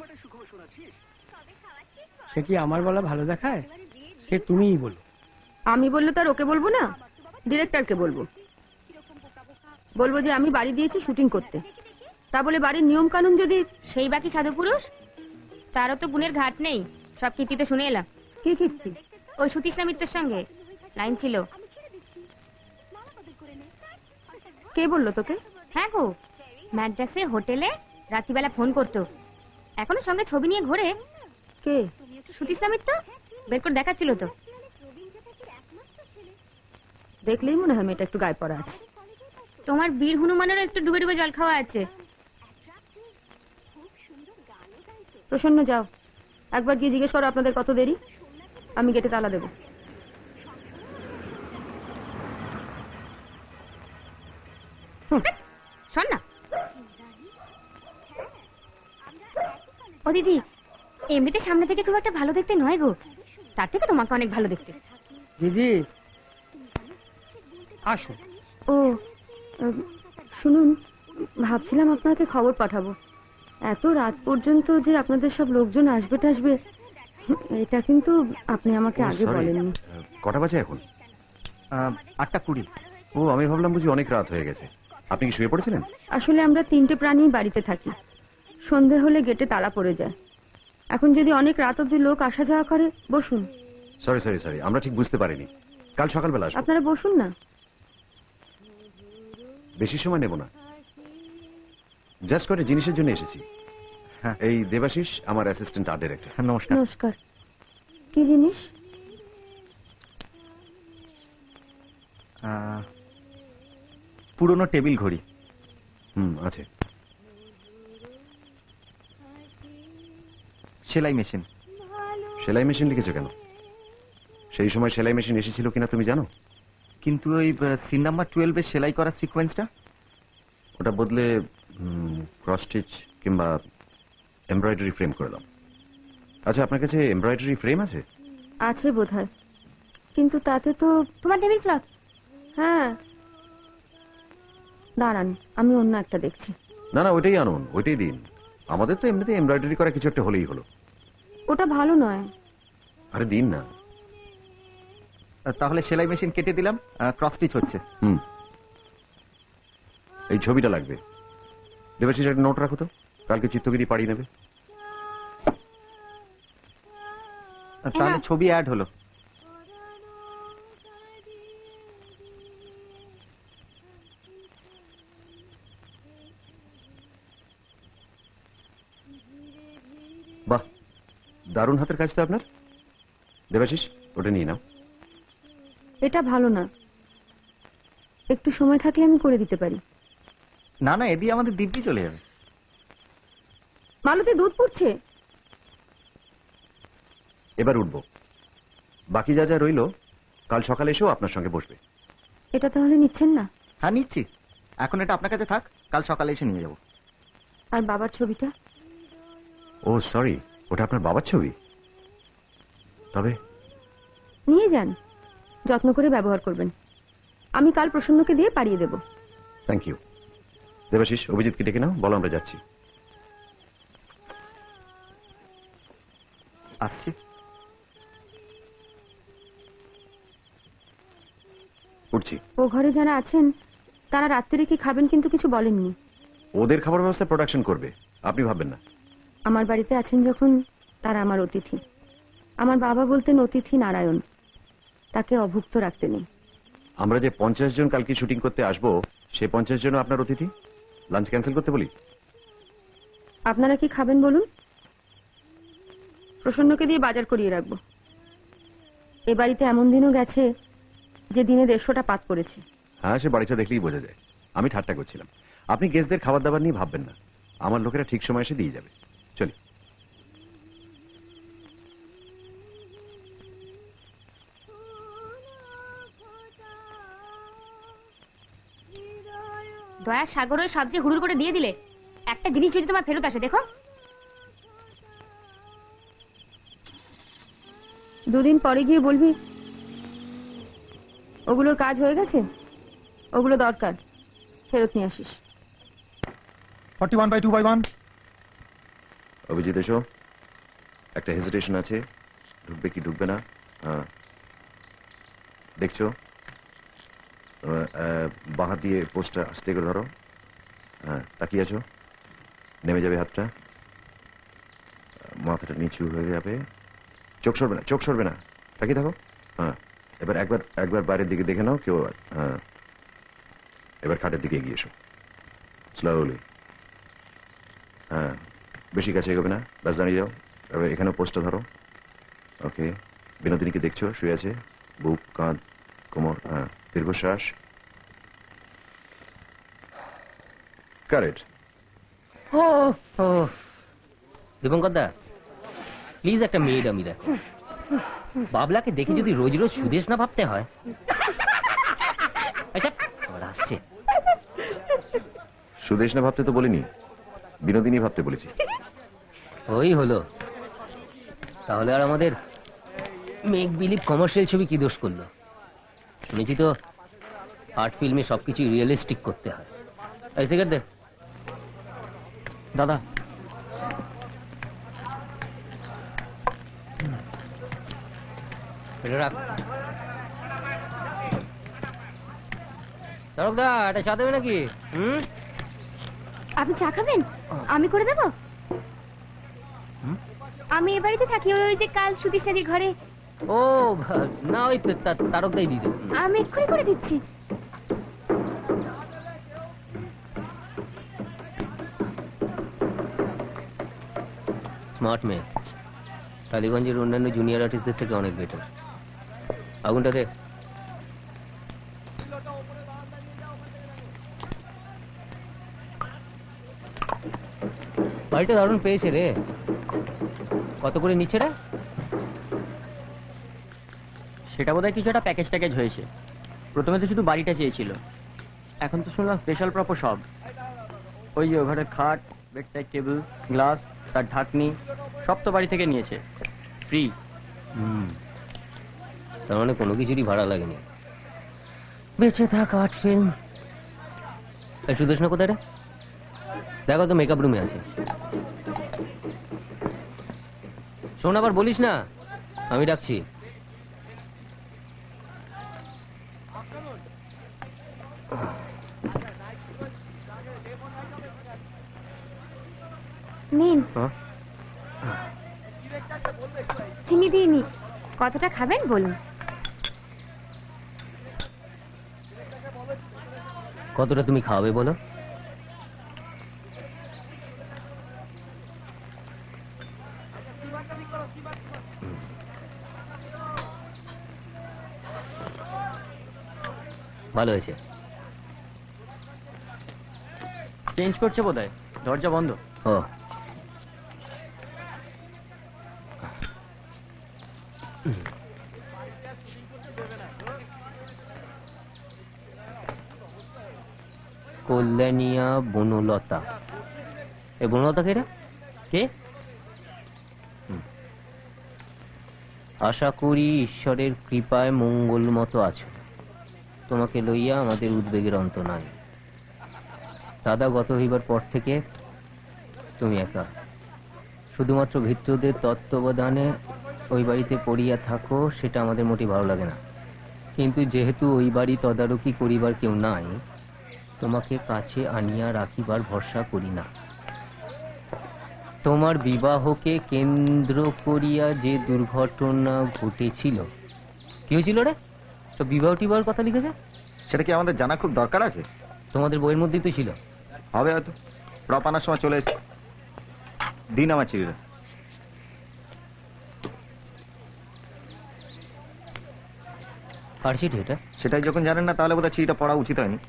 সে কি আমার বলা ভালো দেখায়? সে তুমিই বলো। আমি বললে তার ওকে বলবো না, ডিরেক্টরকে বলবো। বলবো যে আমি বাড়ি দিয়েছি শুটিং করতে, তা বলে বাড়ির নিয়ম কানুন যদি। সেই বাকি সাধু পুরুষ, তারও তো গুণের ঘাট নেই। সব কীর্তি তো শুনে এলাম। কি কীর্তি? ওই সুতৃষ্ণা মিত্রের সঙ্গে লাইন ছিল। কে বললো তোকে? হ্যাঁ গো, ম্যাড্রাসে হোটেলে রাত্রিবেলা ফোন করতো, এখনো সঙ্গে ছবি নিয়ে ঘোরে। কে? সুতৃষ্ণা মিত্র, বের করে দেখাচ্ছিল তো। দেখলেই মনে হয় মেয়েটা একটু গায়ে পড়া আছে। তোমার বীর হনুমানেরও একটু ডুবে ডুবে জল খাওয়া আছে। প্রসন্ন যাও, একবার গিয়ে জিজ্ঞেস করো আপনাদের কত দেরি। আমি গেটে তালা দেবো। শোন না ও দিদি, এমনিতে সামনে থেকে খুব একটা ভালো দেখতে নয় গো, তার থেকে তোমাকে অনেক ভালো দেখতে। দিদি আসো। ও শুনুন, ভাবছিলাম আপনাকে খবর পাঠাবো। এত রাত পর্যন্ত যে আপনাদের সব লোকজন আসবে টাসবে, এটা কিন্তু আপনি আমাকে আগে বলেননি। কটা বাজে এখন? 8:20। ও, আমি ভাবলাম বুঝি অনেক রাত হয়ে গেছে। আপনি কি শুয়ে পড়েছিলেন? আসলে আমরা 3টে প্রাণী বাড়িতে থাকি, সন্ধে হলে গেটে তালা পড়ে যায়। এখন যদি অনেক রাত অব্দি লোক আসা যাওয়া করে। বসুন। সরি সরি সরি, আমরা ঠিক বুঝতে পারিনি। কাল সকালবেলা আসবো। আপনারা বসুন না। বেশি সময় নেব না, জাস্ট করে জিনিসের জন্য এসেছি। এই দেবাশিস আমার অ্যাসিস্ট্যান্ট আর্ট ডিরেক্টর। নমস্কার। নমস্কার। কি জিনিস? পুরনো টেবিল ঘড়ি। আছে। সেলাই মেশিন। সেলাই মেশিন লিখেছো কেন? সেই সময় সেলাই মেশিন এসেছিল কিনা তুমি জানো? কিন্তু ওই সিন নাম্বার 12 এর সেলাই করার সিকোয়েন্সটা, ওটা বদলে ক্রস স্টিচ কিংবা এমব্রয়ডারি ফ্রেম করে দাও। আচ্ছা, আপনার কাছে এমব্রয়ডারি ফ্রেম আছে? আছে বোধহয়, কিন্তু তাতে তো। তোমার টেবিল ক্লথ? হ্যাঁ, দাঁড়ান আমি অন্য একটা দেখছি। না না, ওইটাই আনুন, ওইটাই দিন। আমাদের তো এমনিতে এমব্রয়ডারি করা কিছু একটা হলেই হলো। ওটা ভালো নয়। আরে দিন না। তাহলে সেলাই মেশিন কেটে দিলাম, ক্রস স্টিচ হচ্ছে। এই ছবিটা লাগবে। দেবাশিস একটা নোট রাখো তো, কালকে চিত্তগিরি পাড়িয়ে নেবে। তাহলে ছবি অ্যাড হলো। বাহ, দারুণ হাতের কাজ তো আপনার। দেবাশিস, ওটা নিয়ে নাও। এটা ভালো না, একটু সময় থাকলে আমি করে দিতে পারি। না না, এদি আমাদের দিব্যি চলে যাবে। মালতী দুধ পড়ছে। এবার উঠবো, বাকি যা যা রইলো কাল সকালে এসেও আপনার সঙ্গে বসবে। এটা তাহলে নিচ্ছেন না? হ্যাঁ নিচ্ছি, এখন এটা আপনার কাছে থাক, কাল সকালে এসে নিয়ে যাব। আর বাবার ছবিটা? ও সরি, ওটা আপনার বাবার ছবি। তবে নিয়ে যান, যত্ন করে ব্যবহার করবেন। আমি কাল প্রসন্নকে দিয়ে পাঠিয়ে দেব। Thank you. দেবাশিস, অভিজিৎকে ডেকে নাও, বলো আমরা যাচ্ছি। আসছি। উঠছি। ও ঘরে যারা আছেন তারা রাত্রিরে কি খাবেন কিন্তু কিছু বলেননি। ওদের খাবার ব্যবস্থা প্রোডাকশন করবে, আপনি ভাববেন না। আমার বাড়িতে আছেন যখন তারা আমার অতিথি। আমার বাবা বলতেন অতিথি নারায়ণ, তাকে অভুক্ত রাখতে নেই। আমরা যে 50 জন কালকে শুটিং করতে আসবো, সে 50 জন আপনার অতিথি। লাঞ্চ ক্যান্সেল করতে বলি? আপনারা কি খাবেন বলুন? প্রসন্নকে দিয়ে বাজার করিয়ে রাখবো। এ বাড়িতে এমন দিনও গেছে যে দিনে 150টা পাত পড়েছে। হ্যাঁ, সে বাড়িটা দেখলেই বোঝা যায়। আমি ঠাট্টা করছিলাম। আপনি গেস্টদের খাবার দাবার নিয়ে ভাববেন না, আমার লোকেরা ঠিক সময় এসে দিয়ে যাবে। চলি। দয়ার সাগর ওই সবজি হুড়ুর করে দিয়ে দিলে। একটা জিনিস যদি তোমার ফেরত আসে, দেখো। দুদিন পরে গিয়ে বলবি ওগুলোর কাজ হয়ে গেছে, ওগুলো দরকার, ফেরত নিয়ে আসিস। 41/2/1। অভিজিৎ এসো, একটা হেজিটেশন আছে, ঢুকবে কি ঢুকবে না। হ্যাঁ, দেখছো বাঁ হাত দিয়ে পোস্টটা আস্তে করে ধরো। হ্যাঁ, তাকিয়ে আছো, নেমে যাবে হাতটা, মাথাটা নিচু হয়ে যাবে, চোখ সরবে না, চোখ সরবে না, তাকিয়ে থাকো। হ্যাঁ, এবার একবার বাইরের দিকে দেখে নাও কেউ। হ্যাঁ, এবার খাটের দিকে এগিয়ে এসো স্লোলি। হ্যাঁ, বেশি কাছে এগোবে না, ব্যাস দাঁড়িয়ে যাও। এবার এখানে পোস্টটা ধরো। ওকে, বিনোদিনীকে দেখছো শুয়ে আছে, বুক, কাঁধ, কোমর। হ্যাঁ, দীর্ঘশ্বাস। কারেক্ট। দীপঙ্কর দা, প্লিজ একটা মেয়ে ডামি দেখো। বাবলাকে দেখে যদি রোজ রোজ সুদেশ না ভাবতে হয়। আচ্ছা, আবার আসছে। সুদেশ না ভাবতে তো বলিনি, বিনোদিনী ভাবতে বলেছি। ওই হলো। তাহলে আর আমাদের মেক বিলিভ কমার্শিয়াল ছবি কি দোষ করলো? শুনেছি তো আর্ট ফিল্মে সবকিছু রিয়েলিস্টিক করতে হয়। এই সিগারেট দে দাদা। এটা রাখ। তারকদা, এটা চা দেবে নাকি? আপনি চা খাবেন? আমি করে দেবো। আমি এ বাড়িতে থাকি, ওই যে কাল সুদীষ্ণাদির ঘরে। ও না, ওই তারকদাই দিয়ে দেবে। আমি এক্ষুনি করে দিচ্ছি। স্মার্ট মেয়ে, টালিগঞ্জের অন্যান্য জুনিয়র আর্টিস্টদের থেকে অনেক বেটার। আগুনটা দে। বাড়িটা দারুণ পেয়েছে রে। কত করে নিচ্ছে রে? সেটা বোধহয় কিছু একটা প্যাকেজ ট্যাকেজ হয়েছে। প্রথমে তো শুধু বাড়িটা চেয়েছিল, এখন তো শুনলাম স্পেশাল প্রপো সব। ওই যে ওভারের খাট, বেড সাইড টেবিল, গ্লাস, তার ঢাকনি সব তো বাড়ি থেকে নিয়েছে, ফ্রি। তার মানে কোনো কিছুরই ভাড়া লাগেনি। বেঁচে থাক আর্ট ফিল্ম। সুদেশনা কোথায় রে? দেখো তো মেকআপ রুমে আছে। শোন, আবার বলিস না, আমি ডাকছি। চিনি দিইনি, কতটা খাবেন বলুন। কতটা তুমি খাওয়াবে বলো? ভালো হয়েছে। চেঞ্জ করছে বোধহয়, দরজা বন্ধ। ও কল্যাণিয়া বনলতা। এ বনলতা কেরা? কে? আশা করি ঈশ্বরের কৃপায় মঙ্গল মতো আছো। তোমাকে লইয়া আমাদের উদ্বেগের অন্ত নাই। দাদা গত হইবার পর থেকে তুমি একা, শুধুমাত্র ভৃত্যদের তত্ত্বাবধানে ওই বাড়িতে পড়িয়া থাকো, সেটা আমাদের মোটেই ভালো লাগে না। কিন্তু যেহেতু ওই বাড়ি তদারকি করিবার কেউ নাই, তোমাকে কাছে আনিয়া রাখিবার ভরসা করি না। তোমার বিবাহকে কেন্দ্র করিয়া যে দুর্ঘটনা ঘটেছিল, কি হয়েছিল রে? তো বিবাহ টিবাহ কথা লিখেছে, সেটা কি আমাদের জানা খুব দরকার আছে? তোমাদের বইয়ের মধ্যেই তো ছিল। হবে হয়তো, প্রপ আনার সময় চলে এসেছে। দিন আমার চিঠিটা। আর চিঠি এটা? সেটাই যখন জানেন না, তাহলে বোধহয় চিঠিটা পড়া উচিত হয়নি।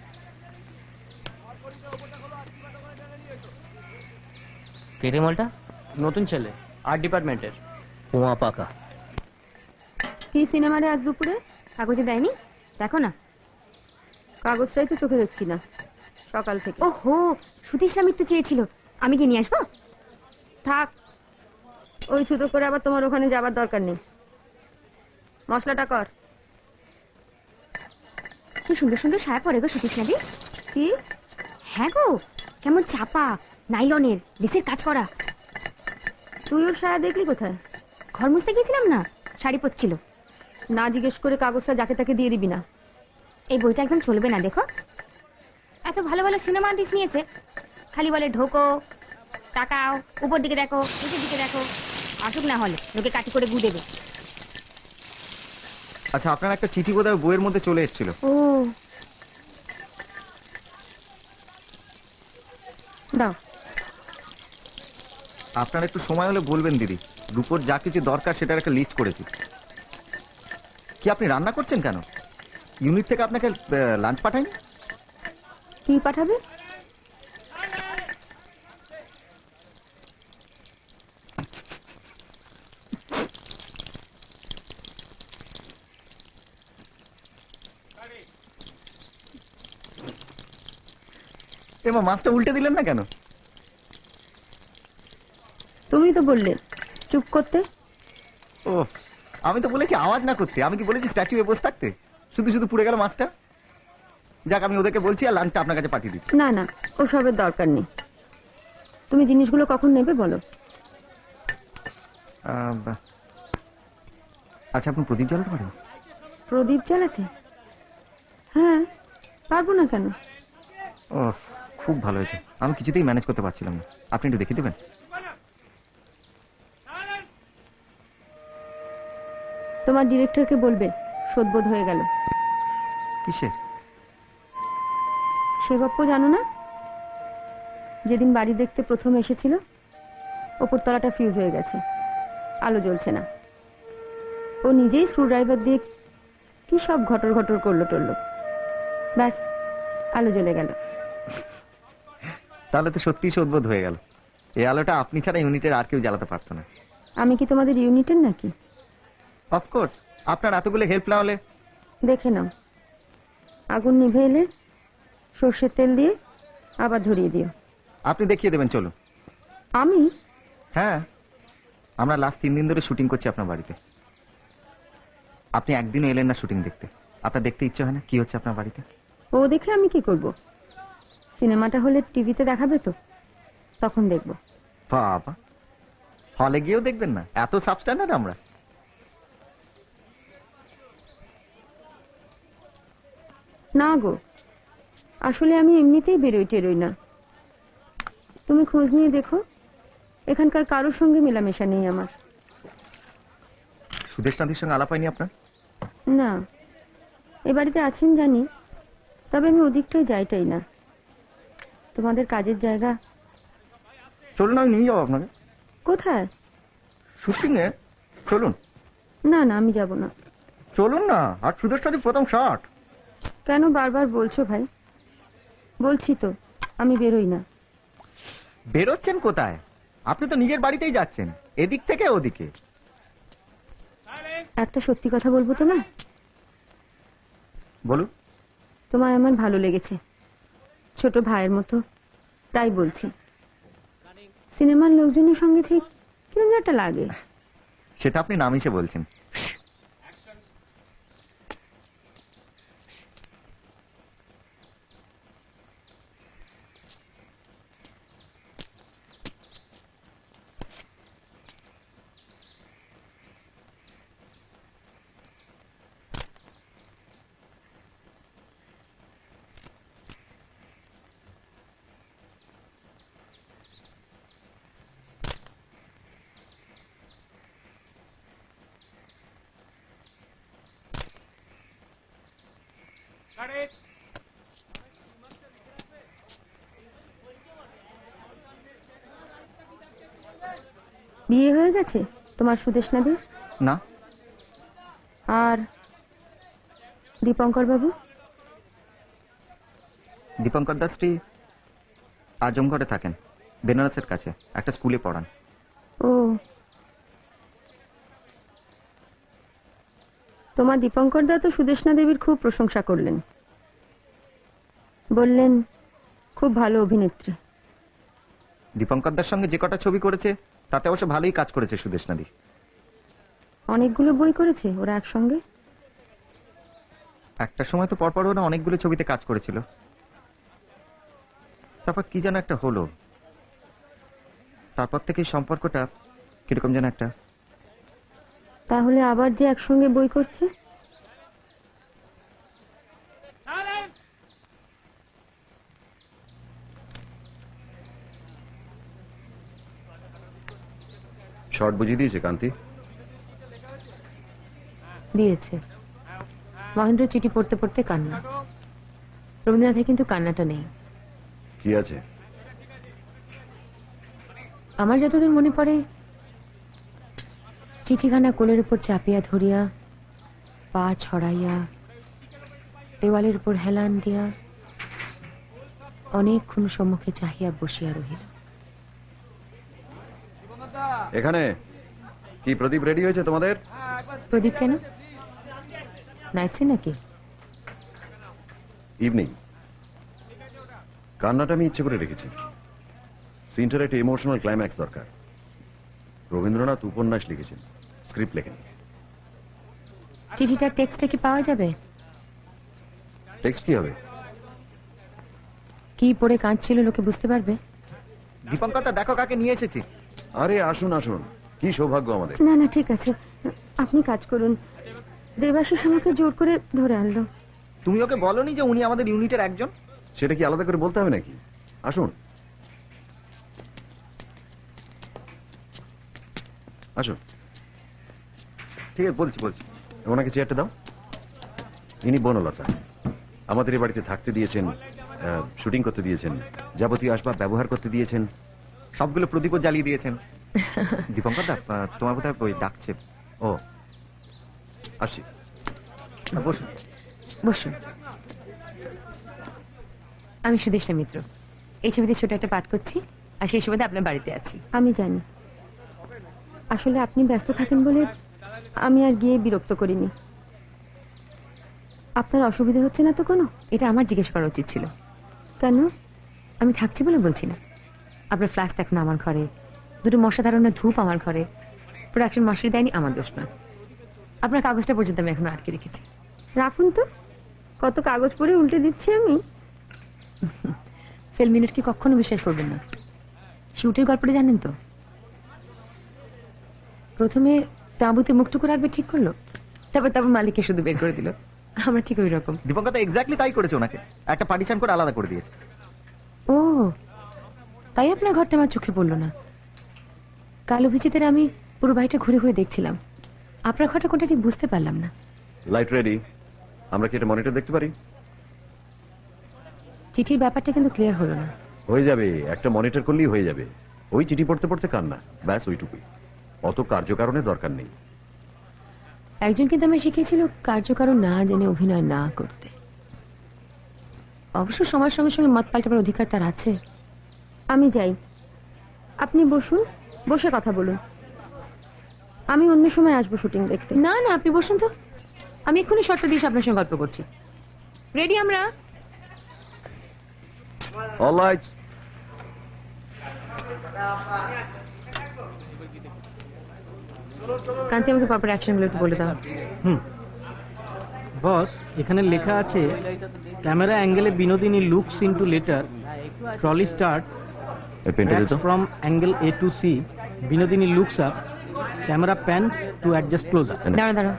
কেটে মালটা? নতুন ছেলে, আর্ট ডিপার্টমেন্টের। পোয়া পাকা। কি সিনেমারে আজ দুপুরে? কাগজে দেয়নি, দেখো না। কাগজটাই তো চোখে দেখছি না সকাল থেকে। ও হো, সুদেশনা মিত্র চেয়েছিল, আমি কি নিয়ে আসবো? থাক, ওই ছুতো করে আবার তোমার ওখানে যাবার দরকার নেই। মশলাটা কর। কি সুন্দর সুন্দর সায়া পরে গো সুদেশনাদি। কি? হ্যাঁ গো, কেমন চাপা, নাইলনের, লেসের কাজ করা। তুইও সায়া দেখলি কোথায়? ঘর মুছতে গেছিলাম না, শাড়ি পরছিল। না জিজ্ঞেস করে কাগজটা যাকে তাকে দিয়ে দিবি না। এই বইটা একদম চলবে না, দেখো এত ভালো ভালো সিনেমা আর্টিস্ট নিয়েছে, খালি বলে ঢোকো, তাকাও, উপর দিকে দেখো, নিচের দিকে দেখো, আসুক না হলে লোকে কাটি করে গু দেবে। আচ্ছা, আপনার একটা চিঠি বোধহয় বইয়ের মধ্যে চলে এসেছিল। ও দাও। আপনার একটু সময় হলে বলবেন দিদি, রূপোর যা কিছু দরকার সেটার একটা লিস্ট করেছি। কি আপনি রান্না করছেন কেন? ইউনিট থেকে আপনাকে লাঞ্চ পাঠায়নি? কি পাঠাবে? এমা, মাছটা উল্টে দিলেন না কেন? তুমি তো বললে চুপ করতে। ও, আমি তো বলেছি আওয়াজ না করতে। আমি কি বলেছি স্ট্যাচু হয়ে বসে থাকতে? শুধু শুধু পুড়ে গেল মাছটা। যাক, আমি ওদেরকে বলছি আর লাঞ্চটা আপনার কাছে পাঠিয়ে দিচ্ছি। না না, ওসবের দরকার নেই। তুমি জিনিসগুলো কখন নেবে বলো। আচ্ছা, আপনি প্রদীপ জ্বালাতে পারেন? প্রদীপ জ্বালাতে? হ্যাঁ, পারবো না কেন। ও, খুব ভালো হয়েছে। আমি কিছুতেই ম্যানেজ করতে পারছিলাম না। আপনি একটু দেখে দেবেন? তোমার ডিরেক্টরকে বলবে শোধবোধ হয়ে গেল। কিসের? সে গপ্প জানো না? যেদিন বাড়ি দেখতে প্রথম এসেছিল, ওপরতলাটা ফিউজ হয়ে গেছে, আলো জ্বলছে না। ও নিজেই স্ক্রুড্রাইভার দিয়ে কি সব ঘটর ঘটর করলো টরলো, ব্যাস আলো জ্বলে গেল। তাহলে তো সত্যিই শোধবোধ হয়ে গেল। এই আলোটা আপনি ছাড়া ইউনিটের আর কেউ জ্বালাতে পারতো না। আমি কি তোমাদের ইউনিটের নাকি? অফকোর্স, আপনার এতগুলো হেল্প না হলে। দেখে নাও, আগুন নিভে এলে সর্ষের তেল দিয়ে আবার ধরিয়ে দিও। আপনি দেখিয়ে দেবেন, চলুন। আমি? হ্যাঁ, আমরা লাস্ট 3 দিন ধরে শুটিং করছি আপনার বাড়িতে। আপনি একদিনও এলেন না শুটিং দেখতে। আপনার দেখতে ইচ্ছে হয় না কি হচ্ছে আপনার বাড়িতে? ও দেখে আমি কি করব? সিনেমাটা হলে টিভিতে দেখাবে তো, তখন দেখব। বাবা, হলে গিয়েও দেখবেন না? এত সাবস্ট্যান্ডার্ড আমরা। না গো, আসলে আমি এমনিতেই বেরোই টেরোই না। তুমি খোঁজ নিয়ে দেখো, এখানকার কারোর সঙ্গে মেলামেশা নেই আমার। সুদেশ নাদির সঙ্গে আলাপ হয়নি আপনার? না, এ বাড়িতে আছেন জানি, তবে আমি ওদিকটাই যাইটাই না। তোমাদের কাজের জায়গা। চলুন আমি নিয়ে যাবো আপনাকে। কোথায়? শুটিং এ চলুন। না না, আমি যাব না। চলুন না, আর সুদেশ নাদির প্রথম শট। কেন বারবার বলছো ভাই? বলছি তো আমি বেরোই না। বেরোচ্ছেন কোথায়? আপনি তো নিজের বাড়িতেই যাচ্ছেন, এদিক থেকে ওদিকে। একটা সত্যি কথা বলবো তোমায়? বলুন। তোমায় আমার ভালো লেগেছে, ছোট ভাইয়ের মতো, তাই বলছি। সিনেমার লোকজনের সঙ্গে ঠিক কিরকম একটা লাগে। সেটা আপনি নামিশে বলছেন। বিয়ে হয়ে গেছে তোমার সুদেশ নাদির? না। আর দীপঙ্কর বাবু? দীপঙ্কর দাসটি আজমগড়ে থাকেন, বেনারসের কাছে একটা স্কুলে পড়ান। ও, তোমার দীপঙ্কর দা তো সুদেশনা দেবীর খুব প্রশংসা করলেন, বললেন খুব ভালো অভিনেত্রী। দীপঙ্কর দার সঙ্গে যে কটা ছবি করেছে তাতে অবশ্য ভালোই কাজ করেছে সুদেশ নাদি। অনেকগুলো বই করেছে ওরা একসঙ্গে। একটা সময় তো পরপর ওরা অনেকগুলো ছবিতে কাজ করেছিল, তারপর কি যেন একটা হলো, তারপর থেকে সম্পর্কটা কিরকম যেন একটা। তাহলে আবার যে একসঙ্গে বই করছে? শর্ট বুঝিয়ে দিয়েছে কান্তি? দিয়েছে। মহেন্দ্র চিঠি পড়তে পড়তে কান্না। রবীন্দ্রনাথের কিন্তু কান্নাটা নেই। কি আছে? আমার যতদূর মনে পড়ে, চিঠিখানা কোলের উপর চাপিয়া ধরিয়া, পা ছড়াইয়া, দেওয়ালের উপর হেলান দিয়া অনেকক্ষণ সম্মুখে চাহিয়া বসিয়া রহিল। এখানে কি প্রদীপ রেডি হয়েছে তোমাদের? প্রদীপ কেন? নাইটসে নাকি? ইভিনিং। কান্নাটা আমি ইচ্ছে করে রেখেছি। সিনটার একটা ইমোশনাল ক্লাইম্যাক্স দরকার। রবীন্দ্রনাথ উপন্যাস লিখেছেন, স্ক্রিপ্ট লেখেন। চিঠিটার টেক্সটটা কি পাওয়া যাবে? টেক্সট কি হবে? কি পড়ে কাঁদছিল লোকে বুঝতে পারবে। দীপঙ্কর দা দেখো কাকে নিয়ে এসেছি। আরে আসুন আসুন, কি সৌভাগ্য আমাদের। না না, ঠিক আছে, আপনি কাজ করুন। দেবাশিস আমাকে জোর করে ধরে আনলো। তুমি ওকে বলনি যে উনি আমাদের ইউনিটের একজন? সেটা কি আলাদা করে বলতে হবে নাকি? আসুন আসুন। ঠিক আছে, বলছি বলছি। ওনাকে চেয়ারটা দাও। ইনি বনলতা, আমাদের এই বাড়িতে থাকতে দিয়েছেন, শুটিং করতে দিয়েছেন, যাবতীয় আসবাব ব্যবহার করতে দিয়েছেন, সবগুলো প্রদীপও জ্বালিয়ে দিয়েছেন। দীপঙ্কর দা তোমার বোধহয় ওই ডাকছে। ও আসি। বসুন বসুন। আমি সুদেষ্টা মিত্র, এই ছবিতে ছোট একটা পাঠ করছি, আর সেই সুবাদে আপনার বাড়িতে আছি। আমি জানি, আসলে আপনি ব্যস্ত থাকেন বলে আমি আর গিয়ে বিরক্ত করিনি। আপনার অসুবিধা হচ্ছে না তো কোনো? এটা আমার জিজ্ঞেস করা উচিত ছিল। কেন? আমি থাকছি বলে বলছি না। আপনার ফ্ল্যাশটা এখন আমার ঘরে, দুটো মশা ধারণের ধূপ আমার ঘরে, প্রোডাকশন মশারি দেয়নি, আমার দোষ নয়। আপনার কাগজটা পর্যন্ত আমি এখনো আটকে রেখেছি। রাখুন তো, কত কাগজ পড়ে উল্টে দিচ্ছি আমি। ফিল্ম মিনিট কি কখনো বিশ্বাস করবেন না। শুটের গল্পটা জানেন তো? প্রথমে তাঁবুতে মুখটুকু রাখবে ঠিক করলো, তারপর মালিককে শুধু বের করে দিল। আমরা ঠিক ওই রকম। দীপঙ্কর দা এক্স্যাক্টলি তাই করেছে, ওনাকে একটা পার্টিশন করে আলাদা করে দিয়েছে। ও, তাই আপনার ঘরটা আমার চোখে পড়লো না। কাল অভিজিতের আমি পুরো বাড়িটা ঘুরে ঘুরে দেখছিলাম, আপনার ঘরটা কোনটা ঠিক বুঝতে পারলাম না। লাইট রেডি, আমরা কি এটা মনিটর দেখতে পারি? চিঠির ব্যাপারটা কিন্তু ক্লিয়ার হলো না। হয়ে যাবে, একটা মনিটর করলেই হয়ে যাবে। ওই চিঠি পড়তে পড়তে কান্না, ব্যাস ওইটুকুই। অত কার্যকারণের দরকার নেই। একজন কিন্তু আমায় শিখিয়েছিল কার্যকারণ না জেনে অভিনয় না করতে। অবশ্য সময়ের সঙ্গে সঙ্গে মত পাল্টাবার অধিকার তার আছে। আমি যাই, আপনি বসুন, বসে কথা বলুন। আমি অন্য সময় আসবো শুটিং দেখতে। না না, আপনি বসুন তো, আমি এক্ষুনি শর্টটা দিয়ে আপনার সঙ্গে গল্প করছি। রেডি আমরা? All right. কান্তি, আমাকে পরপর অ্যাকশনগুলো একটু বলে দাও। বস, এখানে লেখা আছে ক্যামেরা অ্যাঙ্গেলে Binodini looks into letter, trolley start from angle A to C, Binodini looks up, camera pans to adjust closer. দাঁড়া দাঁড়া,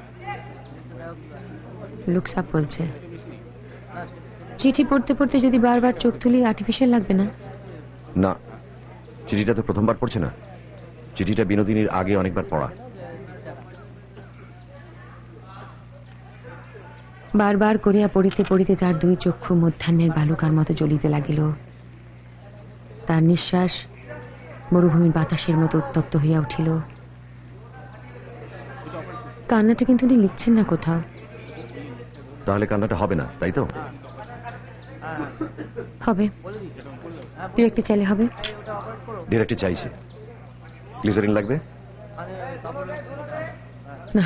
লুকস আপ বলছে। চিঠি পড়তে পড়তে যদি বারবার চোখ তুলি আর্টিফিশিয়াল লাগবে না? না, চিঠিটা তো প্রথমবার পড়ছে না, চিঠিটা বিনোদিনীর আগে অনেকবার পড়া। বারবার করিয়া পড়িতে পড়িতে তার দুই চক্ষু মধ্যাহ্নের বালুকার মতো জ্বলিতে লাগিল। তার নিঃশ্বাস মরুভূমির বাতাসের মতো উত্তপ্ত হইয়া উঠিল। কান্নাটা কিন্তু উনি লিখছেন না কোথাও। তাহলে কান্নাটা হবে না, তাই তো? হবে, ডিরেক্টর চাইলে হবে। ডিরেক্টর চাইছে। গ্লিসারিন লাগবে না,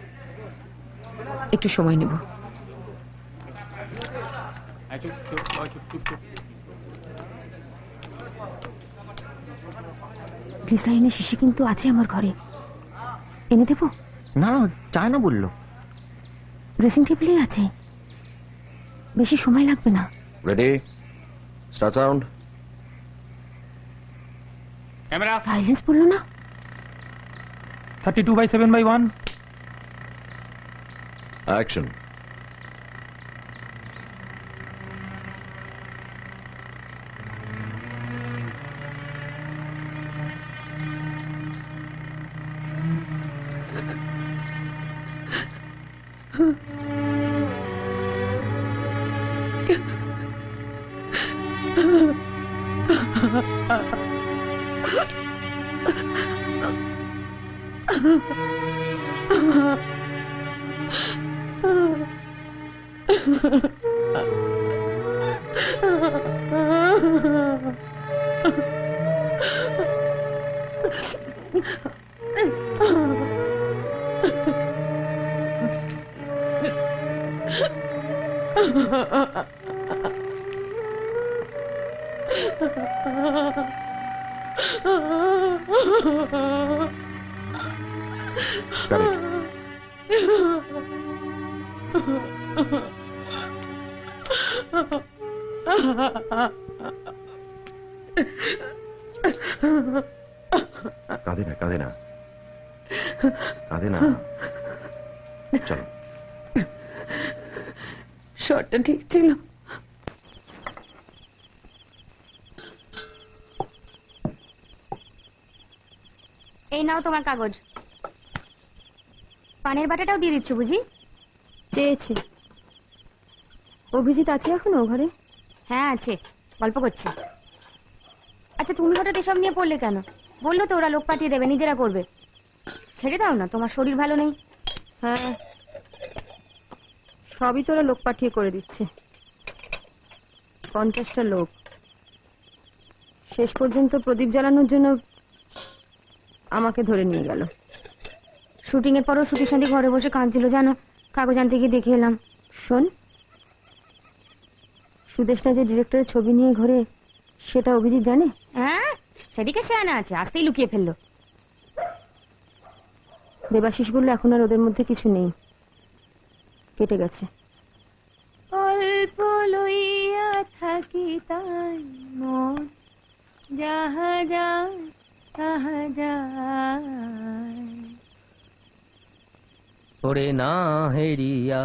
একটু সময় নেব। গ্লিসারিনের শিশি কিন্তু আছে আমার ঘরে, এনে দেবো? না না, চায় না বললো। ড্রেসিং টেবিলেই আছে, বেশি সময় লাগবে না। Ready, start sound. Camera silence বললো না? 32/7/1 অ্যাকশন। কাঁদে না, কাঁদে না, কাঁদে না, চলো। শটটা ঠিক ছিল। এই নাও তোমার কাগজ। পানের বাটাটাও দিয়ে দিচ্ছ বুঝি? চেয়েছি। অভিজিৎ আছে এখনো ঘরে? হ্যাঁ আছে, গল্প করছে। আচ্ছা তুমি হঠাৎ এসব নিয়ে পড়লে কেন? বললো তো ওরা লোক পাঠিয়ে দেবে, নিজেরা করবে। ছেড়ে দাও না, তোমার শরীর ভালো নেই। হ্যাঁ, সবই তোরা লোক পাঠিয়ে করে দিচ্ছে। 50টা লোক। শেষ পর্যন্ত প্রদীপ জ্বালানোর জন্য আমাকে ধরে নিয়ে গেল। শুটিং এর পরও সুখী শান্তি ঘরে বসে কাঁদছিল জানো, কাগজ আনতে গিয়ে দেখে এলাম। শোন, সুদেশটা যে ডিরেক্টরের ছবি নিয়ে ঘোরে সেটা অভিজিৎ জানে? হ্যাঁ, সেদিকে সে আনা আছে, আসতেই লুকিয়ে ফেললো। দেবাশিস বললো এখন আর ওদের মধ্যে কিছু নেই, কেটে গেছে। অল্প লইয়া থাকি তাই মন যাহা যায় তাহা যায়। ওরে না হেরিয়া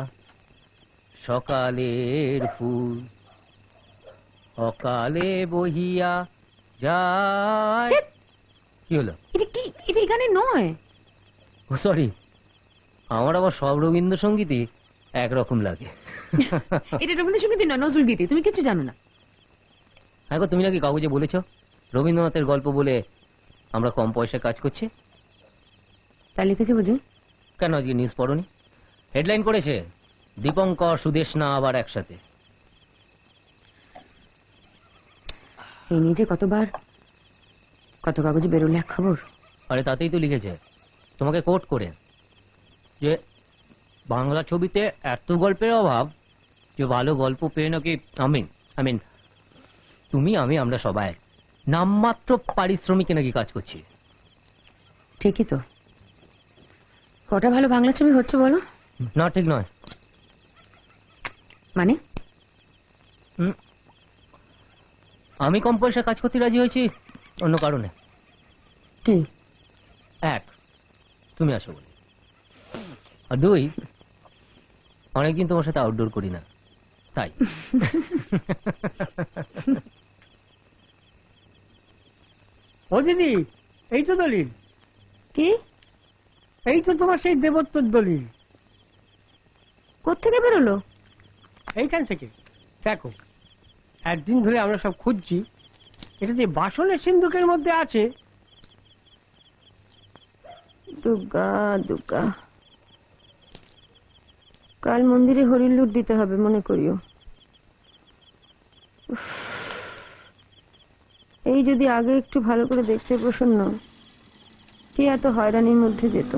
সকালের ফুল অকালে বহিয়া যায়। কি হলো? এটা কি, এটা এখানে নয়। ও সরি, আমার আবার সব রবীন্দ্রসঙ্গীতই একরকম লাগে। এটা রবীন্দ্রসঙ্গীত নয়, নজরুল গীতি। তুমি কিছু জানো না। হ্যাঁ গো, তুমি নাকি কাগজে বলেছ রবীন্দ্রনাথের গল্প বলে আমরা কম পয়সায় কাজ করছি। তা লিখেছে বুঝি? কেন আজকে নিউজ পড়োনি? হেডলাইন করেছে দীপঙ্কর সুদেশনা আবার একসাথে। এই নিয়ে যে কতবার কত কাগজে বেরোলে এক খবর। আরে তাতেই তো লিখেছে তোমাকে কোট করে যে বাংলা ছবিতে এত গল্পের অভাব যে ভালো গল্প পেয়ে নাকি আমিন তুমি আমি আমরা সবাই নামমাত্র পারিশ্রমিকে নাকি কাজ করছি। ঠিকই তো। কটা ভালো বাংলা ছবি হচ্ছে বলো? না ঠিক নয়। মানে আমি কম পয়সা কাজ করতে রাজি হয়েছি অন্য কারণে। কি? এক, তুমি আসো বলে, আর দুই, অনেকদিন তোমার সাথে আউটডোর করি না তাই। ও দিদি, এই তো দলিল। কি? এই তো তোমার সেই দেবত্বর দলিল। কোত্থেকে বেরোলো? এইখান থেকে দেখো, একদিন ধরে আমরা সব খুঁজছি। এটা যে বাসনের সিন্ধুকের মধ্যে আছে। দুর্গা দুর্গা, কাল মন্দিরে হরির লুট দিতে হবে, মনে করিও। উফ, এই যদি আগে একটু ভালো করে দেখতে প্রসন্ন, কে এত হয়রানির মধ্যে যেত।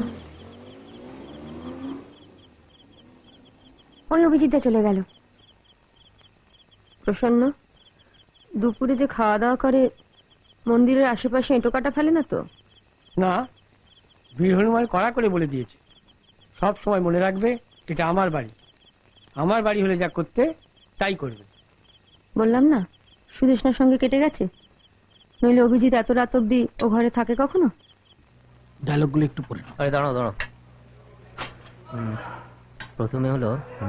ওই অভিজিৎদা চলে গেল। প্রসন্ন দুপুরে যে খাওয়া দাওয়া করে মন্দিরের আশেপাশে এঁটো কাটা ফেলে না তো? না, বীর হনুমান কড়া করে বলে দিয়েছে সব সময় মনে রাখবে এটা আমার বাড়ি। আমার বাড়ি হলে যা করতে তাই করবে। বললাম না সুদেশনার সঙ্গে কেটে গেছে, নইলে অভিজিৎ এত রাত অব্দি ও ঘরে থাকে কখনো? ডায়লগগুলো একটু পড়ে। আরে দাঁড়াও দাঁড়াও, প্রথমে হলো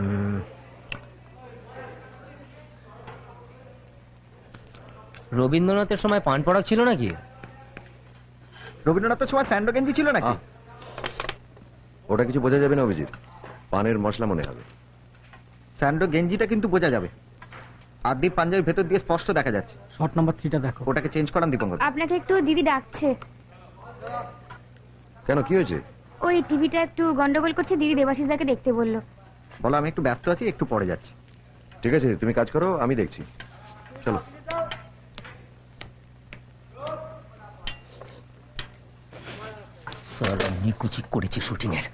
রবীন্দ্রনাথের সময় পান পরাগ ছিল নাকি? রবীন্দ্রনাথের সময় স্যান্ডো গেঞ্জি ছিল নাকি? ওটা কিছু বোঝা যাবে না অভিজিৎ, পানের মশলা মনে হবে। স্যান্ডো গেঞ্জিটা কিন্তু বোঝা যাবে, আদি পাঞ্জাবির ভেতর দিয়ে স্পষ্ট দেখা যাচ্ছে। শর্ট নাম্বার 3টা দেখো। ওটাকে চেঞ্জ করান দীপঙ্কর। আপনাকে একটু দিদি ডাকছে। কেন, কি হয়েছে? ওই টিভিটা একটু গন্ডগোল করছে, দিদি দেবাশিস দাকে দেখতে বললো। বলো আমি একটু ব্যস্ত আছি, একটু পরে যাচ্ছি। ঠিক আছে, তুমি কাজ করো, আমি দেখছি। চলো। নিকুচি করেছে শুটিং এর।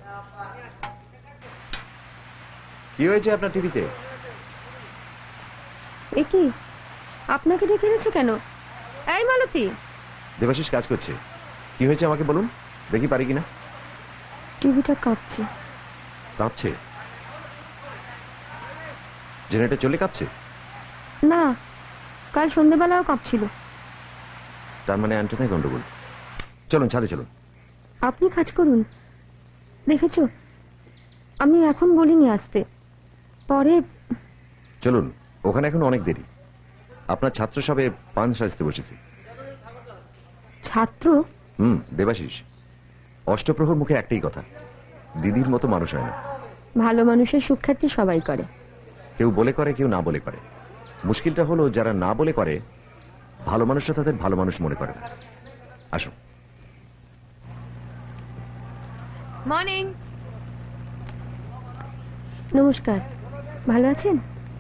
কি হয়েছে আপনার টিভিতে? এ কি, আপনাকে ডেকে এনেছে কেন? এই মালতী। দেবাশিস কাজ করছে। কি হয়েছে আমাকে বলুন, দেখি পারি কিনা। টিভিটা কাঁপছে। কাঁপছে? জেনারেটর চলে কাঁপছে? না, কাল সন্ধ্যেবেলাও কাঁপছিল। তার মানে অ্যান্টেনায় গন্ডগোল। চলুন ছাদে চলুন। আপনি কাজ করুন, দেখেছো আমি এখন বলিনি আসতে, পরে। চলুন, ওখানে এখন অনেক দেরি। আপনার ছাত্র সবে পান সাজতে বসেছে। ছাত্র? দেবাশিস। অষ্টপ্রহর মুখে একটাই কথা, দিদির মতো মানুষ হয় না। ভালো মানুষের সুখ্যাতি সবাই করে। কেউ বলে করে, কেউ না বলে করে। মুশকিলটা হলো যারা না বলে করে, ভালো মানুষটা তাদের ভালো মানুষ মনে করে না। আসুন। মর্নিং। নমস্কার, ভালো আছেন?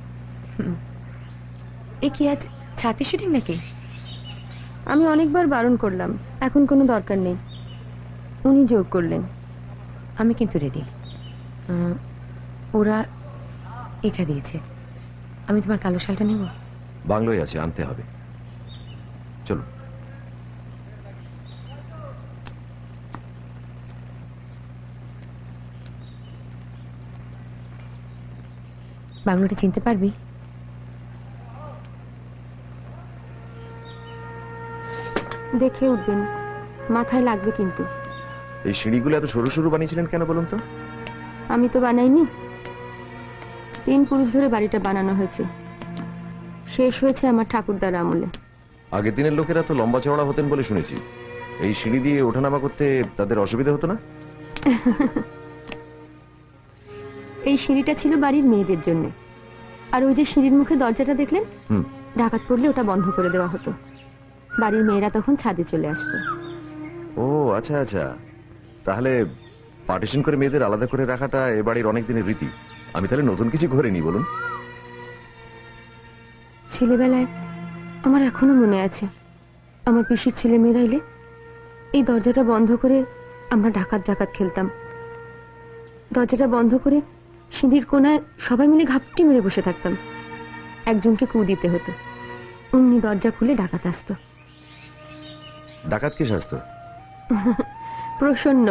এ কি আজ ছাতি শুটিং নাকি? আমি অনেকবার বারণ করলাম, এখন কোনো দরকার নেই, উনি জোর করলেন। আমি কিন্তু রেডি। ওরা এটা দিয়েছে, আমি তোমার কালো শালটা নেব। বাংলোয় আছে, আনতে হবে। চলুন। বাংলোটা চিনতে পারবি? দেখে উঠবেন, মাথায় লাগবে কিন্তু। এই সিঁড়িগুলো এত সরু সরু বানিয়েছিলেন কেন বলুন তো? আমি তো বানাইনি, 3 পুরুষ ধরে বাড়িটা বানানো হয়েছে। শেষ হয়েছে আমার ঠাকুরদার আমলে। আগের দিনের লোকেরা তো লম্বা চওড়া হতেন বলে শুনেছি। এই সিঁড়ি দিয়ে ওঠানামা করতে তাদের অসুবিধা হতো না? এই সিঁড়িটা ছিল বাড়ির মেয়েদের জন্য, আর ওই যে সিঁড়ির মুখে দরজাটা দেখলেন, ডাকাত পড়লে ওটা বন্ধ করে দেওয়া হতো। বাড়ির মেয়েরা তখন ছাদে চলে আসতো। ও আচ্ছা আচ্ছা, তাহলে পার্টিশন করে মেয়েদের আলাদা করে রাখাটা এ বাড়ির অনেক দিনের রীতি। আমি তাহলে নতুন কিছু করিনি, বলুন। ছেলেবেলায় আমার এখনো মনে আছে, আমার পিসির ছেলে মেয়েরা এলে এই দরজাটা বন্ধ করে আমরা ডাকাত ডাকাত খেলতাম। দরজাটা বন্ধ করে সিঁড়ির কোনায় সবাই মিলে ঘাপটি মেরে বসে থাকতাম। একজনকে কু দিতে হতো, অমনি দরজা খুলে ডাকাত আসতো। ডাকাত কে শাস্ত? প্রসন্ন।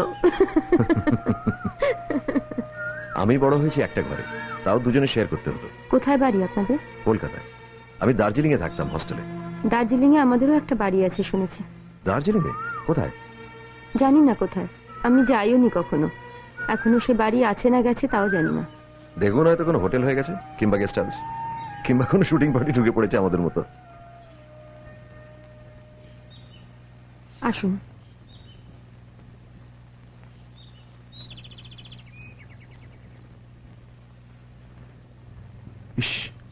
আমি বড় হয়েছি একটা ঘরে, তাও দুজনে শেয়ার করতে হতো। কোথায় বাড়ি আপনাদের? কলকাতায়। আমি দার্জিলিং এ থাকতাম, হস্টেলে। দার্জিলিং এ আমাদেরও একটা বাড়ি আছে শুনেছি। দার্জিলিং এ? কোথায়? জানি না কোথায়, আমি যাইও নি কখনো। এখনো সে বাড়ি আছে না গেছে তাও জানি না। দেখুন, হয়তো কোনো হোটেল হয়ে গেছে, কিংবা গেস্ট হাউস, কিংবা কোনো শুটিং পার্টি ঢুকে পড়েছে আমাদের মতো। আসুন। ইস,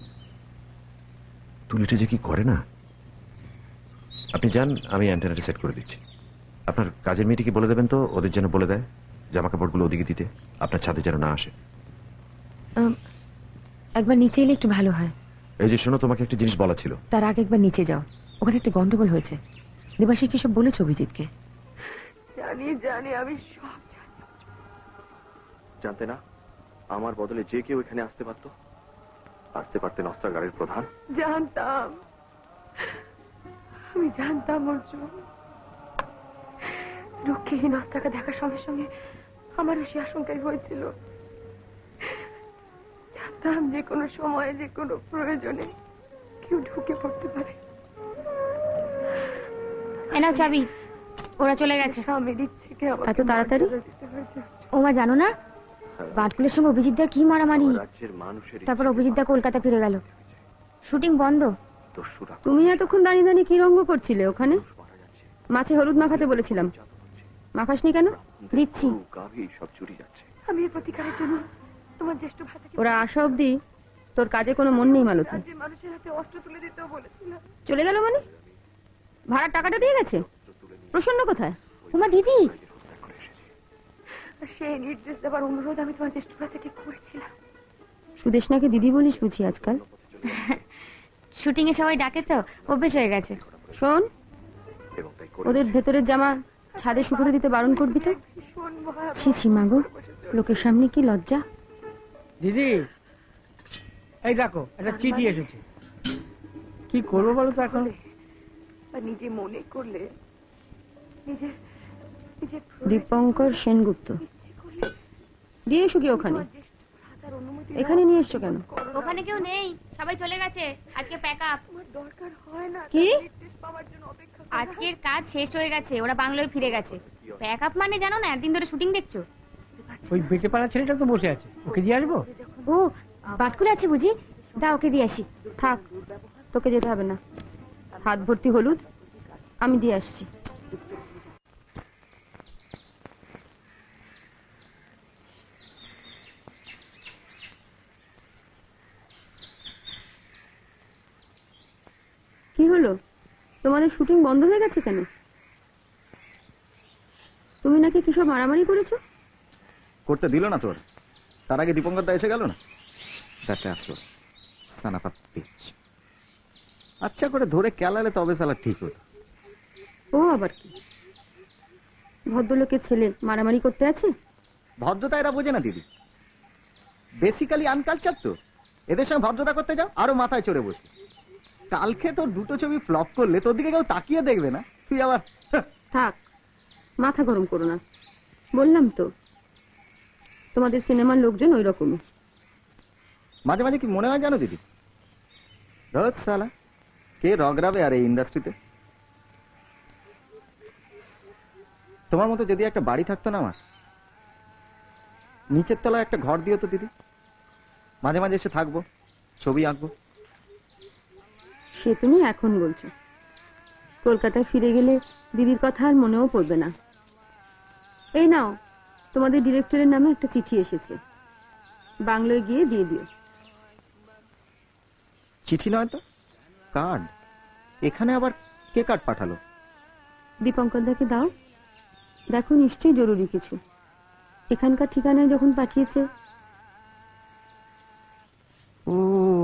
তুলিটা যে কি করে না। আপনি যান, আমি অ্যান্টেনাটা সেট করে দিচ্ছি। আপনার কাজের মেয়েটিকে বলে দেবেন তো ওদের যেন বলে দেয় জামা কাপড়গুলো ওদিকে দিতে, আপনার ছাদে যেন না আসে। একবার নিচে এলে একটু ভালো হয়। এই যে শোনো, তোমাকে একটা জিনিস বলা ছিল। তার আগে একবার নিচে যাও, ওখানে একটা গন্ডগোল হয়েছে। দেবাশিস কি সব বলেছে অভিজিৎকে? জানি জানি, আমি সব জানি। জানতে না আমার বদলে যে কেউ এখানে আসতে পারতো? আসতে পারতেন অস্ত্রাগারের প্রধান। জানতাম, আমি জানতাম অর্জুন। রক্ষীহীন অস্ত্রাকে দেখার সঙ্গে সঙ্গে আমারও সে আশঙ্কাই হয়েছিল। জানতাম যে কোনো সময়ে, যে কোনো প্রয়োজনে কেউ ঢুকে পড়তে পারে। এনাও চাবি, ওরা চলে গেছে। এত তাড়াতাড়ি? ওমা জানো না, বাটকুলের সঙ্গে অভিজিৎদার কি মারামারি। তারপর অভিজিৎদা কলকাতা ফিরে গেল, শুটিং বন্ধ। তুমি এতক্ষণ দাঁড়িয়ে দাঁড়িয়ে কি রঙ্গ করছিলে ওখানে? মাছে হলুদ মাখাতে বলেছিলাম, মাখাসনি কেন? দিচ্ছি। আমি এর প্রতিকারের জন্য তোমার জ্যেষ্ঠ ভাইকে, ওরা আসা অবধি তোর কাজে কোনো মন নেই মালতী। মানুষের হাতে অস্ত্র তুলে দিতেও বলেছিলাম। চলে গেল মানে? ভাড়ার টাকাটা দিয়ে গেছে? প্রসন্ন কোথায়? ওমা দিদি, সেই নির্দেশ দেবার অনুরোধ আমি তোমার জ্যেষ্ঠ ভাই থেকে করেছিলাম। সুদেশনাকে দিদি বলিস বুঝি আজকাল? শুটিং এ সবাই ডাকে তো, অভ্যেস হয়ে গেছে। শোন, ওদের ভেতরের জামা ছাদে শুকোতে দিতে বারণ করবি তো। ছি ছি মাগো, লোকের সামনে কি লজ্জা। দিদি, এই দেখো একটা চিঠি এসেছে। কি করবো বলো তো এখন? নিজে মনে করলে দীপঙ্কর সেনগুপ্ত দিয়ে এসো কি ওখানে? এখানে নিয়ে এসছো কেন? ওখানে কেউ নেই, সবাই চলে গেছে। আজকে প্যাক আপ। দরকার হয় না কি? আজকের কাজ শেষ হয়ে গেছে, ওরা বাংলোয় ফিরে গেছে। প্যাক আপ মানে জানো না, একদিন ধরে শুটিং দেখছো। ওই বেটে পাড়া ছেলেটা তো বসে আছে, ওকে দিয়ে আসবো? ও বাটকুলে আছে বুঝি, দা ওকে দিয়ে আসি। থাক, তোকে যেতে হবে না। হাত ভর্তি হলুদ আমি দিয়ে আসছি। কি হলো, তোমাদের শুটিং বন্ধ হয়ে গেছে কেন? তুমি নাকি কি সব মারামারি করেছো? করতে দিল না তোর? তার আগে দীপঙ্কর দা এসে গেল না? আচ্ছা করে ধরে কেলালে তবে সালা ঠিক হতো। ও আবার কি, ভদ্রলোকের ছেলে মারামারি করতে আছে? ভদ্রতা এরা বোঝে না দিদি, বেসিক্যালি আনকালচার। তো এদের সঙ্গে ভদ্রতা করতে যাও, আরো মাথায় চড়ে বসে। কালকে তোর দুটো ছবি ফ্লপ করলে তোর দিকে কেউ তাকিয়ে দেখবে না, তুই আবার। থাক, মাথা গরম করো না। বললাম তো তোমাদের সিনেমার লোকজন ওই রকমই। মাঝে মাঝে কি মনে হয় জানো দিদি, ধস সালা কে রগড়াবে আর এই ইন্ডাস্ট্রিতে। তোমার মতো যদি একটা বাড়ি থাকতো না আমার, নিচের তলায় একটা ঘর দিও তো দিদি, মাঝে মাঝে এসে থাকবো, ছবি আঁকবো। সে তুমি এখন বলছো, কলকাতায় ফিরে গেলে দিদির কথা আর মনেও পড়বে না। এই নাও, তোমাদের ডিরেক্টরের নামে একটা চিঠি এসেছে, বাংলোয় গিয়ে দিয়ে দিও। চিঠি নয় তো, কার্ড। এখানে আবার কে কার্ড পাঠালো? দীপঙ্কর দাকে দাও, দেখো নিশ্চয়ই জরুরি কিছু। এখানকার ঠিকানায় যখন পাঠিয়েছে। ও,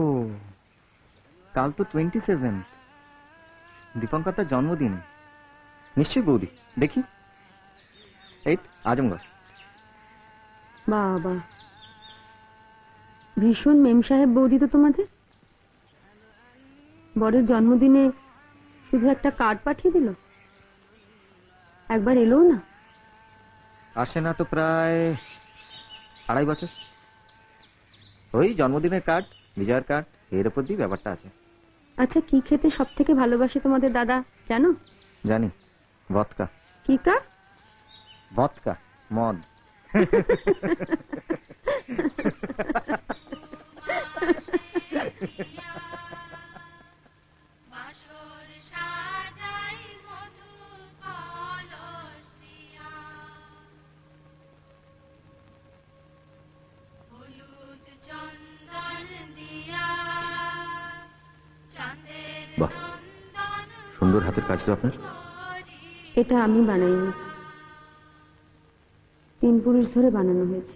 কাল তো 27, দীপঙ্কর তার জন্মদিন। নিশ্চয়ই বৌদি, দেখি। এই আজমগড়। বাবা, ভীষণ মেম সাহেব বৌদি তো তোমাদের। বরের জন্মদিনে শুধু একটা কার্ড পাঠিয়ে দিল, একবার এলো না। আসে না তো প্রায় 2.5 বছর। ওই জন্মদিনের কার্ড, বিজয়ের কার্ড, এর উপর দিয়ে ব্যাপারটা আছে। আচ্ছা, কি খেতে সব থেকে ভালোবাসে তোমাদের দাদা জানো? জানি, ভদকা। কি কা? ভদকা, মদ। বাহ, সুন্দর হাতের কাজ তো আপনার। এটা আমি বানাইনি, 3 পুরুষ ধরে বানানো হয়েছে।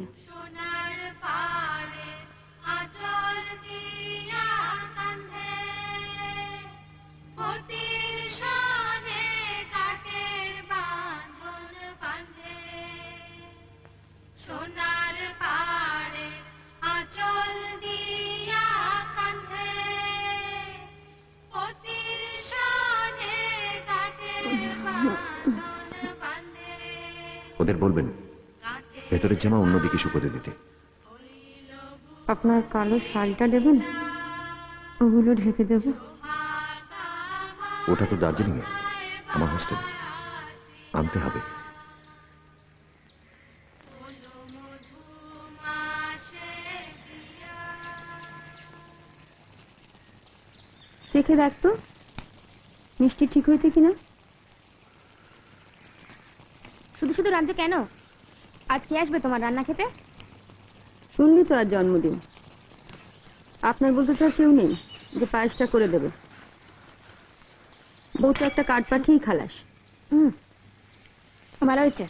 ওদের বলবেন ভেতরের জামা অন্যদিকে শুকোতে দিতে। আপনার কালো শালটা দেবেন, ওগুলো ঢেকে দেব। ওটা তো দার্জিলিং এ, আমার হোস্টেল, আনতে হবে। চেখে দেখ তো মিষ্টি ঠিক হয়েছে কিনা। শুধু শুধু রাজ্য কেন? আজ কে আসবে তোমার রান্না খেতে? শুনলি তো আজ জন্মদিন, আপনার বলতে তো আর কেউ নেই যে পায়েসটা করে দেবে। বউ তো একটা কার্ড পাঠিয়েই খালাস। ভালো হয়েছে।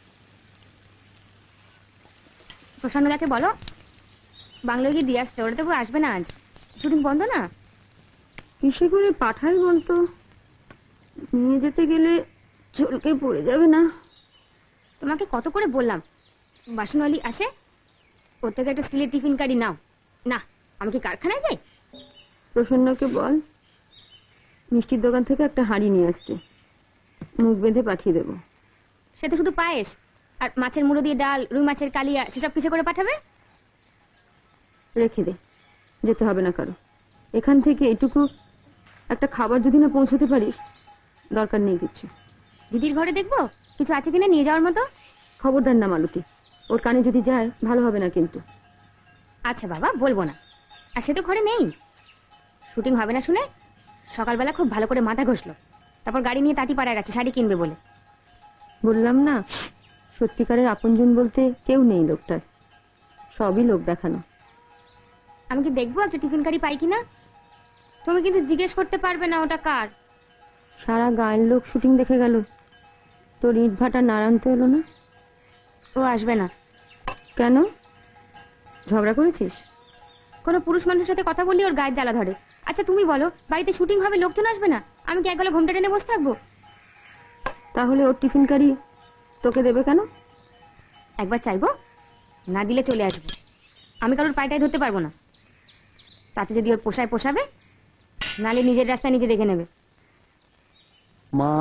প্রসন্নদাকে বলো বাংলায় গিয়ে দিয়ে আসতে, ওরা তো কেউ আসবে না আজ, শুটিং বন্ধ না। কিসে করে পাঠাই বলতো? নিয়ে যেতে গেলে চলকে পড়ে যাবে না? তোমাকে কত করে বললাম বাসনওয়ালি আসে, ওর থেকে একটা স্টিলের টিফিন কারি নাও। না, আমি কি কারখানায় যাই? প্রসন্নকে বল মিষ্টির দোকান থেকে একটা হাঁড়ি নিয়ে আসতে, মুখ বেঁধে পাঠিয়ে দেবো। সে তো শুধু পায়েস আর মাছের মুড়ো দিয়ে ডাল, রুই মাছের কালিয়া, সেসব কিসে করে পাঠাবে? রেখে দে, যেতে হবে না কারো। এখান থেকে এটুকু একটা খাবার যদি না পৌঁছতে পারিস, দরকার নেই কিছু। দিদির ঘরে দেখবো কিছু আছে কিনা নিয়ে যাওয়ার মতো। খবরদার না মালতী, ওর কানে যদি যায় ভালো হবে না কিন্তু। আচ্ছা বাবা, বলবো না। আর সে তো ঘরে নেই, শুটিং হবে না শুনে সকালবেলা খুব ভালো করে মাথা ঘষলো, তারপর গাড়ি নিয়ে তাঁতি পাড়ায় গেছে শাড়ি কিনবে বলে। বললাম না, সত্যিকারের আপনজন বলতে কেউ নেই লোকটার, সবই লোক দেখানো। আমি কি দেখবো একটা টিফিন কারি পাই কিনা? তুমি কিন্তু জিজ্ঞেস করতে পারবে না ওটা কার। সারা গায়ের লোক শুটিং দেখে গেল, তোর ইট ভাটা নারায়ণ তো এলো না। ও আসবে না। কেন? ঝগড়া করেছিস? কোনো পুরুষ মানুষের সাথে কথা বললে ওর গায়ের জ্বালা ধরে। আচ্ছা তুমি বলো, বাড়িতে শুটিং হবে, লোকজন আসবে না, আমি কি একবেলা ঘোমটা টেনে বসে থাকবো? তাহলে ওর টিফিন কারি তোকে দেবে কেন? একবার চাইবো, না দিলে চলে আসবো। আমি কারোর পায়টায় ধরতে পারবো না। তাতে যদি ওর পোষায় পোষাবে, নালে নিজের রাস্তা নিজে দেখে নেবে। মা,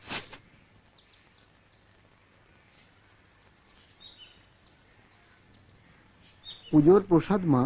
পুজোর প্রসাদ মা।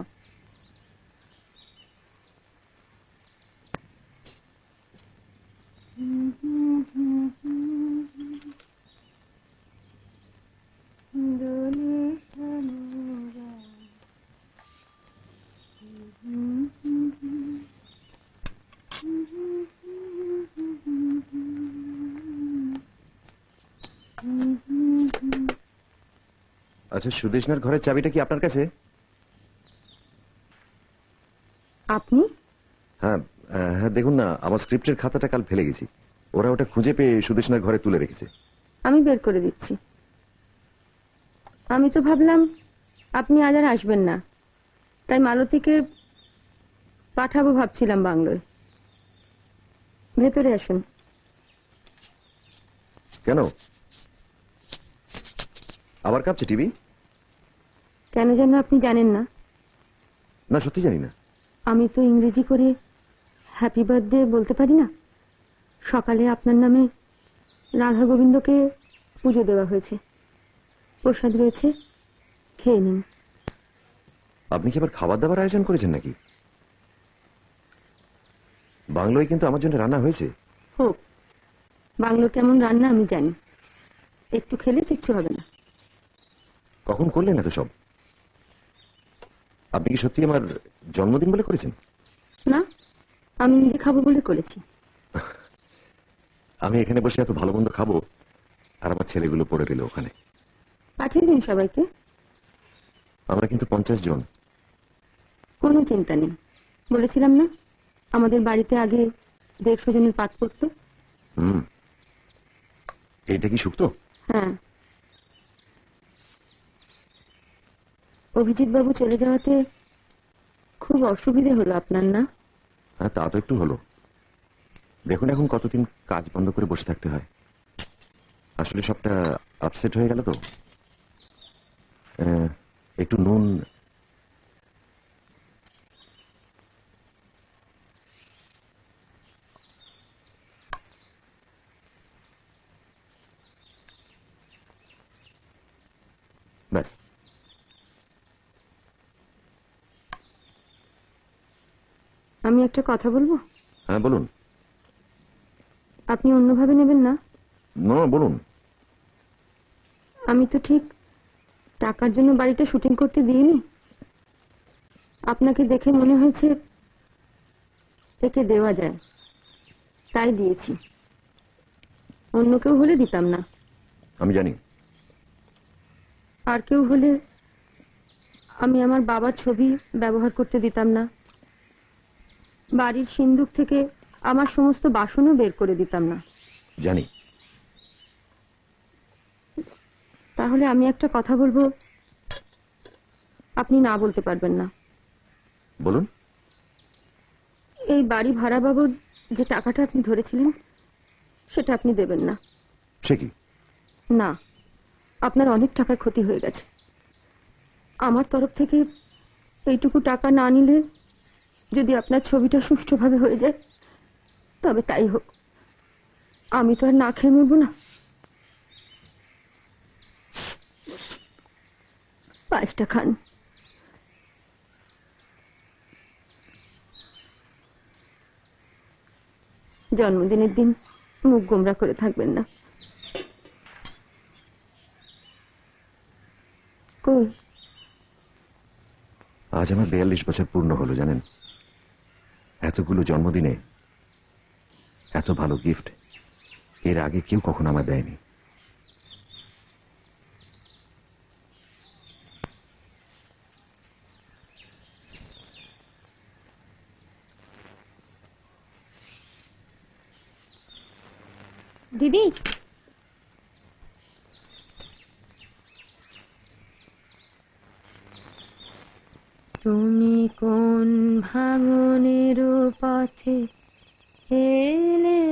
আচ্ছা, সুদেশনার ঘরের চাবিটা কি আপনার কাছে? আপনি? হ্যাঁ হ্যাঁ, দেখুন না, আমার স্ক্রিপ্টের খাতাটা কাল ফেলে গেছি। ওরা ওটা খুঁজে পেয়ে সুদেশনার ঘরে তুলে রেখেছে। আমি বের করে দিচ্ছি। আমি তো ভাবলাম আপনি আজ আর আসবেন না, তাই মালতীকে পাঠাবো ভাবছিলাম বাংলোয়। ভেতরে আসুন। কেন আবার কাঁপছে টিভি? কেন যেন আপনি জানেন না? না, সত্যি জানি না। আমি তো ইংরেজি করে হ্যাপি বার্থডে বলতে পারি না। সকালে আপনার নামে রাধা গোবিন্দকে পুজো দেওয়া হয়েছে, প্রসাদ রয়েছে, খেয়ে নিন। আপনি কি আবার খাবার দাবার আয়োজন করেছেন নাকি? বাংলোয় কিন্তু আমার জন্য রান্না হয়েছে। হোক, বাংলো কেমন রান্না আমি জানি। একটু খেলে কিচ্ছু হবে না। কখন করলেন এত সব? আপনি কি সত্যি আমার জন্মদিন বলে করেছেন? না, আমি নিজে খাবো বলে করেছি। আমি এখানে বসে এত ভালো মন্দ খাবো, আর আমার ছেলেগুলো পড়ে দিল ওখানে। পাঠিয়ে দিন সবাইকে। আমরা কিন্তু 50 জন। কোনো চিন্তা নেই, বলেছিলাম না আমাদের বাড়িতে আগে 150 জনের পাত পড়তো। এইটা কি শুক্তো? হ্যাঁ। অভিজিৎ বাবু চলে যাওয়াতে খুব অসুবিধে হলো আপনার, না? হ্যাঁ, তা তো একটু হলো। দেখুন এখন কতদিন কাজ বন্ধ করে বসে থাকতে হয়। আসলে সবটা আপসেট হয়ে গেল তো। একটু নুন। ব্যাস। আমি একটা কথা বলবো? হ্যাঁ বলুন। আপনি অন্যভাবে নেবেন না? না, বলুন। আমি তো ঠিক টাকার জন্য বাড়িটা শুটিং করতে দিইনি। আপনাকে দেখে মনে হয়েছে একে দেওয়া যায়, তাই দিয়েছি। অন্য কেউ হলে দিতাম না। আমি জানি। আর কেউ হলে আমি আমার বাবার ছবি ব্যবহার করতে দিতাম না। বাড়ির সিন্দুক থেকে আমার সমস্ত বাসনও বের করে দিতাম না। জানি। তাহলে আমি একটা কথা বলবো, আপনি না বলতে পারবেন না। বলুন। এই বাড়ি ভাড়া বাবদ যে টাকাটা আপনি ধরেছিলেন সেটা আপনি দেবেন না। সে কি? না, আপনার অনেক টাকার ক্ষতি হয়ে গেছে। আমার তরফ থেকে এইটুকু টাকা না নিলে যদি আপনার ছবিটা সুষ্ঠুভাবে হয়ে যায় তবে তাই হোক। আমি তো আর না খেয়ে মরবো না। 5টা খান। জন্মদিনের দিন মুখ গোমরা করে থাকবেন না। কই? আজ আমার 42 বছর পূর্ণ হলো, জানেন? এতগুলো জন্মদিনে এত ভালো গিফট এর আগে কেউ কখনো আমায় দেয়নি। দিদি, তুমি কোন ভাঙনের পথে এলে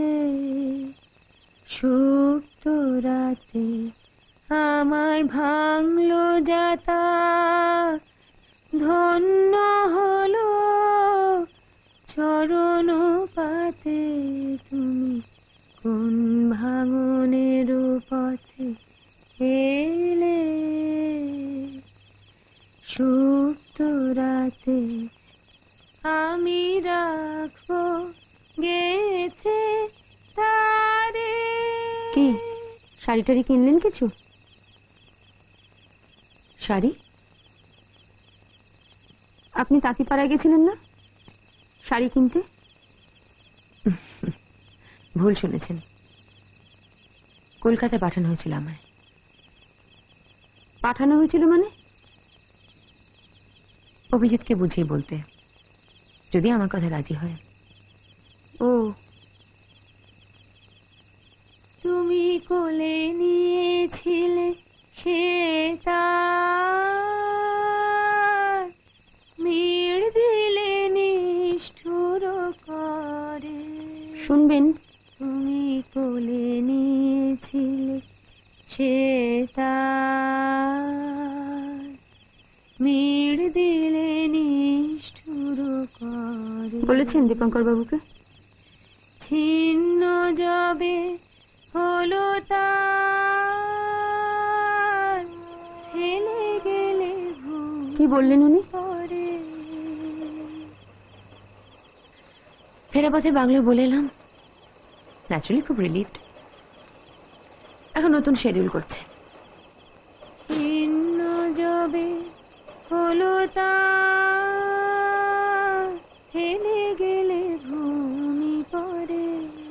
সুপ্ত রাতে আমার ভাঙলো যাতা, ধন্য হলো চরণ পাতে। তুমি কোন ভাঙনের পথে এলে সুপ্ত রাতে আমি রাখবো গেছে তারে। কি শাড়ি টাড়ি কিনলেন কিছু? শাড়ি? আপনি তাঁতিপাড়ায় গেছিলেন না শাড়ি কিনতে? ভুল শুনেছেন, কলকাতায় পাঠানো হয়েছিল আমায়। পাঠানো হয়েছিল মানে? অভিজিৎকে বুঝিয়ে বলতে, যদি আমার কথা রাজি হয়। ও, তুমি কোলে নিয়েছিলে সে তার মিড় দিলে নিষ্ঠুর করে। শুনবেন? তুমি কোলে নিয়েছিলে সে তার মিড় দিলে নিষ্ঠুর করে। বলেছেন দীপঙ্কর বাবুকে? ছিন্ন যাবে হলো তার ফেলে গেলে কি বললেন উনি? পরে ফেরা পথে বাংলা বলে এলাম, ন্যাচুরালি খুব রিলিভড। এখন নতুন শিডিউল করছে। ছিন্ন যাবে হলো তার ফেলে গেলে ভূমি পরে।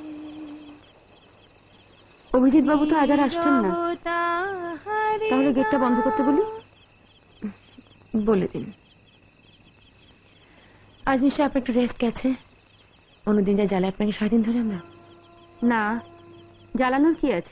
অভিজিৎ বাবু তো আজ আর আসছেন না, তাহলে গেটটা বন্ধ করতে বলি? বলে দিন। আজ নিশ্চয় আপনার একটু রেস্ট গেছে। অন্যদিন যা জ্বালায় আপনাকে সারাদিন ধরে আমরা। না, জ্বালানোর কি আছে?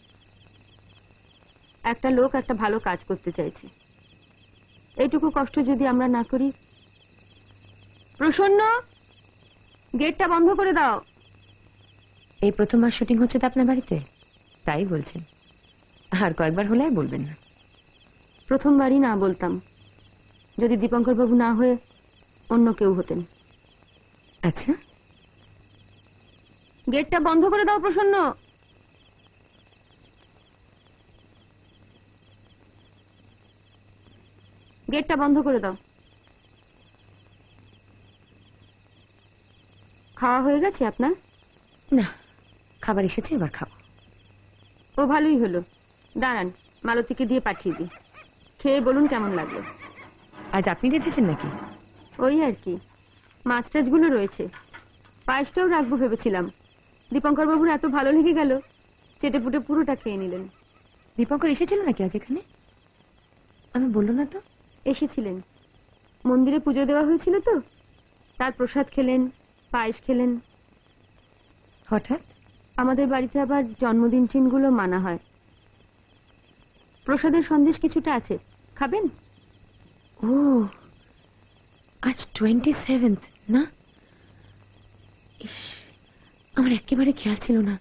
একটা লোক একটা ভালো কাজ করতে চাইছে, এইটুকু কষ্ট যদি আমরা না করি। প্রসন্ন, গেটটা বন্ধ করে দাও। এই প্রথমবার শুটিং হচ্ছে তো আপনার বাড়িতে, তাই বলছেন। আর কয়েকবার হলে আর বলবেন না। প্রথমবারই না বলতাম যদি দীপঙ্কর বাবু না হয়ে অন্য কেউ হতেন। আচ্ছা, গেটটা বন্ধ করে দাও প্রসন্ন। গেটটা বন্ধ করে দাও। খাওয়া হয়ে গেছে আপনার? না, খাবার এসেছে, এবার খাবো। ও ভালোই হলো। দাঁড়ান, মালতীকে দিয়ে পাঠিয়ে দিই। খেয়ে বলুন কেমন লাগলো। আজ আপনি রেখেছেন নাকি? ওই আর কি, মাছ টাছগুলো রয়েছে। পায়েসটাও রাখবো ভেবেছিলাম, দীপঙ্কর বাবুর এত ভালো লেগে গেল, চেটে পুটে পুরোটা খেয়ে নিলেন। দীপঙ্কর এসেছিল নাকি আজ এখানে? আমি বললো না তো। এসেছিলেন, মন্দিরে পুজো দেওয়া হয়েছিল তো, তার প্রসাদ খেলেন, পায়েস খেলেন। হঠাৎ? আমাদের বাড়িতে আবার জন্মদিন চিনগুলো মানা হয়। প্রসাদের সন্দেশ কিছুটা আছে, খাবেন? ও, আজ 27th না? ইস, আমার একেবারে খেয়াল ছিল না।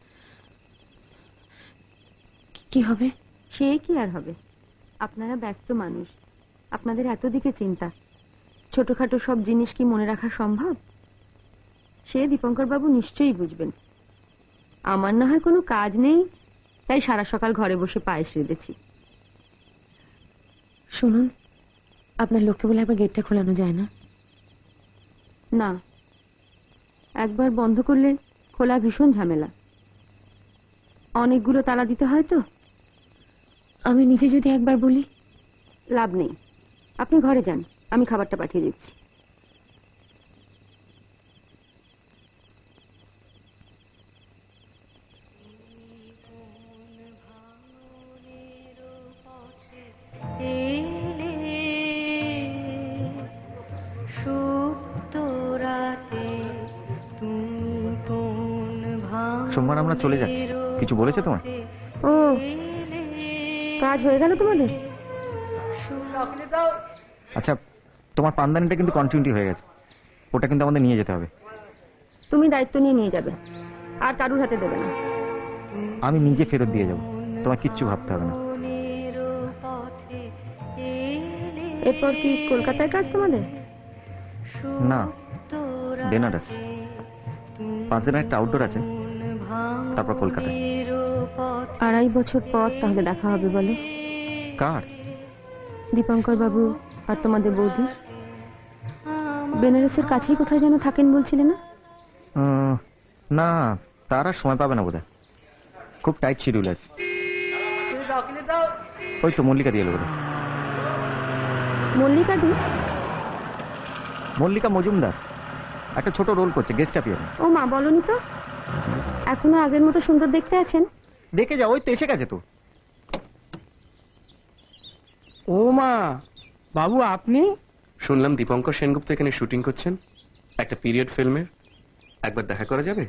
কি হবে? সে কি আর হবে, আপনারা ব্যস্ত মানুষ, আপনাদের এত দিকে চিন্তা। ছোটখাটো সব জিনিস কি মনে রাখা সম্ভব? সে দীপঙ্কর বাবু নিশ্চয়ই বুঝবেন। আমার না হয় কোনো কাজ নেই, তাই সারা সকাল ঘরে বসে পায়েস রেঁধেছি। শুনুন, আপনার লোককে বলে একবার গেটটা খোলানো যায় না? না, একবার বন্ধ করলে খোলা ভীষণ ঝামেলা। অনেকগুলো তালা দিতে হয় তো। আমি নিজে যদি একবার বলি? লাভ নেই, আপনি ঘরে যান, আমি খাবারটা পাঠিয়ে দিচ্ছি। সোমবার আমরা চলে যাচ্ছি, কিছু বলেছে তোমার? ও, কাজ হয়ে গেল তোমাদের? আচ্ছা, তোমার পান্দানিটা কিন্তু কন্টিনিউটি হয়ে গেছে, ওটা কিন্তু আমাদের নিয়ে যেতে হবে। তুমি দায়িত্ব নিয়ে যাবে, আর কারুর হাতে দেবে না। আমি নিজে ফেরত দিয়ে যাব, তোমার কিচ্ছু ভাবতে হবে না। এরপর কি কলকাতায় কাজ তোমাদের? না, বেনারস। 5 দিনের একটা আউটডোর আছে, তারপর কলকাতায়। 2.5 বছর পর তাহলে দেখা হবে বলে। কার? দীপঙ্কর বাবু আর তোমাদের বৌদি। বেনারসের কাছেই কোথায় যেন থাকেন বলছিলে না? না, তার আর সময় পাবে না বোধহয়, খুব টাইট শিডিউল আছে। ওই তো মল্লিকা দিয়ে এলো। মল্লিকা দি? মল্লিকা মজুমদার একটা ছোট রোল করছে, গেস্ট অ্যাপিয়ারেন্স। ও মা, বলনি তো। এখনো আগের মতো সুন্দর দেখতে আছেন? দেখে যাও, ওই তো এসে গেছে তো। ও মা, বাবু আপনি? শুনলাম দীপঙ্কর সেনগুপ্ত এখানে শুটিং করছেন একটা পিরিয়ড ফিল্মের। একবার দেখা করা যাবে?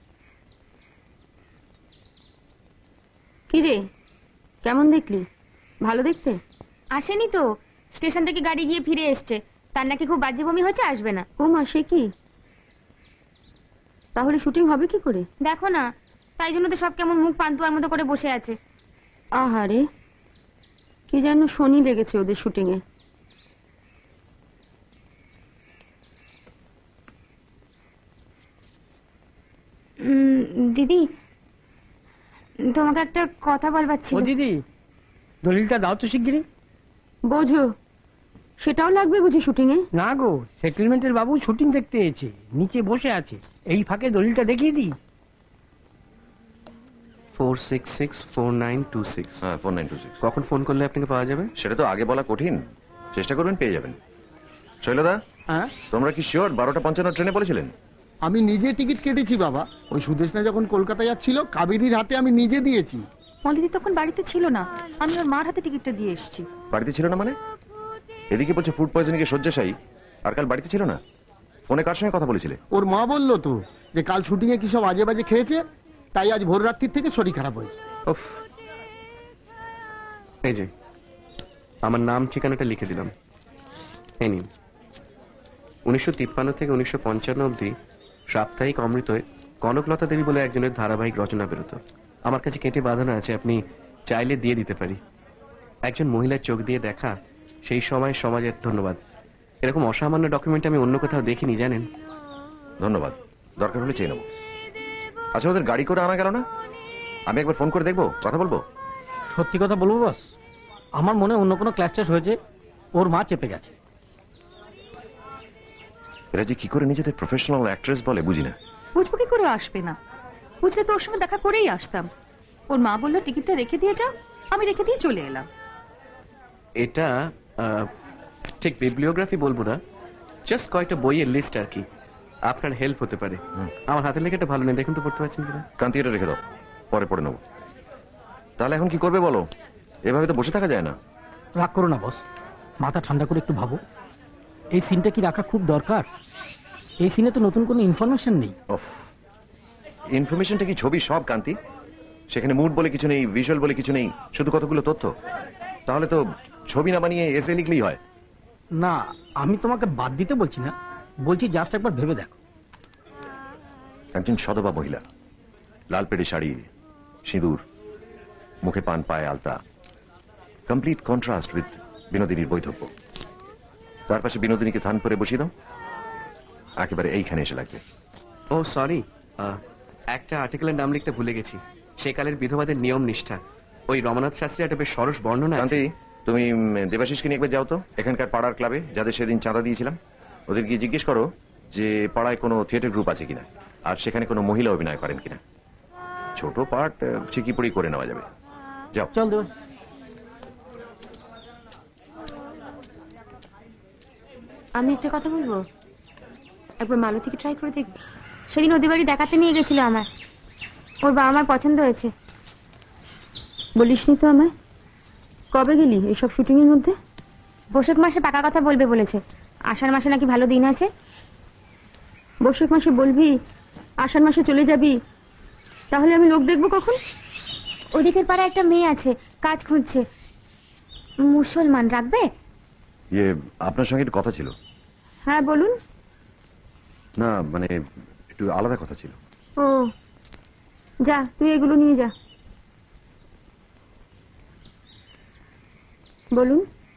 কি রে, কেমন দেখলি? ভালো দেখতে? আসেনি তো, স্টেশন থেকে গাড়ি গিয়ে ফিরে এসছে। তার নাকি খুব বাজে বমি হচ্ছে, আসবে না। ও মা, সে কি? তাহলে শুটিং হবে কি করে? দেখো না, তাই জন্য তো সব কেমন মুখ পান্তুয়ার মতো করে বসে আছে। আহারে, কি যেন শনি লেগেছে ওদের শুটিং এ। দিদি, তোমাকে একটা কথা বলবার ও ছিল। দিদি, দলিলটা দাও তো শিগগিরই। বোঝো, সেটাও লাগবে বুঝি শুটিং এ? না গো, সেটেলমেন্টের বাবু শুটিং দেখতে এসেছে, নিচে বসে আছে। এই ফাঁকে দলিলটা দেখিয়ে দিই। 4664926। হ্যাঁ, 4926। কখন ফোন করলে আপনাকে পাওয়া যাবে? সেটা তো আগে বলা কঠিন, চেষ্টা করবেন, পেয়ে যাবেন। শৈলদা, তোমরা কি শিওর 12:55 ট্রেনে বলেছিলেন? আমি নিজে টিকিট কেটেছি বাবা। ওই সুদেশনা যখন কলকাতা যাচ্ছিল, কাবেরীর হাতে আমি নিজে দিয়েছি। মলিদি তখন বাড়িতে ছিল না, আমি ওর মার হাতে টিকিটটা দিয়ে এসেছি। বাড়িতে ছিল না মানে? এদিকে বলছে ফুড পয়জনিং এ শয্যাশায়ী, আর কাল বাড়িতে ছিল না। ফোনে কার সঙ্গে কথা বলেছিলে? ওর মা বললো তো যে কাল শুটিং এ কি সব আজে বাজে খেয়েছে, তাই আজ ভোর রাত্রির থেকে শরীর খারাপ হয়েছে। এই যে আমার নাম ঠিকানাটা লিখে দিলাম, এই নিন। 1953 থেকে 1955 অবধি সাপ্তাহিক অমৃতয় কনকলতা দেবী বলে একজনের ধারাবাহিক রচনা বেরোতো। আমার কাছে কেটে বাঁধানো আছে, আপনি চাইলে দিয়ে দিতে পারি। একজন মহিলার চোখ দিয়ে দেখা সেই সময় সমাজের ধন্যবাদ। এরকম অসামান্য ডকুমেন্ট আমি অন্য কোথাও দেখিনি, জানেন। ধন্যবাদ, দরকার হলে চেয়ে নেবো। আচ্ছা, ওদের গাড়ি করে আনা গেল না? আমি একবার ফোন করে দেখবো, কথা বলবো। সত্যি কথা বলবো বস, আমার মনে অন্য কোনো ক্লাস টেস্ট হয়েছে, ওর মা চেপে গেছে। এরা যে কি করে নিজেদের প্রফেশনাল অ্যাক্ট্রেস বলে বুঝি না। বুঝবো কি করে, আসবে না? বুঝলে তো ওর সঙ্গে দেখা করেই আসতাম। ওর মা বললো টিকিটটা রেখে দিয়ে যাও, আমি রেখে দিয়ে চলে এলাম। এটা ঠিক বিবলিওগ্রাফি বলবো না, জাস্ট কয়েকটা বইয়ের লিস্ট আর কি। আপনার হেল্প হতে পারে। আমার হাতের লেখাটা ভালো নেই, দেখুন তো পড়তে পারছেন কিনা। কান্তি, এটা রেখে দাও, পরে পড়ে নেবো। তাহলে এখন কি করবে বলো? এভাবে তো বসে থাকা যায় না। রাগ করো না বস, মাথা ঠান্ডা করে একটু ভাবো। এই সিনটা কি রাখা খুব দরকার? এই সিনে তো নতুন কোনো ইনফরমেশন নেই। ইনফরমেশনটা কি ছবি সব কান্তি? সেখানে মুড বলে কিছু নেই, ভিজুয়াল বলে কিছু নেই, শুধু কতগুলো তথ্য। তাহলে তো ছবি না বানিয়ে এসে লিখলেই হয়। না, আমি তোমাকে বাদ দিতে বলছি না, বলছি জাস্ট একবার ভেবে দেখো। একজন সধবা মহিলা, লাল পেড়ে শাড়ি, সিঁদুর, মুখে পান, পায়ে আলতা, কমপ্লিট কন্ট্রাস্ট উইথ বিনোদিনীর বৈধব্য। তার পাশে বিনোদিনীকে থান করে বসিয়ে দাও, একেবারে এইখানে এসে লাগবে। ও সরি, একটা আর্টিকেলের নাম লিখতে ভুলে গেছি। সেকালের বিধবাদের নিয়ম নিষ্ঠা, ওই রমানাথ শাস্ত্রী একটা বেশ সরস বর্ণনা আছে। তুমি দেবাশিসকে নিয়ে একবার যাও তো, এখানকার পাড়ার ক্লাবে, যাদের সেদিন চাঁদা দিয়েছিলাম, ওদের গিয়ে জিজ্ঞেস করো যে পাড়ায় কোনো থিয়েটার গ্রুপ আছে কিনা, আর সেখানে কোনো মহিলা অভিনয় করেন কিনা। ছোট পার্ট ঠিকই পড়ি করে নেওয়া যাবে। যাও। চল দেব। আমি একটা কথা বলবো, একবার মালতীকে ট্রাই করে দেখবো। সেদিন ওদের বাড়ি দেখাতে নিয়ে গেছিল আমার, ওর বাবা আমার পছন্দ হয়েছে। বলিসনি তো আমায়? কবে গেলি এইসব শুটিং এর মধ্যে? বৈশাখ মাসে পাকা কথা বলবে বলেছে। আষাঢ় মাসে নাকি ভালো দিন আছে। বৈশাখ মাসে বলবি, আষাঢ় মাসে চলে যাবি, তাহলে আমি লোক দেখবো কখন? ওদিকের পাড়ায় একটা মেয়ে আছে, কাজ খুঁজছে, মুসলমান, রাখবে? আপনার সঙ্গে একটু কথা ছিল। হ্যাঁ বলুন। না মানে একটু আলাদা কথা ছিল। ও যা, তুই এগুলো নিয়ে যা। বলুন।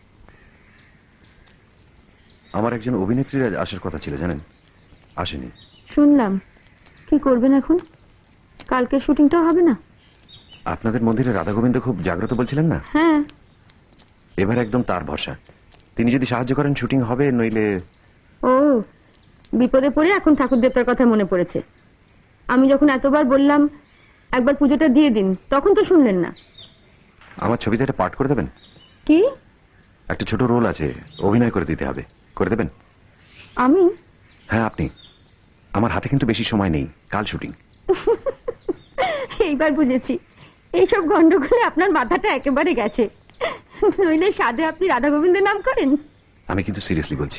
আমার একজন অভিনেত্রীর আজ আসার কথা ছিল, জানেন, আসেনি। শুনলাম। কি করবেন এখন? কালকের শুটিংটাও হবে না? আপনাদের মন্দিরে রাধা গোবিন্দ খুব জাগ্রত বলছিলেন না? হ্যাঁ। এবার একদম তার ভরসা। তিনি যদি সাহায্য করেন শুটিং হবে, নইলে। ও, বিপদে পড়ে এখন ঠাকুর দেবতার কথা মনে পড়েছে। আমি যখন এতবার বললাম একবার পুজোটা দিয়ে দিন, তখন তো শুনলেন না। আমার ছবিতে একটা পাঠ করে দেবেন? কি? একটা ছোট রোল আছে, অভিনয় করে দিতে হবে, করে দেবেন? আমি? হ্যাঁ আপনি। আমার হাতে কিন্তু বেশি সময় নেই, কাল শুটিং। এইবার বুঝেছি, এইসব গন্ডগোলে আপনার মাথাটা একেবারে গেছে। নইলে সাধে আপনি রাধা গোবিন্দের নাম করেন? আমি কিন্তু সিরিয়াসলি বলছি।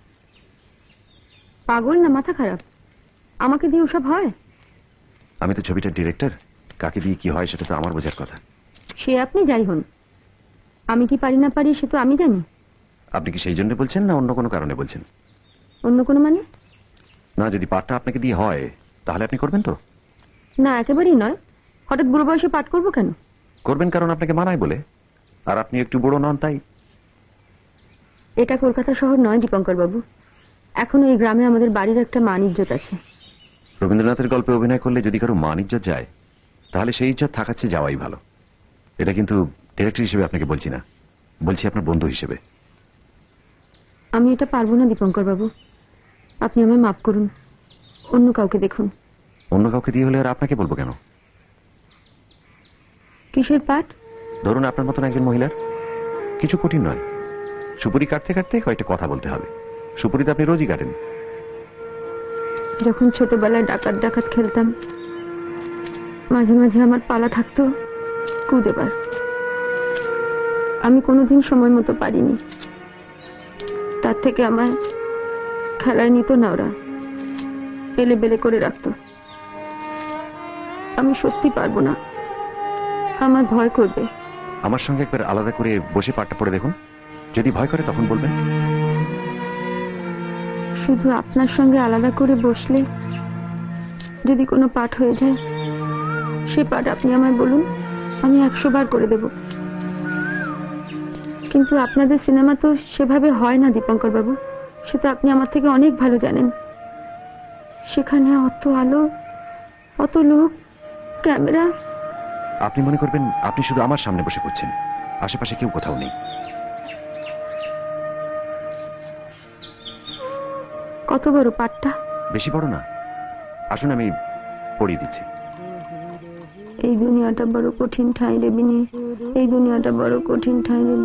পাগল না মাথা খারাপ? আমাকে দিয়ে ওসব হয়? আমি তো ছবিটার ডিরেক্টর, কাকে দিয়ে কি হয় সেটা তো আমার বোঝার কথা। সে আপনি যাই হন, আমি কি পারি না পারি সে তো আমি জানি। আপনি কি সেই জন্য বলছেন না অন্য কোনো কারণে বলছেন? অন্য কোনো মানে? না, যদি পাঠটা আপনাকে দিয়ে হয় তাহলে আপনি করবেন তো? না, একেবারেই নয়। হঠাৎ বুড়ো বয়সে পাঠ করবো কেন? করবেন কারণ আপনাকে মানায় বলে, আর আপনি একটু বড় নন তাই। এটা কলকাতা শহর নয় দীপঙ্কর বাবু, এখনো এই গ্রামে আমাদের বাড়ির একটা মান ইজ্জত আছে। রবীন্দ্রনাথের গল্পে অভিনয় করলে যদি কারো মান ইজ্জত যায় তাহলে সেই ইজ্জত থাকাচ্ছে যাওয়াই ভালো। এটা কিন্তু ডিরেক্টর হিসেবে আপনাকে বলছি না, বলছি আপনার বন্ধু হিসেবে। আমি এটা পারবো না দীপঙ্কর বাবু, আপনি আমায় মাফ করুন। অন্য কাউকে দেখুন। অন্য কাউকে দিয়ে হলে আর আপনাকে বলবো কেন? কিসের পাঠ? ধরুন আপনার মতন একজন মহিলার, কিছু কঠিন নয়। সুপুরি কাটতে কাটতে কয়েকটা কথা বলতে হবে। সুপুরি তো আপনি রোজই কাটেন। যখন ছোটবেলায় ডাকাত ডাকাত খেলতাম, মাঝে মাঝে আমার পালা থাকতো কুদেবার। আমি কোনোদিন সময় মতো পারিনি, তার থেকে আমায় খেলায় নিত না, ওরা এলে বেলে করে রাখতো। আমি সত্যি পারবো না, আমার ভয় করবে। আমার সঙ্গে একবার আলাদা করে বসে পাঠটা পড়ে দেখুন, যদি ভয় করে তখন বলবেন। শুধু আপনার সঙ্গে আলাদা করে বসলে যদি কোনো পাঠ হয়ে যায়, সে পাঠ আপনি আমায় বলুন, আমি 100 বার করে দেব। কিন্তু আপনাদের সিনেমা তো সেভাবে হয় না দীপঙ্কর বাবু, সে তো আপনি আমার থেকে অনেক ভালো জানেন। সেখানে অত আলো, অত লোক, ক্যামেরা। আপনি মনে করবেন আপনি শুধু আমার সামনে বসে করছেন, আশেপাশে কেউ কোথাও নেই। কত বড় পাঠটা? বেশি বড় না, আসুন আমি পড়িয়ে দিচ্ছি। এই দুনিয়াটা বড় কঠিন ঠাঁই রে বিনি, এই দুনিয়াটা বড় কঠিন ঠাঁই রে,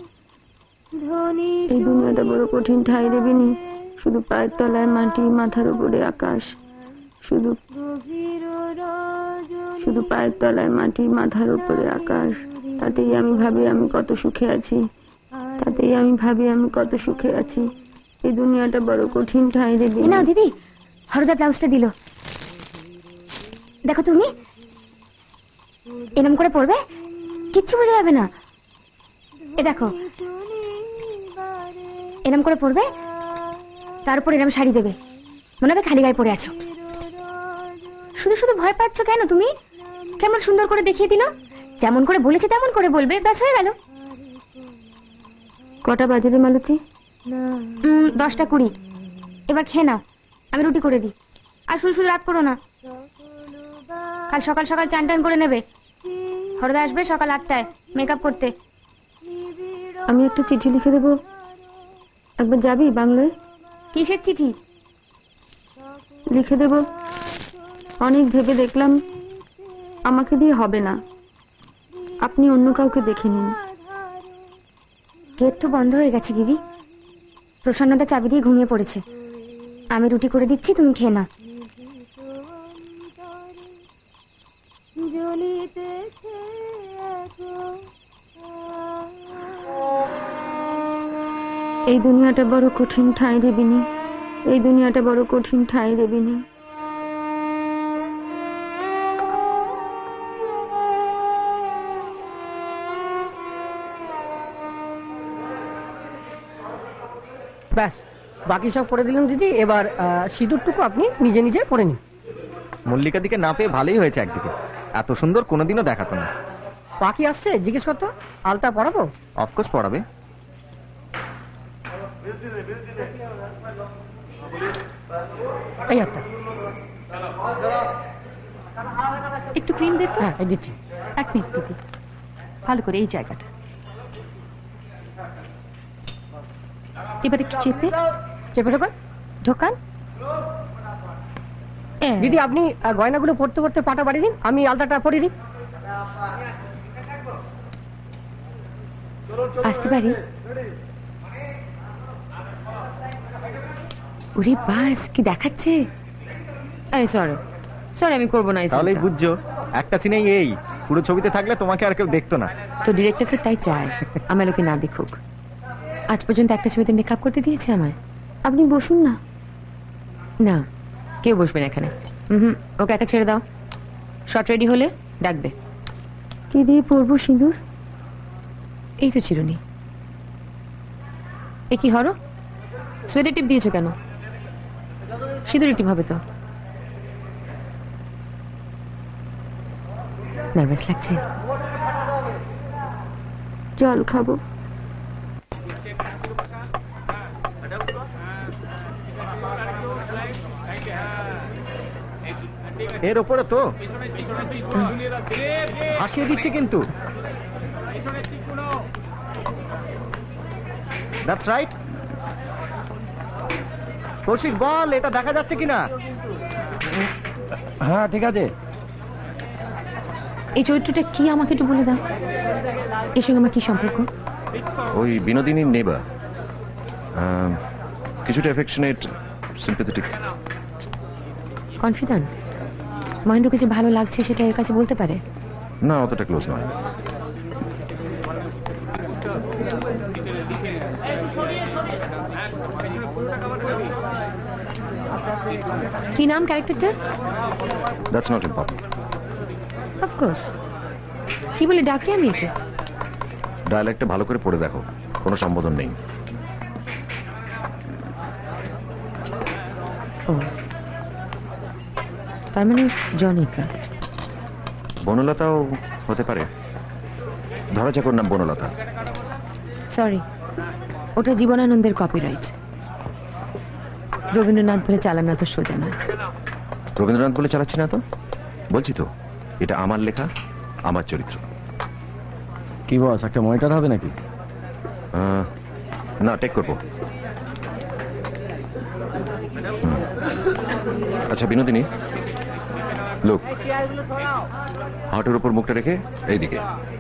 এই দুনিয়াটা বড় কঠিন ঠাঁই রে বিনি। শুধু পায়ের তলায় মাটি, মাথার উপরে আকাশ। শুধু শুধু পায়ের তলায় মাটি, মাথার উপরে আকাশ। তাতেই আমি ভাবি আমি কত সুখে আছি, তাতেই আমি ভাবি আমি কত সুখে আছি। এই দুনিয়াটা বড় কঠিন ঠাঁই রে বিনি। না দিদি, হরদা ব্লাউজটা দিল, দেখো তুমি এরম করে পড়বে, কিচ্ছু বোঝা যাবে না। এ দেখো এরম করে পড়বে, তার উপর এরম শাড়ি দেবে, মনে হবে খালি গায়ে পড়ে আছো। শুধু শুধু ভয় পাচ্ছ কেন তুমি? কেমন সুন্দর করে দেখিয়ে দিল, যেমন করে বলেছে তেমন করে বলবে, ব্যাস হয়ে গেল। কটা বাজে রে মালতী? 10টা 20। এবার খেয়ে নাও, আমি রুটি করে দিই। আর শুধু শুধু রাগ করো না, কাল সকাল সকাল চান টান করে নেবে। হরদা আসবে সকাল 8টায় মেকআপ করতে। আমি একটা চিঠি লিখে দেবো, একবার যাবি বাংলায়? কিসের চিঠি? লিখে দেব, অনেক ভেবে দেখলাম আমাকে দিয়ে হবে না, আপনি অন্য কাউকে দেখে নিন। গেট তো বন্ধ হয়ে গেছে দিদি, প্রসন্নতা চাবি দিয়ে ঘুমিয়ে পড়েছে। আমি রুটি করে দিচ্ছি, তুমি খেয়ে নাও। এই দুনিয়াটা বড় কঠিন ঠাঁই রে বিনি, এই দুনিয়াটা বড় কঠিন ঠাঁই রে বিনি। ব্যাস, বাকি সব করে দিলাম দিদি। এবার সিঁদুরটুকু আপনি নিজে নিজে পরে নিন। মল্লিকা দিকে না পেয়ে ভালোই হয়েছে, একদিকে এত সুন্দর কোনোদিনও দেখাতো না। বাকি আসছে, জিজ্ঞেস করতো। আলতা পরাবো? অফকোর্স পড়াবে। এই একটা একটু ক্রিম দে তো। হ্যাঁ, এই দিচ্ছি। 1 মিনিট দিদি, ভালো করে এই জায়গাটা। এবার একটু চেপে চেপে ঢোকান। ঢোকান। দিদি আপনি গয়নাগুলো পড়তে পড়তে পাটা বাড়িয়ে দিন, আমি আলতাটা পরিয়ে দিই। আসতে পারি? ওরে বাস, কি দেখাচ্ছে! সরি সরি, আমি করবো না। তাহলেই বুঝছো একটা সিনেই এই পুরো ছবিতে থাকলে তোমাকে আর কেউ দেখতো না। তো ডিরেক্টর তো তাই চায় আমার লোকে না দেখুক। আজ পর্যন্ত একটা ছবিতে মেকআপ করতে দিয়েছে আমায়। আপনি বসুন না। না, কেউ বসবে না এখানে। হুম, ওকে একা ছেড়ে দাও। শর্ট রেডি হলে ডাকবে। কি দিয়ে পরবো সিঁদুর? এই তো চিরুনি। এ কি হরো? সোয়েটার টিপ দিয়েছো কেন? সিঁদুরের টিপ হবে তো। নার্ভাস লাগছে? জল খাবো। এর ওপরে তো হাসিয়ে দিচ্ছে কিন্তু। That's right. কৌশিক বল, এটা দেখা যাচ্ছে কিনা? হ্যাঁ ঠিক আছে। এই চরিত্রটা কি আমাকে একটু বলে দাও। এর সঙ্গে আমার কি সম্পর্ক? ওই বিনোদিনীর নেবা, কিছুটা অ্যাফেকশনেট, সিম্পাথেটিক। কনফিডেন্ট? মহেন্দ্রকে যে ভালো লাগছে সেটা এর কাছে বলতে পারে? না, অতটা ক্লোজ নয়। কি নাম ক্যারেক্টারটার? That's not important. Of course. কি বলে ডাকি আমি একে? ডায়ালগটা ভালো করে পড়ে দেখো, কোনো সম্বোধন নেই। ও, তার মানে জনিকা। বনলতাও হতে পারে, ধরা যাক ওর নাম বনলতা। সরি, ওটা জীবনানন্দের কপিরাইট। রবীন্দ্রনাথ বলে চালানো তো সোজা নয়। রবীন্দ্রনাথ বলে চালাচ্ছি না তো, বলছি তো এটা আমার লেখা, আমার চরিত্র। কি বস, একটা মনিটর হবে নাকি? না, টেক করবো। আচ্ছা বিনোদিনী, লোক হাঁটুর উপর মুখটা রেখে এইদিকে।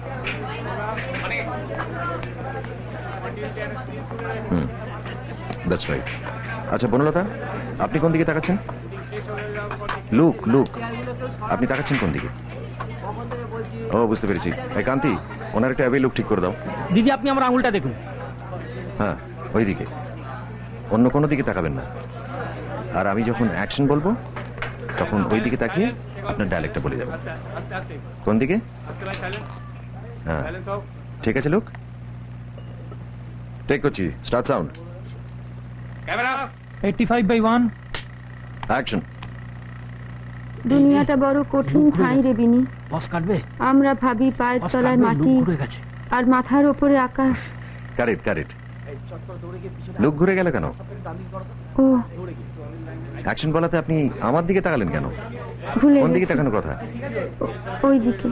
That's right. আচ্ছা বনলতা, আপনি কোন দিকে তাকাচ্ছেন? লুক লুক, আপনি তাকাচ্ছেন কোন দিকে? ও, বুঝতে পেরেছি। এই কান্তি, ওনার একটা অ্যাভে লুক ঠিক করে দাও। দিদি আপনি আমার আঙুলটা দেখুন। হ্যাঁ, ওই দিকে, অন্য কোনো দিকে তাকাবেন না। আর আমি যখন অ্যাকশন বলবো তখন ওই দিকে তাকিয়ে আপনার ডায়ালগটা বলে যাবেন। কোন দিকে? হ্যাঁ, ঠিক আছে লুক, টেক করছি। Start sound. Camera 85/1 action. দুনিয়াটা বড় কঠিন ঠাঁই রে বিনি। বস কাটবে? আমরা ভাবি পায়ের তলায় মাটি আর মাথার ওপরে আকাশ। Correct correct. লুক ঘুরে গেল কেন? ও, অ্যাকশন বলাতে আপনি আমার দিকে তাকালেন কেন? ভুলে কোন দিকে গেছি। তাকানোর কথা? ওই দিকে।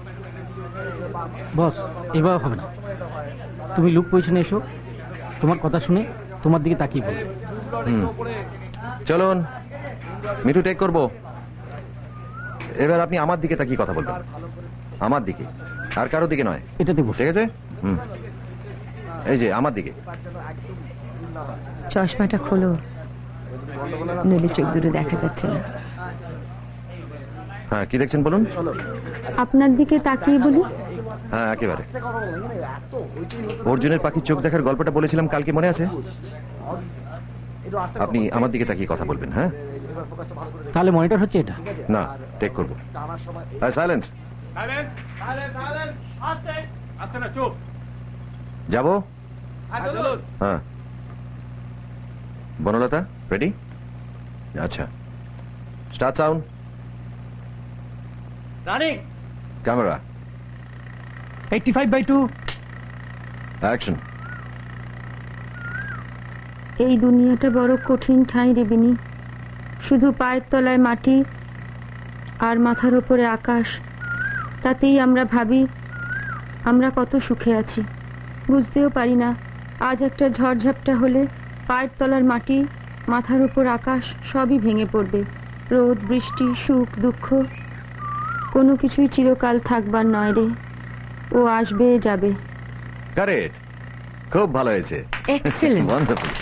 বস এবার হবে না, তুমি লুক পজিশনে এসো, তোমার কথা শুনে তোমার দিকে তাকিয়ে বলো। চলুন, মিঠু টেক করব। এবার আপনি আমার দিকে তাকিয়ে কথা বলবেন, আমার দিকে, আর কারো দিকে নয়। এটাতে ঠিক আছে? এই যে আমার দিকে। চশমাটা খোলো, নইলে চোখ দুটো দেখা যাচ্ছে না। হ্যাঁ, কি দেখছেন বলুন? আপনার দিকে তাকিয়ে বলি। হ্যাঁ, একেবারে। অর্জুনের পাখির চোখ দেখার গল্পটা বলেছিলাম কালকে, মনে আছে? আপনি আমার দিকে তাকিয়ে কথা বলবেন। হ্যাঁ, তাহলে মনিটর হচ্ছে এটা? না, টেক করবো। সাইলেন্স। যাবো? হ্যাঁ। বনলতা রেডি? আচ্ছা, start sound. Running. Camera 85/2 action. এই দুনিয়াটা বড় কঠিন ঠাঁই রে বিনি। শুধু পায়ের তলায় মাটি আর মাথার ওপরে আকাশ। তাতেই আমরা ভাবি আমরা কত সুখে আছি। বুঝতেও পারি না আজ একটা ঝড়ঝাপটা হলে পায়ের তলার মাটি, মাথার ওপর আকাশ সবই ভেঙে পড়বে। রোদ, বৃষ্টি, সুখ, দুঃখ কোনো কিছুই চিরকাল থাকবার নয় রে। ও আসবে যাবে। কারেক্ট, খুব ভালো হয়েছে। Excellent, wonderful.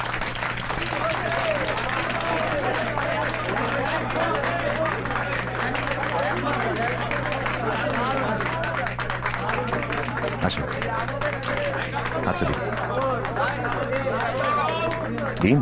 আসুন, হাতটা দিন। দিন।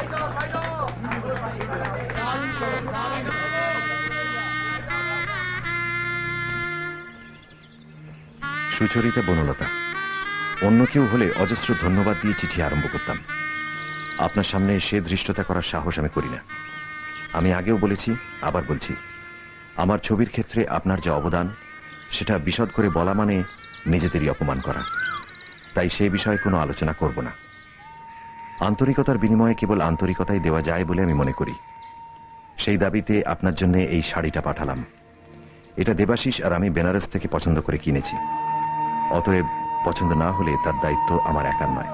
সুচরিতা বনলতা, অন্য কেউ হলে অজস্র ধন্যবাদ দিয়ে চিঠি আরম্ভ করতাম। আপনার সামনে সে ধৃষ্টতা করার সাহস আমি করি না। আমি আগেও বলেছি, আবার বলছি, আমার ছবির ক্ষেত্রে আপনার যে অবদান সেটা বিশদ করে বলা মানে নিজেদেরই অপমান করা। তাই সেই বিষয়ে কোনো আলোচনা করব না। আন্তরিকতার বিনিময়ে কেবল আন্তরিকতাই দেওয়া যায় বলে আমি মনে করি। সেই দাবিতে আপনার জন্য এই শাড়িটা পাঠালাম। এটা দেবাশিস আর আমি বেনারস থেকে পছন্দ করে কিনেছি। অতএব পছন্দ না হলে তার দায়িত্ব আমার একার নয়।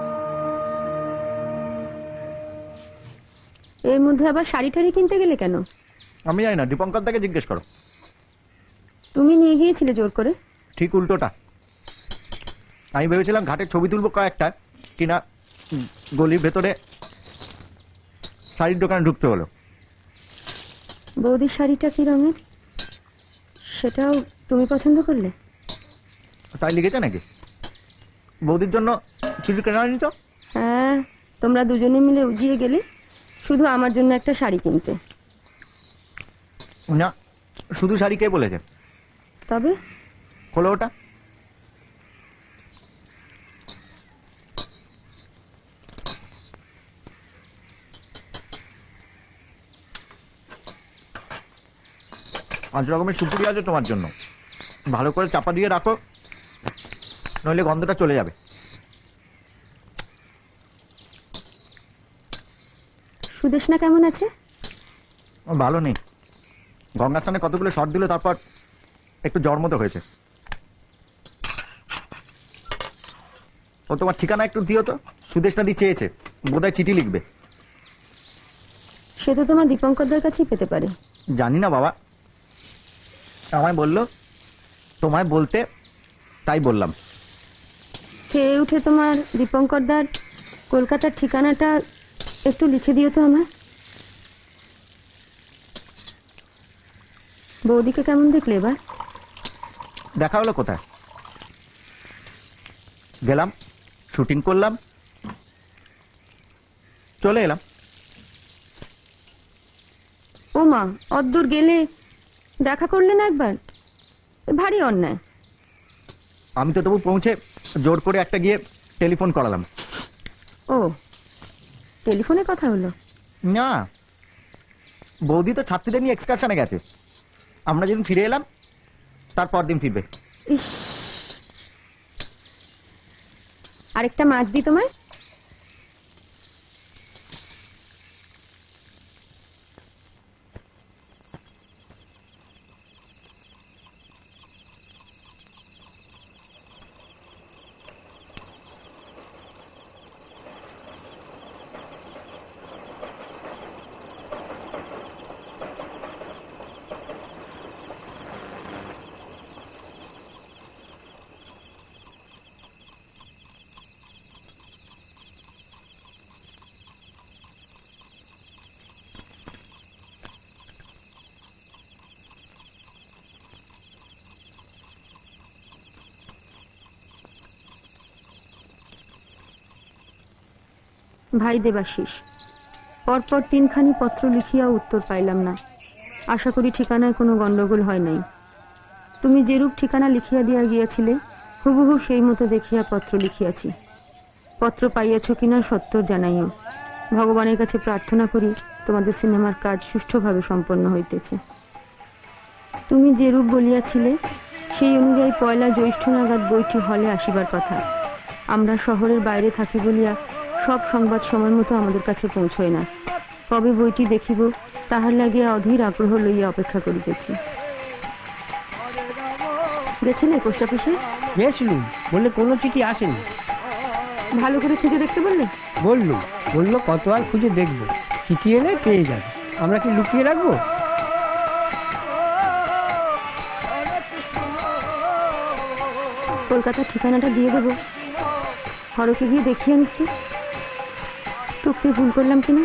এর মধ্যে আবার শাড়ি টাড়ি কিনতে গেলে কেন? আমি জানি না, দীপঙ্কর দাকে জিজ্ঞেস করো। তুমি নিয়ে গিয়েছিলে জোর করে? ঠিক উল্টোটা। আমি ভেবেছিলাম ঘাটে ছবি তুলবো কয়েকটা, কিনা গলির ভেতরে শাড়ির দোকানে ঢুকতে হলো। বৌদির শাড়িটা কি রঙের সেটাও তুমি পছন্দ করলে? তাই লিখেছে নাকি? বৌদির জন্য কিছু কেনা হয়নি তো? হ্যাঁ, তোমরা দুজনে মিলে উজিয়ে গেলে শুধু আমার জন্য একটা শাড়ি কিনতে। না, শুধু শাড়ি কে বলেছে? তবে খোলো ওটা। পাঁচ রকমের সুপুরি আছে তোমার জন্য, ভালো করে চাপা দিয়ে রাখো, নইলে গন্ধটা চলে যাবে। সুদেশনা কেমন আছে? ভালো নেই, গঙ্গা স্নানে কতগুলো শট দিল, তারপর একটু জ্বর মতো হয়েছে। ও তোমার ঠিকানা একটু দিও তো, সুদেশনা দি চেয়েছে, বোধহয় চিঠি লিখবে। সে তো তোমার দীপঙ্করদের কাছেই পেতে পারে। জানি না বাবা, আমায় বললো তোমায় বলতে, তাই বললাম। খেয়ে উঠে তোমার দীপঙ্করদার কলকাতার ঠিকানাটা একটু লিখে দিও তো আমায়। বৌদিকে কেমন দেখলে এবার? দেখা হলো কোথায়? গেলাম, শুটিং করলাম, চলে এলাম। ও মা, অদ্দূর গেলে দেখা করলে না একবার? ভারী অন্যায়। আমি তো তবু পৌঁছে জোর করে একটা গিয়ে টেলিফোন করালাম। ও, টেলিফোনে কথা হলো? না, বৌদি তো ছাত্রীদের নিয়ে এক্সকারশনে গেছে। আমরা যেদিন ফিরে এলাম তারপর দিন ফিরবে। ইস, আরেকটা মাছ দিই তোমায়? ভাই দেবাশিস, পরপর 3খানি পত্র লিখিয়া উত্তর পাইলাম না। আশা করি ঠিকানায় কোনো গন্ডগোল হয় নাই। তুমি যেরূপ ঠিকানা লিখিয়া দিয়া গিয়াছিলে হুবহু সেই মতো দেখিয়া পত্র লিখিয়াছি। পত্র পাইয়াছ কিনা সত্তর জানাইও। ভগবানের কাছে প্রার্থনা করি তোমাদের সিনেমার কাজ সুষ্ঠুভাবে সম্পন্ন হইতেছে। তুমি যেরূপ বলিয়াছিলে সেই অনুযায়ী 1 জ্যৈষ্ঠ নাগাদ বইটি হলে আসিবার কথা। আমরা শহরের বাইরে থাকি বলিয়া সব সংবাদ সময় মতো আমাদের কাছে পৌঁছয় না। কবে বইটি দেখিব তাহার লাগিয়া অধীর আগ্রহ লইয়া অপেক্ষা করিতেছি। গেছিলে পোস্ট অফিসে? গেছিলুম, বললে কোনো চিঠি আসেনি। ভালো করে খুঁজে দেখতে বললে? বললো কত আর খুঁজে দেখবো, চিঠি এলে পেয়ে যাবে। আমরা কি লুকিয়ে রাখবো? কলকাতার ঠিকানাটা দিয়ে দেবো, হরকে গিয়ে দেখিয়ে আনিস তো। টুকতে ভুল করলাম কিনা?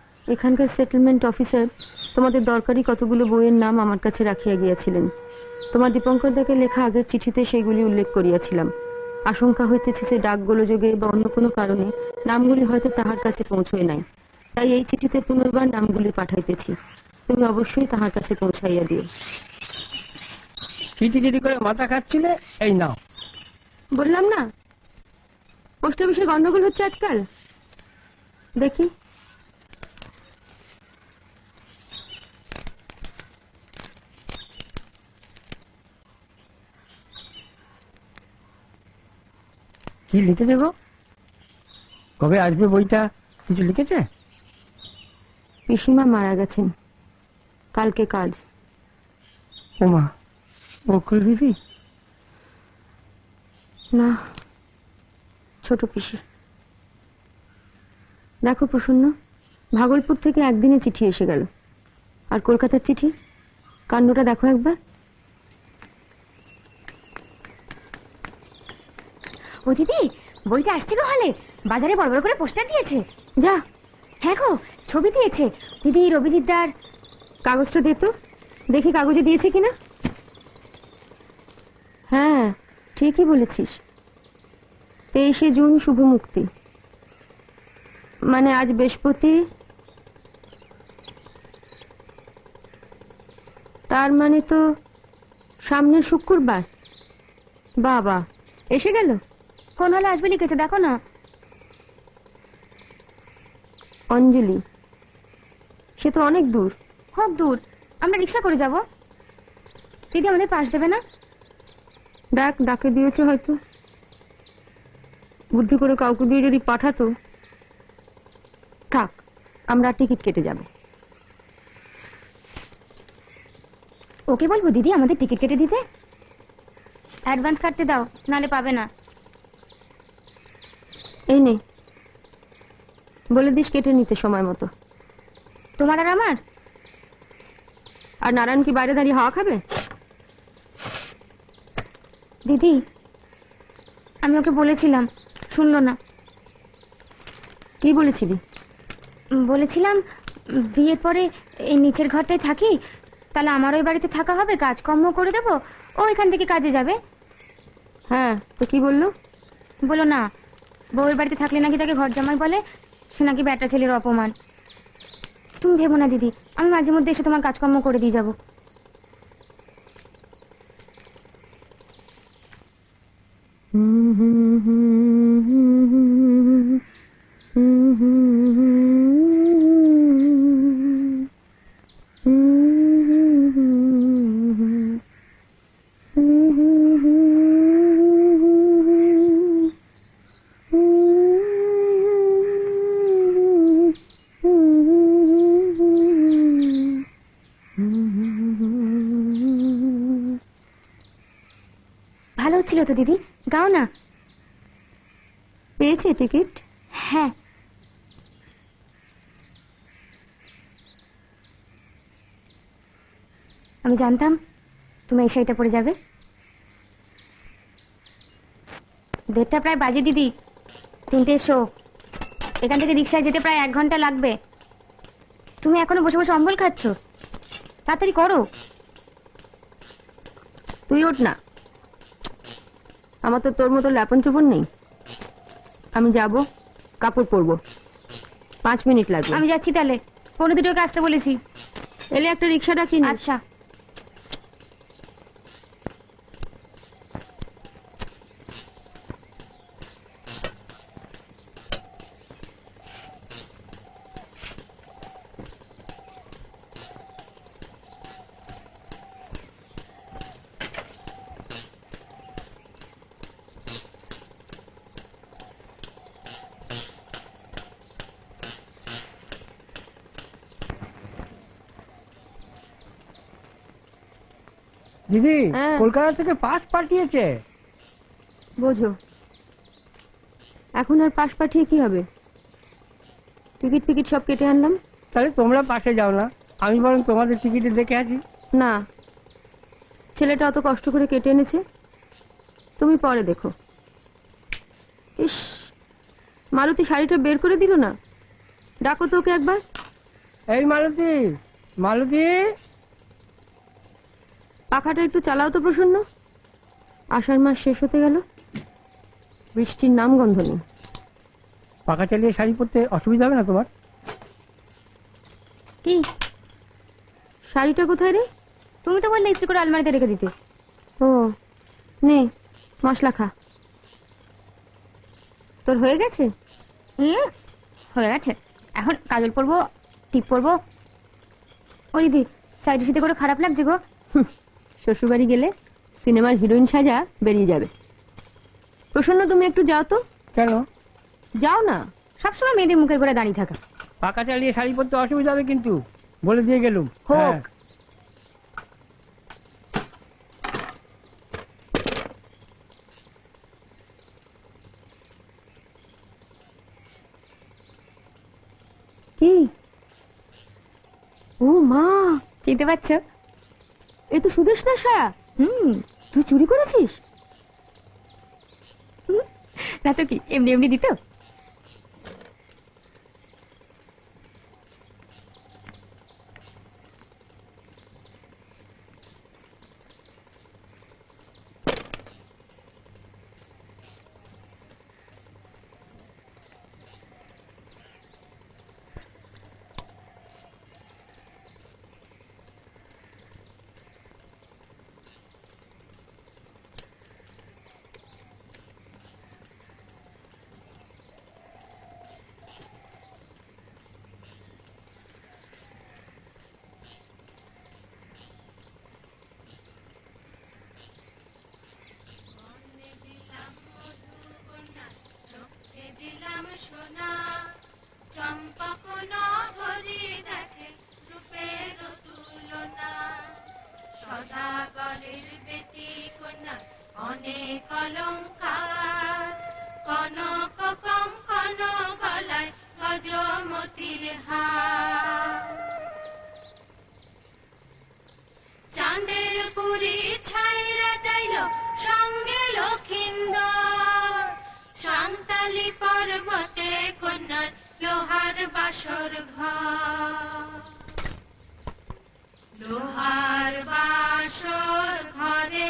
এখানকার সেটেলমেন্ট অফিসার তোমাদের দরকারি কতগুলো বইয়ের নাম আমার কাছে রাখিয়া গিয়েছিলেন। তোমার দীপঙ্কর দাকে লেখা আগের চিঠিতে সেইগুলি উল্লেখ করিয়াছিলাম। আশঙ্কা হইতেছে যে ডাক গোলযোগে বা অন্য কোনো কারণে নামগুলি হয়তো তাহার কাছে পৌঁছয় নাই, তাই এই চিঠিতে পুনর্বার নামগুলি পাঠাইতেছি। তুমি অবশ্যই তাহার কাছে পৌঁছাইয়া দিও। চিঠি চিঠি করে মাথা খাচ্ছিলে, এই নাও। বললাম না পোস্ট অফিসে গন্ডগোল হচ্ছে আজকাল। দেখি কি লিখে দেবো? কবে আসবে বইটা কিছু লিখেছে? পিসিমা মারা গেছেন, কালকে কাজ। ওমা, বকুল দিদি? না, ছোট পিসি। দেখো প্রসন্ন, ভাগলপুর থেকে একদিনে চিঠি এসে গেল, আর কলকাতার চিঠি কাণ্ডটা দেখো একবার। ও দিদি, বইটা আসছে গো হলে, বাজারে বড় বড় করে পোস্টার দিয়েছে। যা। হ্যাঁ গো, ছবি দিয়েছে। দিদি, রবিজিৎ দার কাগজটা দে তো, দেখি কাগজে দিয়েছে কিনা। হ্যাঁ, ঠিকই বলেছিস, 23শে জুন শুভ মুক্তি, মানে আজ বৃহস্পতি, তার মানে তো সামনের শুক্রবার। বাবা, এসে গেল। কোন হলে আসবে লিখেছে দেখো না। অঞ্জলি, সে তো অনেক দূর। হোক দূর, আমরা রিক্সা করে যাব। দিদি আমাদের পাশ দেবে না? ডাকে দিয়েছে হয়তো, বুদ্ধি করে কাউকে দিয়ে যদি পাঠাতো। থাক, আমরা টিকিট কেটে যাব। ওকে বলবো দিদি আমাদের টিকিট কেটে দিতে? অ্যাডভান্স কাটতে দাও, নালে পাবে না। এই নে, বলে দিস কেটে নিতে সময় মতো। তোমার আর আমার? আর নারায়ণ কি বাইরে দাঁড়িয়ে হাওয়া খাবে? দিদি, আমি ওকে বলেছিলাম, শুনলো না। কি বলেছিলি? বলেছিলাম বিয়ের পরে এই নিচের ঘরটায় থাকি, তাহলে আমারও ওই বাড়িতে থাকা হবে, কাজকর্ম করে দেবো, ও এখান থেকে কাজে যাবে। হ্যাঁ, তো কি বললো? বলো না, বউয়ের বাড়িতে থাকলে নাকি তাকে ঘর জামাই বলে, সে নাকি ব্যাটা ছেলের অপমান। তুমি ভেবো না দিদি, আমি মাঝে মধ্যে এসে তোমার কাজকর্ম করে দিয়ে যাবো। ভালো হচ্ছিল তো দিদি, গাও না। পেয়েছে টিকিট? হ্যাঁ। আমি জানতাম তুমি এই শাড়িটা পরে যাবে। 1:30 প্রায় বাজে দিদি, 3টের শো। এখান থেকে রিক্সায় যেতে প্রায় 1 ঘন্টা লাগবে। তুমি এখনো বসে বসে অম্বল খাচ্ছ, তাড়াতাড়ি করো। তুই ওঠ না, আমার তো তোর মতো ল্যাপন চুপন নেই। আমি যাব, কাপড় পরবো, 5 মিনিট লাগবে। আমি যাচ্ছি তাহলে, 15-2 আসতে বলেছি। এলে একটা রিক্সা ডাকি। আচ্ছা। দিদি, কলকাতা থেকে পাস পাঠিয়েছে। বোঝো, এখন আর পাস পাঠিয়ে কি হবে? টিকিট ফিকিট সব কেটে আনলাম। তাহলে তোমরা পাশে যাও না, আমি বরং তোমাদের টিকিটে দেখে আসি। না, ছেলেটা অত কষ্ট করে কেটে এনেছে, তুমি পরে দেখো। ইস, মালতী শাড়িটা বের করে দিল না, ডাকো তো ওকে একবার। এই মালতী, মালতী। পাখাটা একটু চালাও তো প্রসন্ন। আষাঢ় মাস শেষ হতে গেল, বৃষ্টির নাম গন্ধ নেই। পাখা চালিয়ে শাড়ি পরতে অসুবিধা হবে না তোমার? কি শাড়িটা কোথায় রে? তুমি তো বললে ইস্ত্রি করে আলমারিতে রেখে দিতে। ও নে মশলা খা। তোর হয়ে গেছে? হয়ে গেছে। এখন কাজল পরবো, টিপ পরবো। ওই দিদি, সাইডে সাথে করে খারাপ লাগছে গো। শ্বশুরবাড়ি গেলে সিনেমার হিরোইন সাজা বেরিয়ে যাবে। প্রসন্ন তুমি একটু যাও তো। কেন? যাও না, সবসময় মেয়েদের মুখের করে দাঁড়িয়ে থাকা। পাখা চালিয়ে শাড়ি পরতে অসুবিধা হবে কিন্তু, বলে দিয়ে গেলুম। হোক। কি? ও মা, চিনতে পারছো? এ তো সুদেশনা সায়া। তুই চুরি করেছিস? না তো কি, এমনি এমনি দিত। চাঁদের পুরি ছাইরা যাইল সঙ্গে লক্ষিন্দর, সান্তালি পর্বতে কন্যার লোহার বাসর ঘর, লোহার বাসর ঘরে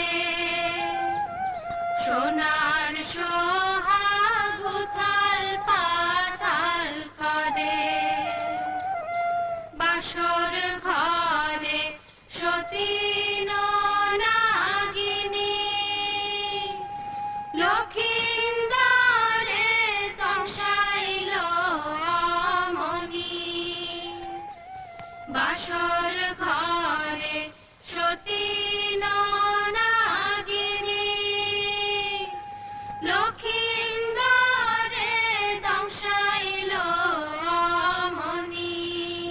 সোনার সোহাগ উথাল পাতাল করে, বাসর ঘরে সতী নাগিনী লক্ষিন্দরে দশাইল অমনি, বাসর ঘরে সতী নাগিনী লক্ষিন্দরে দশাইল অমনি,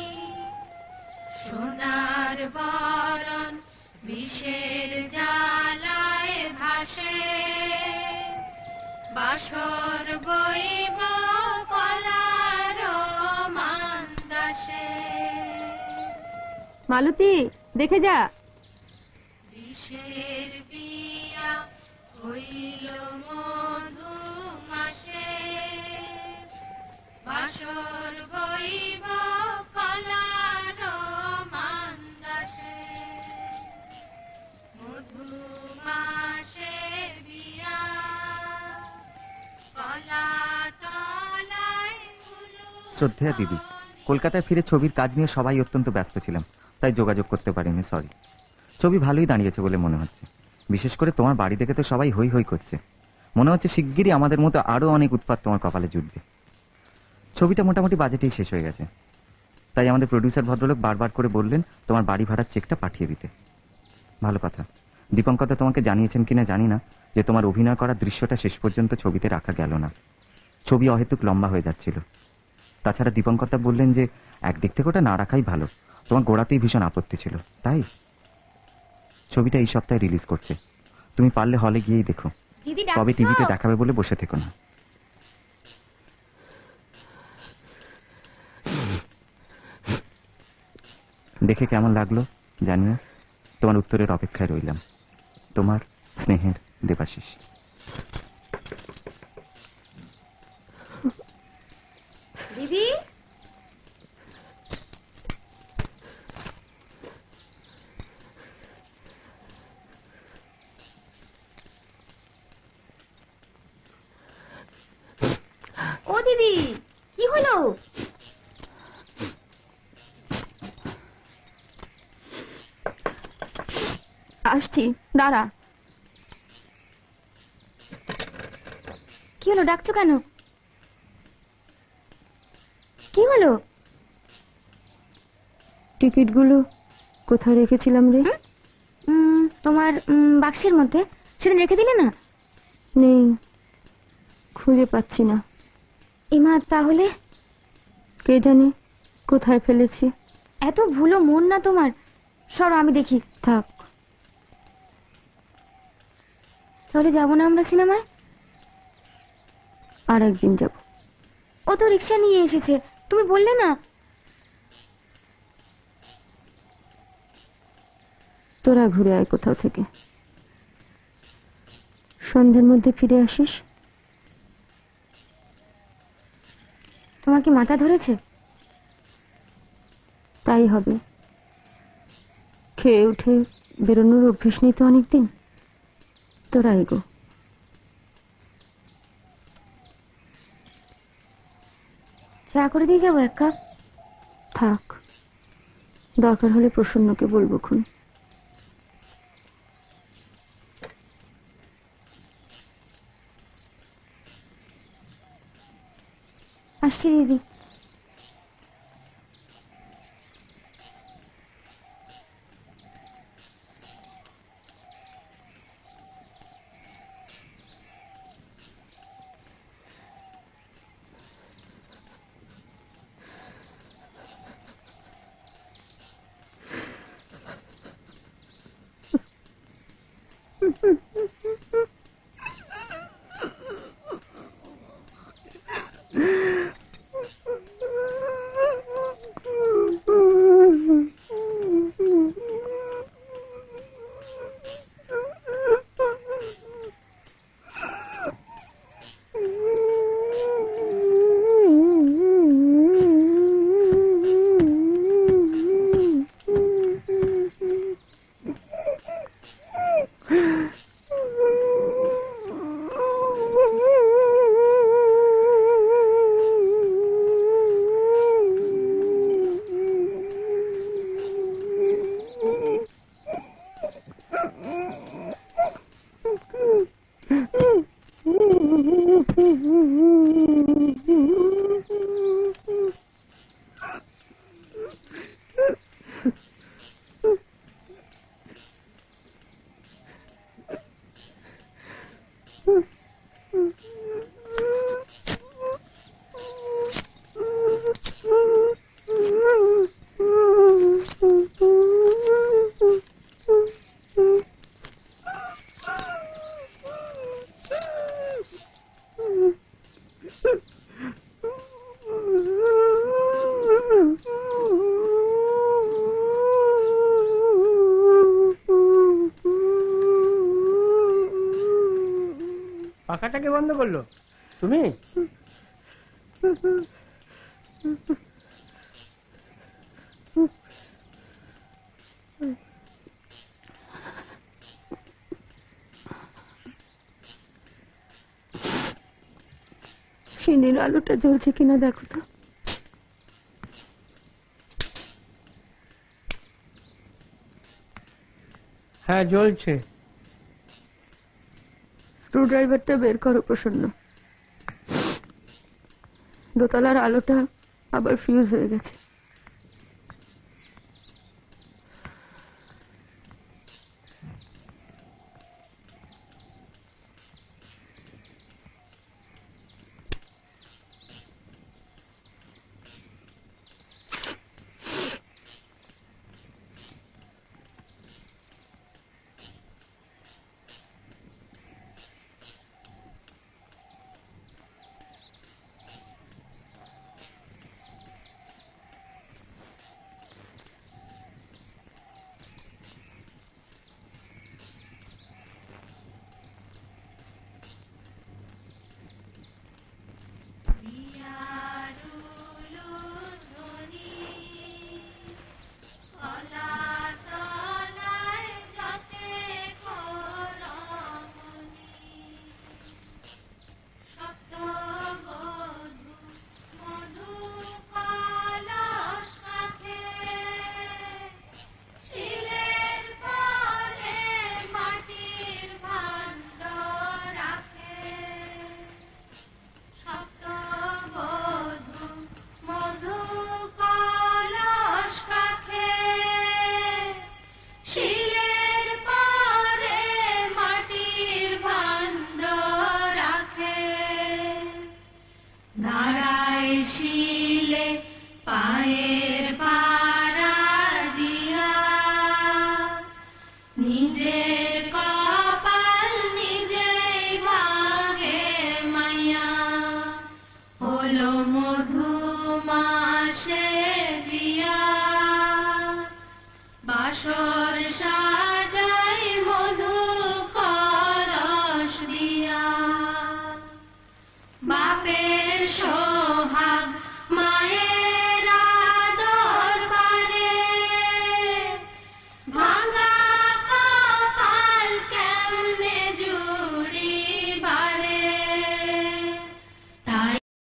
সোনার বরণ বিষের জ্বালায় ভাসে, বাসর বইব কলার মান্দাসে, মালতী দেখে যা। বিষের বিয়া হইল মধু মাসে, বাসর বইব কলার মান্দাসে, মধু মাসে বিয়া কলা তলায়। শ্রদ্ধেয়া দিদি, কলকাতায় ফিরে ছবির কাজ নিয়ে সবাই অত্যন্ত ব্যস্ত ছিলাম, তাই যোগাযোগ করতে পারিনি, সরি। ছবি ভালোই দাঁড়িয়েছে বলে মনে হচ্ছে, বিশেষ করে তোমার বাড়ি দেখে তো সবাই হই হই করছে। মনে হচ্ছে শিগগিরই আমাদের মতো আরো অনেক উৎপাত তোমার কপালে জুটবে। ছবিটা মোটামুটি বাজেটেই শেষ হয়ে গেছে, তাই আমাদের প্রডিউসার ভদ্রলোক বারবার করে বললেন তোমার বাড়ি ভাড়ার চেকটা পাঠিয়ে দিতে। ভালো কথা, দীপঙ্কর তোমাকে জানিয়েছেন কিনা জানি না যে তোমার অভিনয় করার দৃশ্যটা শেষ পর্যন্ত ছবিতে রাখা গেল না। ছবি অহেতুক লম্বা হয়ে যাচ্ছিল। তাছাড়া দীপঙ্কর বললেন যে একদিক থেকে ওটা না রাখাই ভালো, তোমার গোড়াতেই ভীষণ আপত্তি ছিল। তাই ছবিটা এই সপ্তাহে রিলিজ করছে, তুমি পারলে হলে গিয়েই দেখো, তবে টিভিতে দেখাবে বলে বসে থেকো না। দেখে কেমন লাগলো জানিও, তোমার উত্তরের অপেক্ষায় রইলাম। তোমার স্নেহের দেবাশিস। দিদি, আসছি, দাঁড়া। কি হলো, ডাকছো কেন? কি হলো? টিকিটগুলো কোথায় রেখেছিলাম রে? তোমার বাক্সের মধ্যে। সেদিন রেখে দিলে না? নেই, খুঁজে পাচ্ছি না। ইমা, তাহলে? কে জানে কোথায় ফেলেছি। এত ভুলো মন না তোমার। সরো, আমি দেখি। থাক। তাহলে যাবো না আমরা সিনেমায়? আর একদিন যাব। ও তো রিক্সা নিয়ে এসেছে, তুমি বললে না? তোরা ঘুরে আয় কোথাও থেকে, সন্ধ্যের মধ্যে ফিরে আসিস। তোমার কি মাথা ধরেছে? তাই হবে, খেয়ে উঠে বেরোনোর অভ্যেস নেই তো অনেকদিন। তোরা এগো। চা করে দিয়ে যাবো এক কাপ? থাক, দরকার হলে প্রসন্নকে বলবো খুন। আসছি দিদি। পাখাটাকে বন্ধ করলো তুমি? সিনের আলোটা জ্বলছে কিনা দেখো তো। হ্যাঁ, জ্বলছে। স্ক্রু ড্রাইভারটা বের করো প্রসন্ন। দোতলার আলোটা আবার ফিউজ হয়ে গেছে। বাসর সাজাই মধু করস দিয়া বাপের